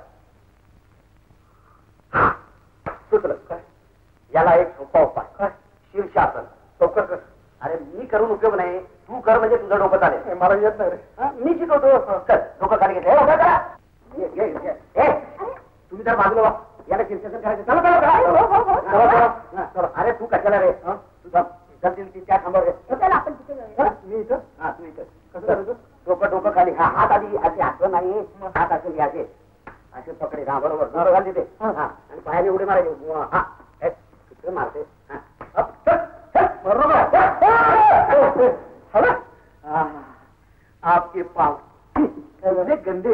सुचलं काय? याला एक सोपा उपाय काय? शीर्षासन लवकर कर. अरे मी करून उपयोग नाही, तू कर म्हणजे तुझं डोकं चालेल. मला येत नाही रे, मी शिकवतो. कर डोकं खाली घेते. तुम्ही जर बाजूला वा, याला शीर्षासन करायचं. चला चला चला. अरे तू कशाला रे? तुझा त्या थांबव. मी इथं. हा तू इथं. कसं करायचं? डोकं डोकं खाली. हा हात आधी असे असं नाही, हात असे घ्यायचे असे पकडे. हा बरोबर बरोबर घाल तिथे. हा आणि पायाने उडी मारायची. हा कुठे मारते. आपके पाव गंदे गंदे.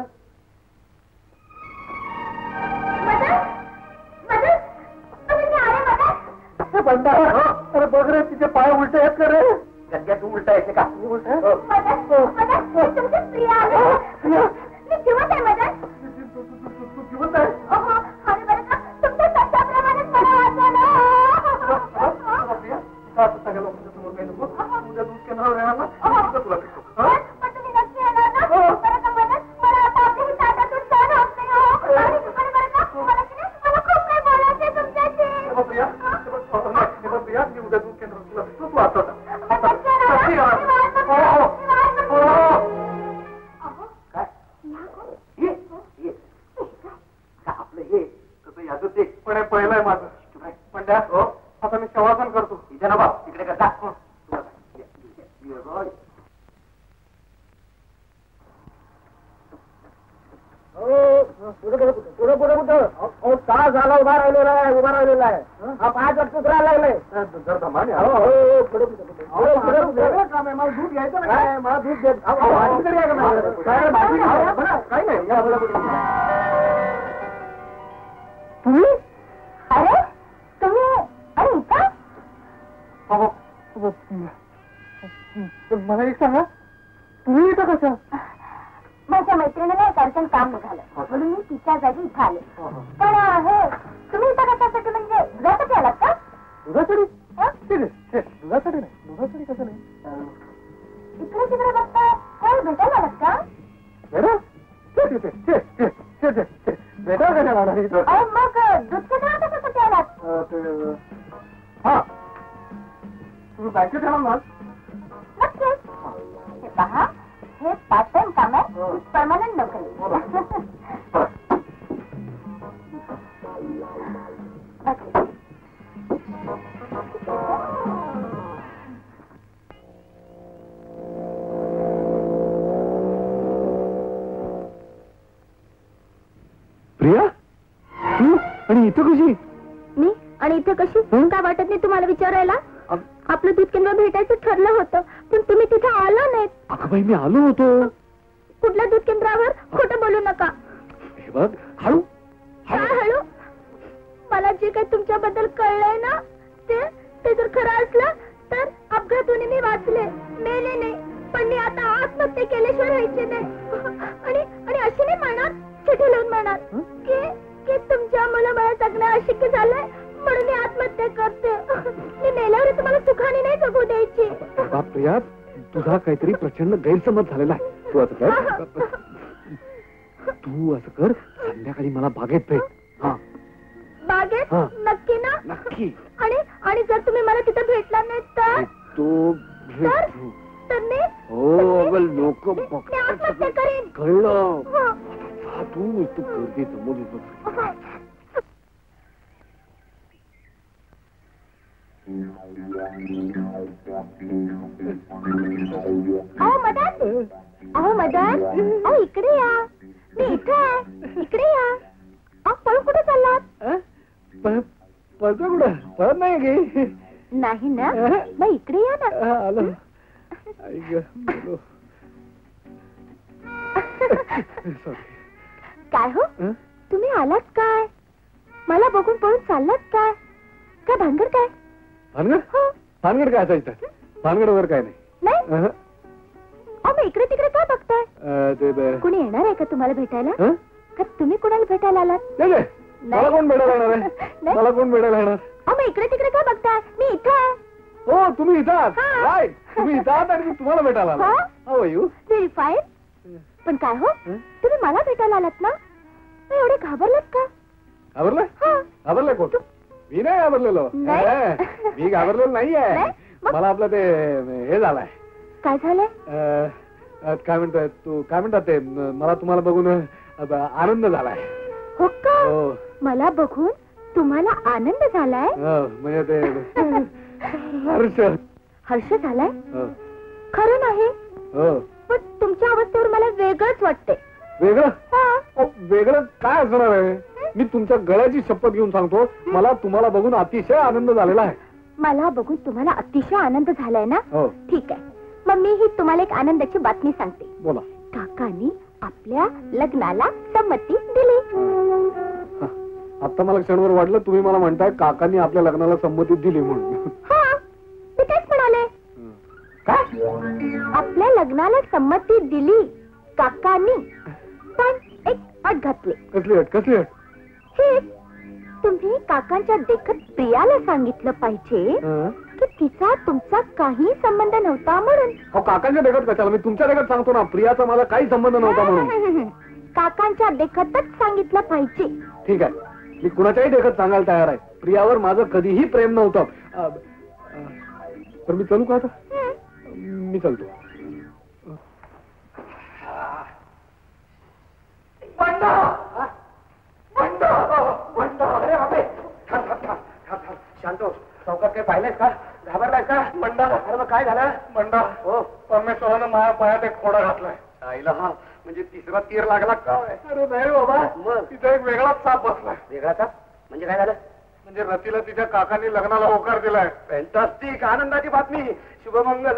अरे बघ रे तिचे पाय उलटे आहेत का रे? गंद्या तू उलटा येते का? मी उलटा जिवंत आहे. जिवंत आहे. सगळ्या लोकांच्या समोर काही नको. उद्या दूध केंद्रावर येणार ना, तुला भेटतो. प्रिया मी उद्या दूध केंद्रावर तुला भेटतो. तू आता आपलं हे कसं याद ते पण पहिलंय माझं. पण त्या आता मी शवासन करतो. इथे ना बाप तिकडे करता. पुढे पुढे पुढे कुठं तास झाला उभा राहिलेला आहे. उभा राहिलेला आहे. हा पाय चटकूच राहायला लागले. काम आहे. मला दूध घ्यायचं ना. मला दूध घ्यायचं काही नाही. तुम्ही? अरे तुम्ही अरे इथं? मला एक सांगा, तुम्ही इथं कसं? माझ्या मैत्रिणीला एक अर्जंट काम निघालं म्हणून मी तिच्या जागी इथं आले. पण हे तुम्ही इथं कशासाठी? म्हणजे दुधासाठी आलात का? दुधासाठी? दुधासाठी नाही. दुधासाठी कसं नाही. इकडे तिकडे बघताय. काय भेटायला आलात का? भेटा कशाला? मग दूध केंद्रात कशासाठी आलात? हा तुम्ही बँकेत येणार ना? नक्कीच. हे पहा, हे पार्ट टाइम काम आहे, परमनंट नोकरी. प्रिया तू आणि इथं कशी? मी आणि इथे कशी? काय वाटत नाही तुम्हाला विचारायला? आपलं दूध केंद्र भेटायचं ठरलं होतं पण तुम्ही तिथे आला नाहीत. अगं बाई मी आलो होतो. कुठल्या दूध केंद्रावर? खोटं बोलू नका. हे बघ हळू. काय हळू? मला जे काही तुमच्याबद्दल कळलंय ना ते ते जर खरं असलं तर अपघातून मी वाचले, मेले नाही. पण मी आता आत्महत्या केल्याशिवाय राहायचे नाही. आणि आणि अशी नाही म्हणणार, चिठी लिहून म्हणणार की की तुमच्यामुळे मला जगणं अशक्य झालंय म्हणून मी आत्महत्या करते. मी मेल्यावर तुम्हाला सुखाने नाही जगू द्यायची. प्रिया तुझा काहीतरी प्रचंड गैरसमज झालेला आहे. तू असं कर तू असं कर संध्याकाळी मला बागेत भेट. हा बागेत? नक्की ना? नक्की. आणि आणि जर तुम्ही मला तिथे भेटला नाही तर तो तर मी हो लोक आत्महत्या करीन. कळलं. तू तू गर्दी समोर येतो. अहो मदन, अहो मदन, अहो इकडे या. मी इथे आहे, इकडे या. अहो पळून कुठे चाललात? पळतो कुठं? पळत नाही गे. नाही ना? मग इकडे या ना. आलो. काय हो तुम्ही आलात काय? मला बघून पळून चाललात काय? काय भानगड काय? भानगड? भानगड काय असायचं? भानगड वगैरे काय नाही. नाही? मग इकडे तिकडे काय बघताय? कुणी येणार आहे का तुम्हाला भेटायला? का तुम्ही कुणाला भेटायला आलात? नाही मला कोण भेटायला येणार आहे? मला कोण भेटायला येणार? मग इकडे तिकडे काय बघताय? मी इथं आहे. हो तुम्ही इथं आहात. राईट, तुम्ही इथं आहात आणि मी तुम्हाला भेटायला आलो. How are you? Very fine. पण काय हो, तुम्ही मला भेटायला आलात ना, एवढे घाबरलात का? घाबरलाय? घाबरलाय कोण? मी नाही घाबरलेलो. मी घाबरलेलो नाहीये. मला आपलं ते हे झालंय. काय झालंय? काय म्हणतोय तू? काय म्हणतात ते? मला तुम्हाला बघून आनंद झालाय. हो का? मला बघून तुम्हाला आनंद झालाय? म्हणजे ते हर्ष. हर्ष झालाय? खरं नाही. पण तुमच्या अवस्थेवर मला वेगळंच वाटतंय. वेगळं? वेगळं काय असणार आहे? मी तुमच्या गळ्याची शपथ घेऊन सांगतो, मला तुम्हाला बघून अतिशय आनंद झालेला आहे. मला बघून तुम्हाला अतिशय आनंद झालाय ना? ठीक आहे, मग मी ही तुम्हाला एक आनंदाची बातमी सांगते. बोला. काकांनी आपल्या लग्नाला संमती दिली. आता मला क्षणभर वाटलं तुम्ही मला म्हणताय काकांनी आपल्या लग्नाला संमती दिली म्हणून. मी तेच म्हणाले. काय? आपल्या लग्नाला संमती दिली काकांनी, पण एक अट घातली. कसली अट? कसली अट? हे तुम्ही काकांच्या देखत प्रियाला सांगितलं पाहिजे की तिचा तुमचा काही संबंध नव्हता म्हणून. हो काकांच्या देखत कशाला? मी तुमच्या देखत सांगतो ना, प्रियाचा माझा काही संबंध नव्हता म्हणून. काकांच्या देखतच सांगितलं पाहिजे. ठीक आहे, मी कुणाच्याही देखत सांगायला तयार आहे. प्रियावर माझं कधीही प्रेम नव्हतं. तर मी चलू का आता? मी चलतो. शांत हो. चौकात काही पाहिलंयस का? घाबरलाय का? मंडा. अरे काय झालं? मंडा. हो, परमेश्वरानं माझ्या पायात एक खोडा घातलाय. आईला हा म्हणजे तिसरा तीर लागला का? अरे नाही बाबा, मग तिथे एक वेगळाच साप बसलाय. वेगळा साप म्हणजे काय झालं? म्हणजे रतीला तिच्या काकांनी लग्नाला होकार दिलाय. फॅन्टास्टिक, आनंदाची बातमी. शुभमंगल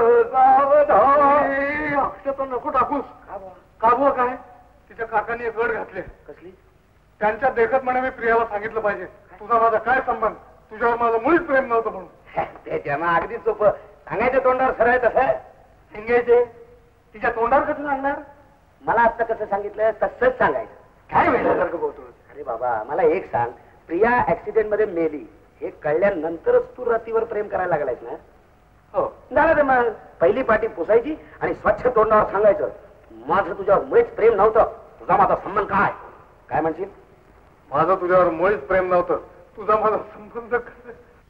सावधान. अक्षता नको टाकूस. का बुवा काय? तिच्या काकांनी एक अट घातली. कसली? त्यांच्या देखत म्हणे मी प्रियाला सांगितलं पाहिजे तुझा माझा काय संबंध, तुझ्यावर माझं मुळीच प्रेम नव्हतं म्हणून. त्याच्या मग अगदी सोपं सांगायचं, तोंडावर सरळ तसं सांगायचे. तिच्या तोंडावर कसं सांगणार? मला आता कसं सांगितलं तसंच सांगायचं. काय वेळासारखं बोलतो? अरे बाबा मला एक सांग, प्रिया ऍक्सिडेंट मध्ये मेली हे कळल्यानंतरच तू रतीवर प्रेम करायला लागलायस ना? हो झालं. मग पहिली पाटी पुसायची आणि स्वच्छ तोंडावर सांगायचं माझं तुझ्यावर मुळीच प्रेम नव्हतं, तुझा माझा संबंध काय? काय म्हणशील? माझं तुझ्यावर मुळीच प्रेम नव्हतं, तुझा माझा संबंध काय?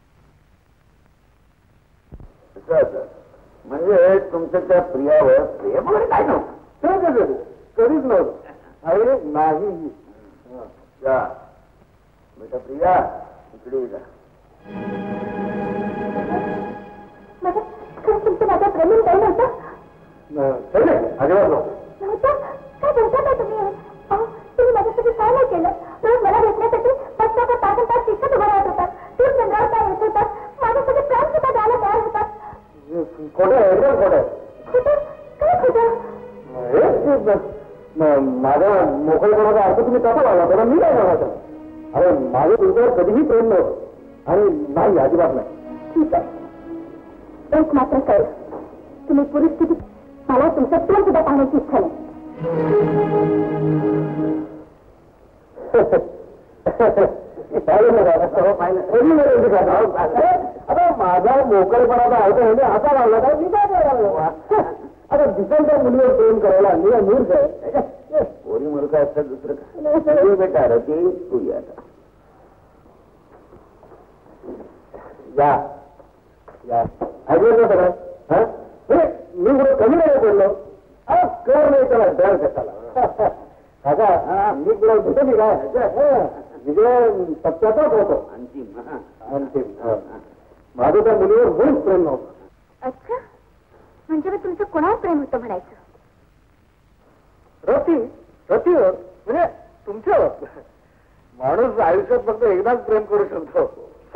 म्हणजे तुमचं त्या प्रियावर प्रेम वगैरे काय नव्हतं? कधीच नव्हतं. अरे नाही. बेटा प्रिया इकडे जा. तुमचं माझ्या प्रेमी काही नव्हतं? अजिबात नव्हतं. काय बोलता काय तुम्ही? तुम्ही माझ्यासाठी काय नाही केलं? रोज मला भेटण्यासाठी बसच्या तासन तास तिथं उभा राहत होतात. दूर चंद्रावर काय येत होतात, माझ्यासाठी प्राण सुद्धा द्यायला तयार होतात. खोटं आहे, एकदम खोटं आहे. खोटं? काय खोटं? माझ्या मोकळेपणाचा अर्थ तुम्ही कसा लावला बरं? मी काय लावायचा? अरे माझं तुमच्यावर कधीही प्रेम नव्हतं आणि नाही, अजिबात नाही. ठीक आहे, एक मात्र कळ, तुम्ही परिस्थितीत मला तुमचं प्रेम सुद्धा पाहण्याची इच्छा नाही. आता माझा मोकळेपणाचा अर्थ म्हणजे असा लावला का? मी काय करायला? आता दिसायच्या मुलीवर प्रेम करायला मी मूर्ख आहे. पोरी मूर्ख असतात, दुसरं काय? बेटा रती तू या या या ऐकलं ना सगळं? हा मी कुठे कमी नाही बोललो. कर नाही त्याला डर कशाला? काका मी तुला भेटत नाही काय? विजय सत्याचाच होतो. अंतिम अंतिम. माझं त्या मुलीवर मुळीच प्रेम नव्हतं. अच्छा, म्हणजे मग तुमचं कोणावर प्रेम होतं म्हणायचं? रती रतीवर म्हणजे तुमच्यावर. माणूस आयुष्यात फक्त एकदाच प्रेम करू शकतो.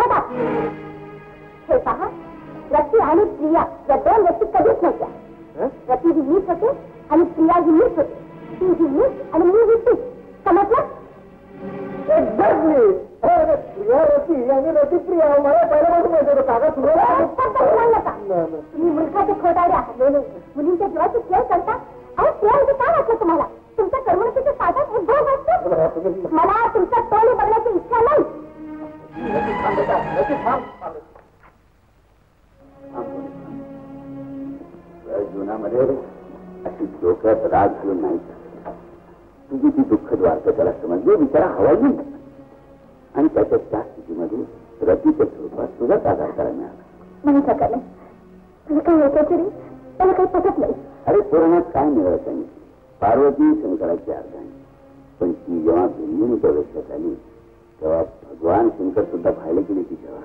हे पहा, रती आणि प्रिया या दोन व्यक्ती कधीच नव्हत्या. रती ही मीच होते आणि प्रिया ही मीच होते. ती ही मीच आणि मी ही तीच. समजलं? एक्झॅक्टली. प्रिया रती आणि रती प्रिया मला पहिल्यापासून माहिती होतं. काका सुरू तुम्ही मुलखाचे खोटाडे आहात. मुलींच्या जीवाची खेळ करता. अहो प्रिया म्हणजे काय वाटलं तुम्हाला? तुमच्या करमणुकीचे साधन उद्भव असतो. मला तुमच्या तोंड बघण्याची इच्छा नाही. जीवनामध्ये अशी डोक्यात राग घालून नाही. तुझी ती दुःखद वार्ता त्याला समजली, विचारा हवा नाही. आणि त्याच्या त्या स्थितीमध्ये रतीच्या स्वरूपात तुझा आधार करायला मिळाला. नाही सकाळ तुला काय होतं तरी त्याला काही पटत नाही. अरे पुराणात काय मिळालं त्यांनी? पार्वती शंकराची अर्धांगी. पण ती जेव्हा बिंदुनीच्या वेशात आली तेव्हा भगवान शंकर सुद्धा पाहायला गेली ती. जेव्हा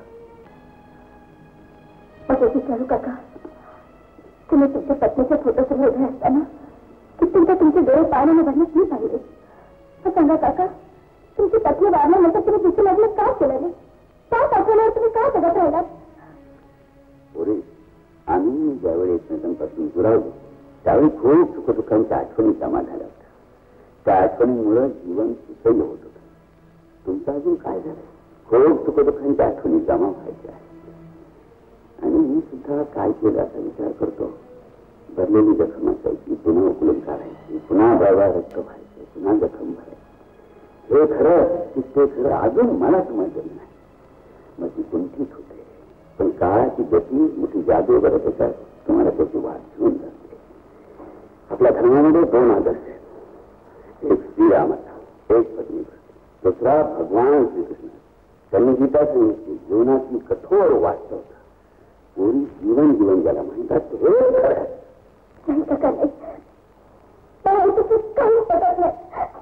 विचारू काका, तुम्ही तुमच्या पत्नीच्या फोटोसमोर उभे असताना की तुमच्या तुमचे डोळे पाण्याने भरण्यास मी पाहिले. सांगा काका, तुमची पत्नी वाढल्यानंतर तुम्ही तिचे लग्न का केलं नाही? त्याच आठवण्यावर तुम्ही काय बघत राहिलात? पोरी, आम्ही ज्यावेळी एकमेकांपासून दुरावलो त्यावेळी खूप सुखदुःखांच्या आठवणी जमा झाल्या होत्या. त्या आठवणीमुळे जीवन सुसह्य होत होतं. तुमचं अजून काय झालं? खूप सुखदुःखांच्या आठवणी जमा व्हायच्या आहेत. आणि मी सुद्धा काय केलं असा विचार करतो. भरलेली जखम असायची, पुन्हा उकलून काढायची, पुन्हा बळबळ रक्त व्हायचं, पुन्हा जखम भरायची. हे खरं की ते खरं अजून मला समजलं नाही. मग ती कुंठीत होते. पण काळाची गती मोठी जादू बरं त्याच्यात तुम्हाला त्याची वाट घेऊन जाते. आपल्या धर्मामध्ये दोन आदर्श आहेत. एक श्रीरामाचा, एक पत्नीचा, दुसरा भगवान श्रीकृष्ण. त्यांनी गीता सांगितली जीवनाची कठोर वास्तव. पूर्ण जीवन जीवन ज्याला म्हणतात ते खरं आहे. नाही काका, नाही. मला तुझं काही पटत नाही.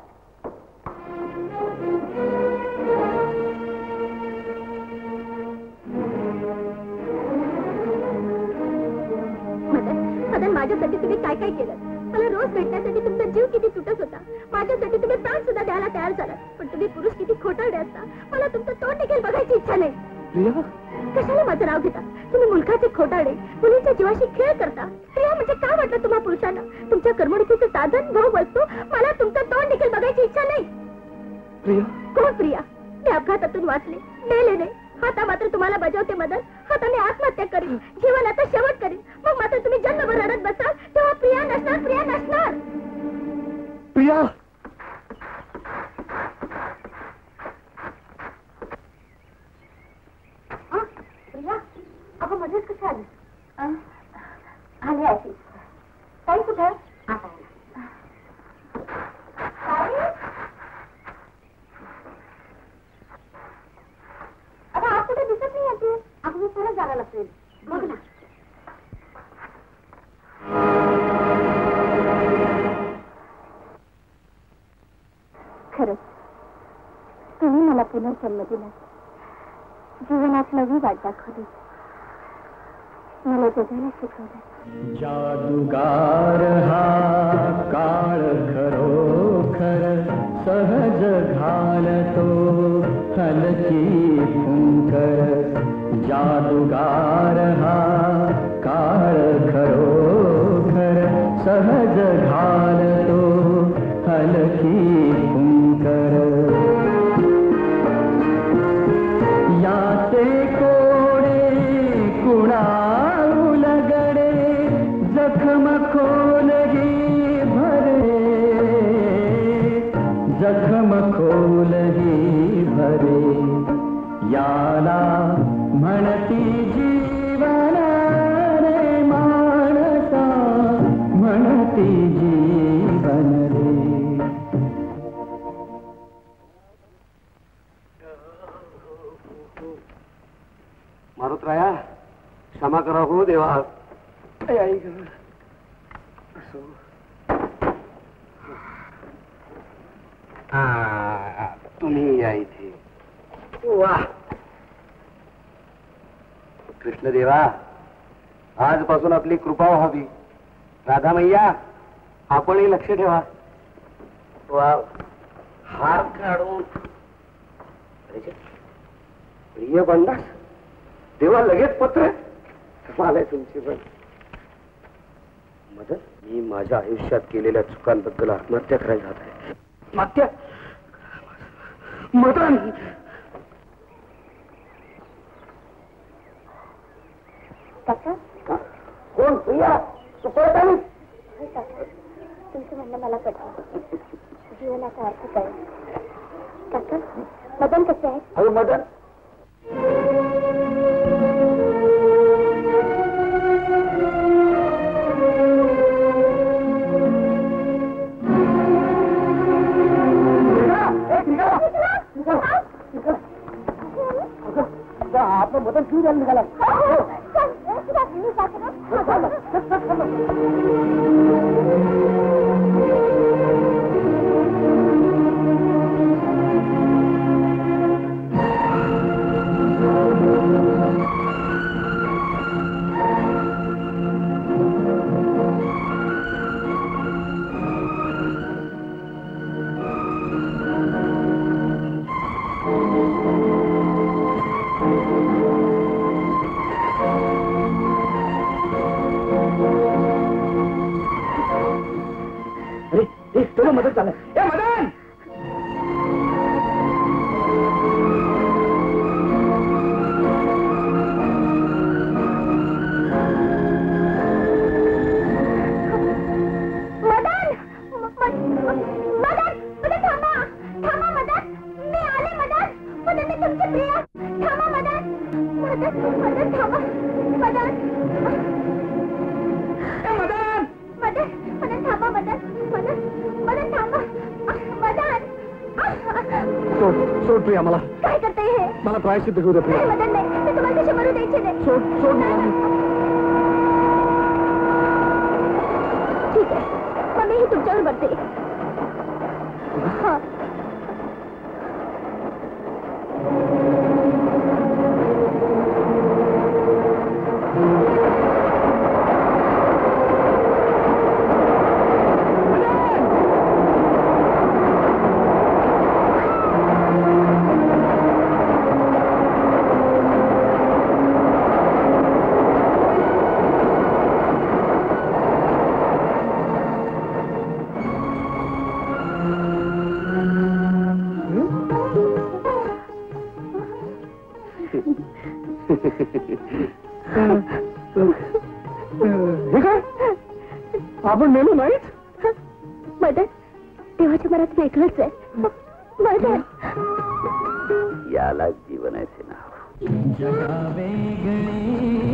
मदन, माझ्यासाठी तुम्ही काय काय केलं? मला रोज भेटण्यासाठी तुमचा जीव किती तुटत होता. माझ्यासाठी तुम्ही प्राण सुद्धा द्यायला तयार झालात. पण तुम्ही पुरुष किती खोटारडे असता. मला तुमचं तोंड देखील बघायची इच्छा नाही. कशाला माझं नाव घेता? तुम्ही मुलखाचे खोटारडे, मुलींच्या जीवाशी खेळ करता. प्रिया म्हणजे काय वाटलं तुम्हा पुरुषांना? तुमच्या करमणुकीचं साधन भाऊ वस्तू. मला तुमचं तोंड देखील बघायची इच्छा नाही. प्रिया? कोण प्रिया? मी अपघातातून वाचले, मेले नाही. आता मात्र तुम्हाला बजावते मदन. आता मी आत्महत्या करीन, जीवनाचा शेवट करीन. मग मात्र तुम्ही जन्मभर रडत बसाल. तेव्हा प्रिया नसणार, प्रिया नसणार. प्रिया, प्रिया, आपण मध्येच कशी आली? आली अशी. ताई कुठे? आता आज कुठे दिसत नाही येते. आपण परत जायला लागते. बघ ना. खरंच तुम्ही मला पुनर्जन्म दिला. जीवनात नवी वाट दाखवली. मला जगायला शिकवलं. जादूगार हा काळ खरोखर सहज घालतो हलकी फुंकर. जादूगार हा काळ खरोखर सहज घालतो हलकी फुंकर. याचे कोडे कुणा उलगडे जखम खोलही भरे. जखम खोलही भरे. याला म्हणती जीवन रे माणसा म्हणती जीवन रे. मारुतराया, क्षमा करा हो देवा. आई तुम्ही या इथे. वा कृष्णदेवा, आजपासून आपली कृपा व्हावी. राधा मैया, आपणही लक्ष ठेवा. वा हार काढून प्रिय बनलास तेव्हा लगेच पत्र आलाय तुमची. पण मदन, मी माझ्या आयुष्यात केलेल्या चुकांबद्दल आत्महत्या करायला जात आहे. आत्महत्या? मदन, काका, कोण? प्रिया, तू परत आली? तुमचं म्हणणं मला पटलं. जीवनाचा अर्थ कळेल. काका, मदन कसे आहे? अरे मदन आपलं मदन क्यों जायला निघाला? मदत झालं. ए मदन, प्रिया मला काय करताय हे? मला प्रायश्चित्त घेऊ दे प्रिया. मदन नाही, ते तुम्हाला शमरू द्यायचे नाही. सोड सोड मला. ठीक आहे, मग मी तुमच्यावर बघते. हा आपण मेलो नाहीच. मदन देवाच्या मनात वेगळंच आहे. मदन याला जीवन आहे ना. जगावेगळी